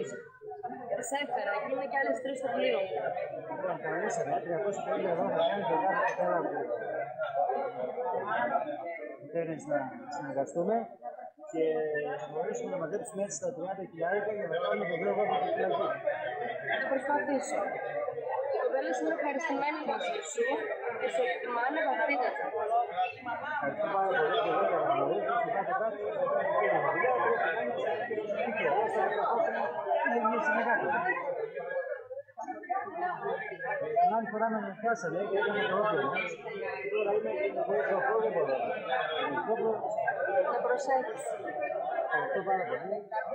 Σε έφερα και είναι και άλλες τρεις στο πλοίο. Λοιπόν, καλέσαμε, τριακόσια πενήντα ευρώ θα κάνει και κάθε κοπέλα που θέλεις να συνεργαστούμε και θα μπορέσουμε να μαζέψουμε έτσι τα τριάντα χιλιάρικα για να κάνουμε το δύο βόλιο του φυλακή. Θα προσπαθήσω. Οι κοπέλες είναι ευχαριστημένοι μαζί σου και σε εκτιμάνε βαθύτατα. Ευχαριστώ πάρα πολύ και εγώ για να γνωρίζω και κάθε κάτι θα κάνει και για δουλειά και θα κάνει και όσο θα καθόσουμε είναι μια συνεργάτη. Την άλλη φορά με πιάσανε και έκανε το όπλο μας και τώρα είμαι χωρίς το όπλο, δεν μπορώ. Να προσέχεις. Ευχαριστώ πάρα πολύ.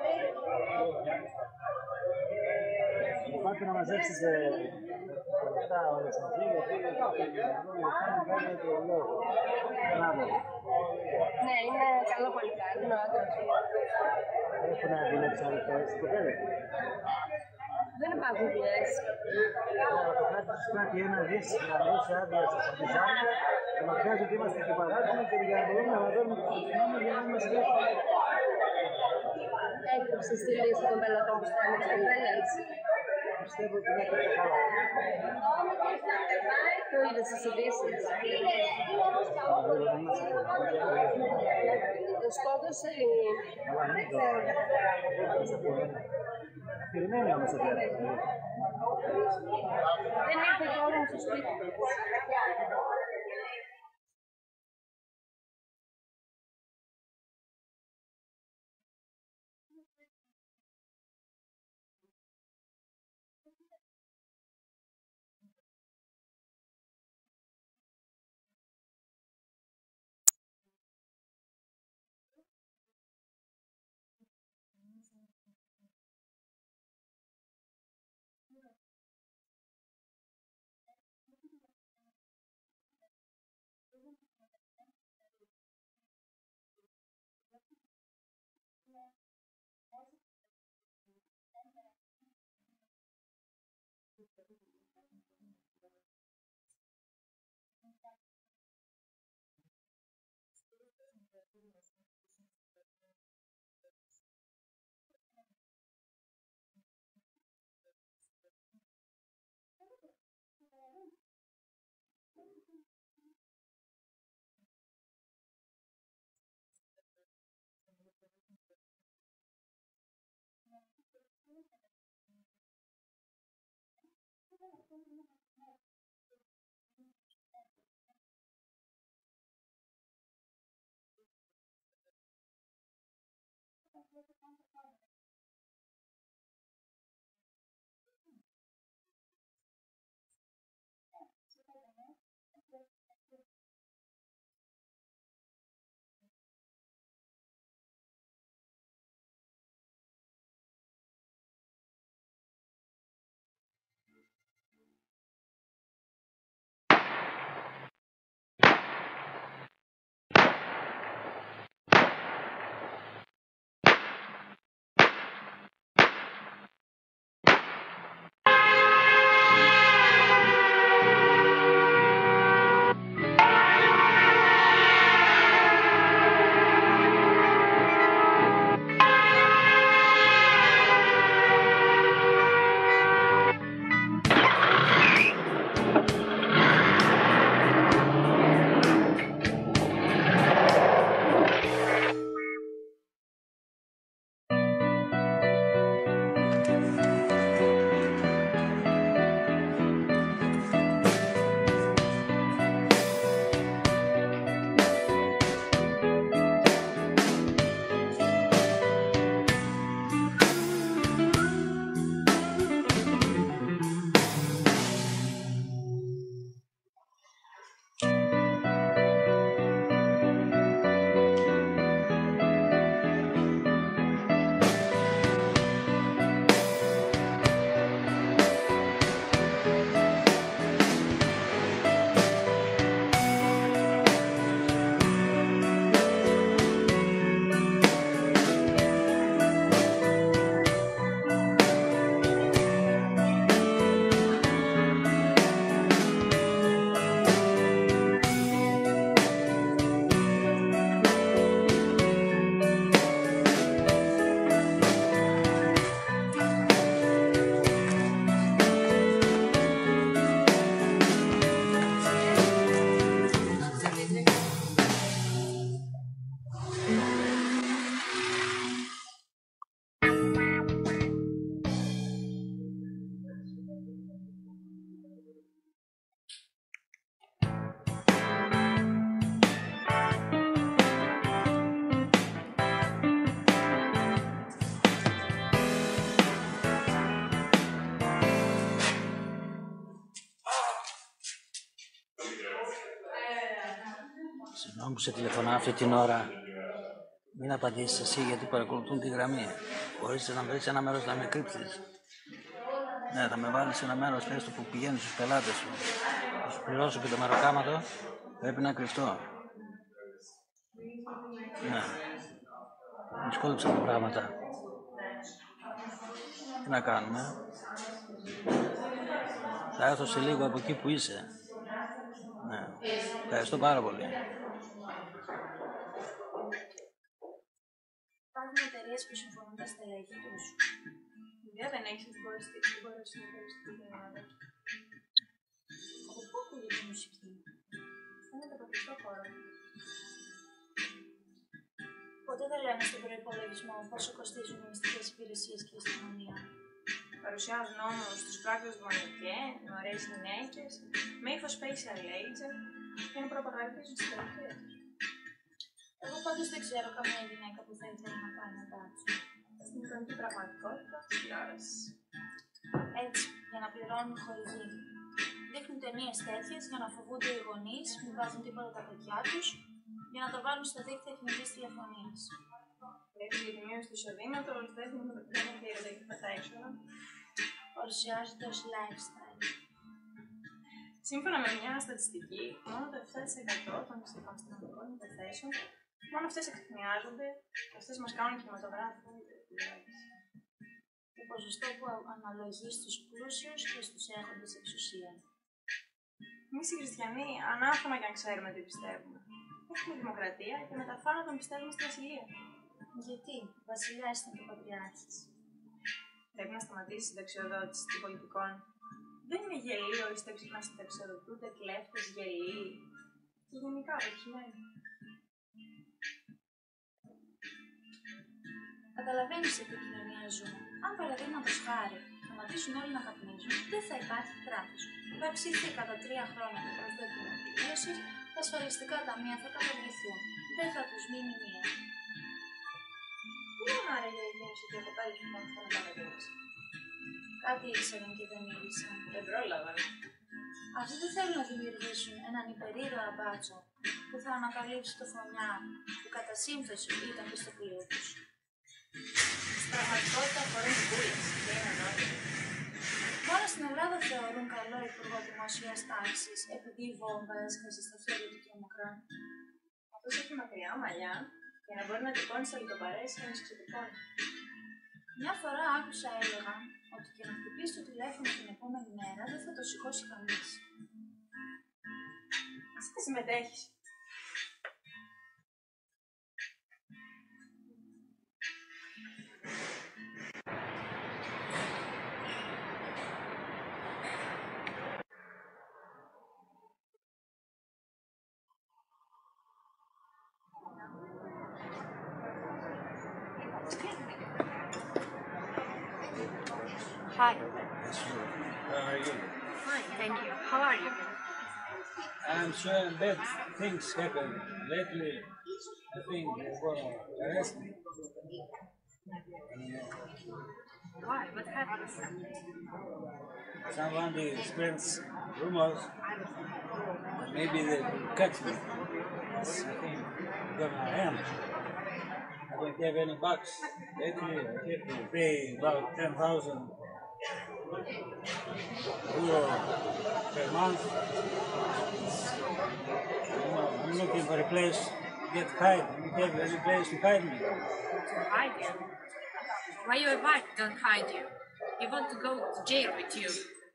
Πάτε να μαζέψεις τα λεφτά όλα στην αρχή, γιατί θα κάνει το λόγο. Μπράβο. Ναι, είναι καλό παλικάρι, είναι ο άντρας. Έχουν δουλέψει άλλες φορές στις κοπέλες. Δεν υπάρχουν δουλειές. Αλλά το κράτος τους πράττει ένα δις να δώσει άδεια στις διζάνια και μας βγάζει ότι είμαστε και παράδειγμα και για να μπορούμε να μαζεύουμε το νόμο για να είμαστε εύκολοι. Έκρυψες τη λύση των πελατών που στέλνουν τις κοπέλες. Πιστεύω ότι είναι κάτι καλά. Το είδες στις ειδήσεις. Το σκότωσε η... Περιμένει όμως εδώ. Δεν ήρθε κι όλο στο σπίτι της. Συγγνώμη που σε τηλεφωνάω αυτή την ώρα. Μην απαντήσεις εσύ γιατί παρακολουθούν τη γραμμή. Μπορείς να βρεις ένα μέρος να με κρύψεις. Ναι, θα με βάλεις σε ένα μέρος έστω που πηγαίνεις στους πελάτες σου. Θα σου πληρώσω και το μεροκάματο. Πρέπει να κρυφτώ. Ναι. Μου σκότωξαν τα πράγματα. Τι να κάνουμε. Θα έρθω σε λίγο από εκεί που είσαι. Ναι. Ευχαριστώ πάρα πολύ. Υπάρχουν εταιρείες που συμφωνούν τα στελέχη τους. Ιδέα δεν έχεις ότι μπορείς να μπορείς να κάνεις την Ελλάδα. Από πού ακούγεται η μουσική? Φαίνεται από κλειστό χώρο. Ποτέ δεν λένε στον προϋπολογισμό πόσο κοστίζουν οι μυστικές υπηρεσίες και η αστυνομία. Παρουσιάζουν όμως τους πράκτορες Μπονεκέ, με ωραίες γυναίκες, με ύφος facial laser και να προπαγανδίζουν τις τελευταίες τους. Εγώ πάντως δεν ξέρω καμία γυναίκα που θα ήθελε να κάνει μπάτσο. Στην εικονική πραγματικότητα της τηλεόρασης. Έτσι, για να πληρώνουν χορηγοί. Δείχνουν ταινίες τέτοιες για να φοβούνται οι γονείς, μην βάζουν τίποτα τα παιδιά τους, για να το βάλουν στα δίκτυα κινητής τηλεφωνίας. Πρέπει για τη μείωση του εισοδήματος, δέχουν το παιδιά και η ροδευτικά τα έξοδα. Παρουσιάζονται ως lifestyle. Σύμφωνα με μια στατιστική, μόνο το επτά τοις εκατό των αστυνομικών υποθέσεων, μόνο αυτές εξυπνιάζονται, αυτές μας κάνουν κινηματογράφο. Το ποσοστό που αναλογεί στους πλούσιους και στους έχοντες εξουσία. Εμείς οι χριστιανοί, ανάθεμα και αν ξέρουμε τι πιστεύουμε. Έχουμε δημοκρατία και με τα θάνατον πιστεύουμε στη βασιλεία. Γιατί, ο βασιλιάς ήταν και ο πατριάρχης. Πρέπει να σταματήσει η συνταξιοδότηση των πολιτικών. Δεν είναι γελίο να συνταξιοδοτούνται κλέφτες, γελοί και γενικά αποτυχημένοι. Καταλαβαίνεις σε τι κοινωνία ζούμε. Αν παραδείγματος χάρη σταματήσουν όλοι να καπνίζουν, δεν θα υπάρχει κράτος. Θα αυξηθεί κατά τρία χρόνια το προσδόκιμο επιβίωσης, τα ασφαλιστικά ταμεία θα καταργηθούν. Δεν θα τους μείνει μία. Τι λένε άρα οι Ελληνές ότι από πάλι που μάθηκαν να παραδείγματος. Κάτι ήξεραν και δεν μίλησαν. Δεν πρόλαβαν. Αυτοί δεν θέλουν να δημιουργήσουν έναν υπερήρωα μπάτσο που θα ανακαλύψει το φωνιά που κατά σύμφεση ήταν και στο πλοίο τους. Στην πραγματικότητα αφορούν την πούληση και είναι ανώτερη. Μόνο στην Ελλάδα θεωρούν καλό υπουργό δημοσίας τάξης επειδή η βόμβα έσκασε στα χέρια του τρομοκράτη. Αυτός έχει μακριά μαλλιά για να μπορεί να τυπώνει σε λιτοπαρές και να τους ξετυπώνει. Μια φορά άκουσα έλεγαν ότι και να χτυπήσει το τηλέφωνο την επόμενη μέρα δεν θα το σηκώσει κανείς. Ας δεν συμμετέχεις. Hi. How are you? Fine, thank you. How are you? I'm sure bad things happen lately. I think they're gonna arrest me. Why? What happened? Someone spreads rumors. Maybe they will catch me. That's, I think, gonna end. I don't have any bucks. Lately, I have to pay about ten thousand euro per month. You know, I'm looking for a place to get hide. You have any place to hide me? To hide you? Why your wife don't hide you? You want to go to jail with you?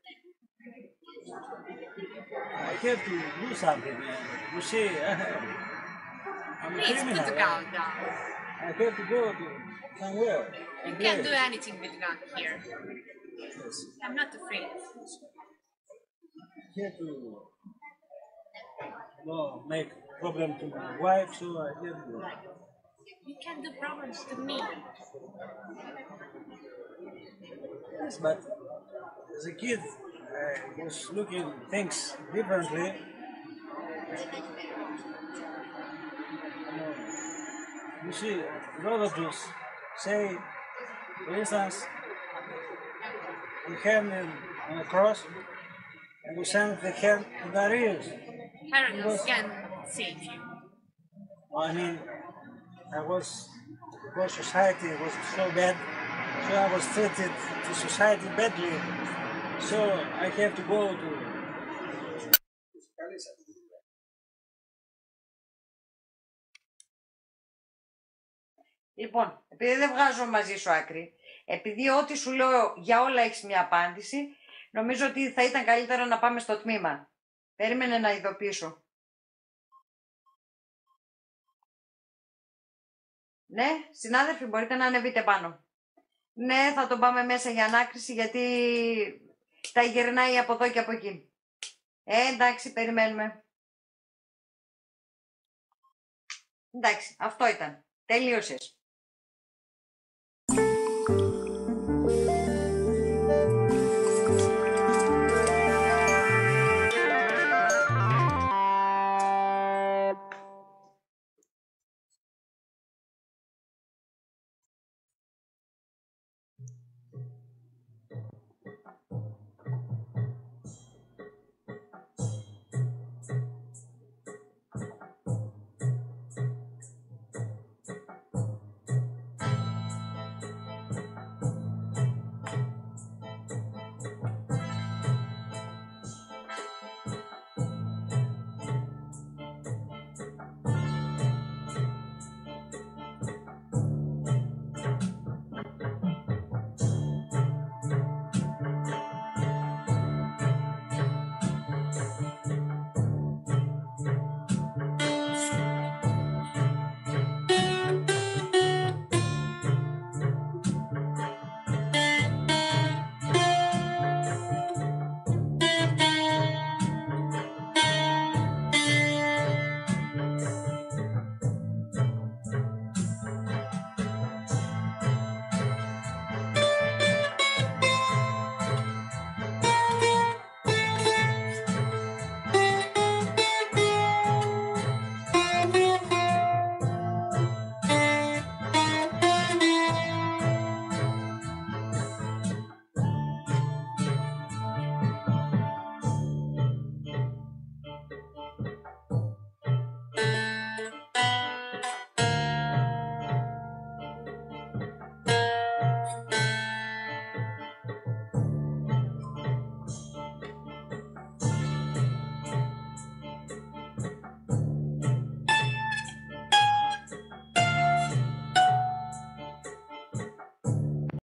I have to do something. You see, I'm a Please criminal. put the gun down. I have to go to somewhere. You can't do anything with gun here. I'm not afraid. I have to no, make problem to my wife, so I have to. You can do problems to me. Yes, but as a kid, I was looking things differently. You see, Herodotus say, for instance, we hang him on a cross and we send the hand to Darius. Herodotus can save you. I mean, I was, because society was so bad, so I was treated to society badly. So I have to go to. Λοιπόν, επειδή δεν βγάζω μαζί σου άκρη, επειδή ό,τι σου λέω για όλα έχεις μια απάντηση, νομίζω ότι θα ήταν καλύτερα να πάμε στο τμήμα. Περίμενε να ειδοποιήσω. Ναι, συνάδελφοι, μπορείτε να ανεβείτε πάνω. Ναι, θα τον πάμε μέσα για ανάκριση, γιατί τα γυρνάει από εδώ και από εκεί. Ε, εντάξει, περιμένουμε. Εντάξει, αυτό ήταν. Τελείωσες.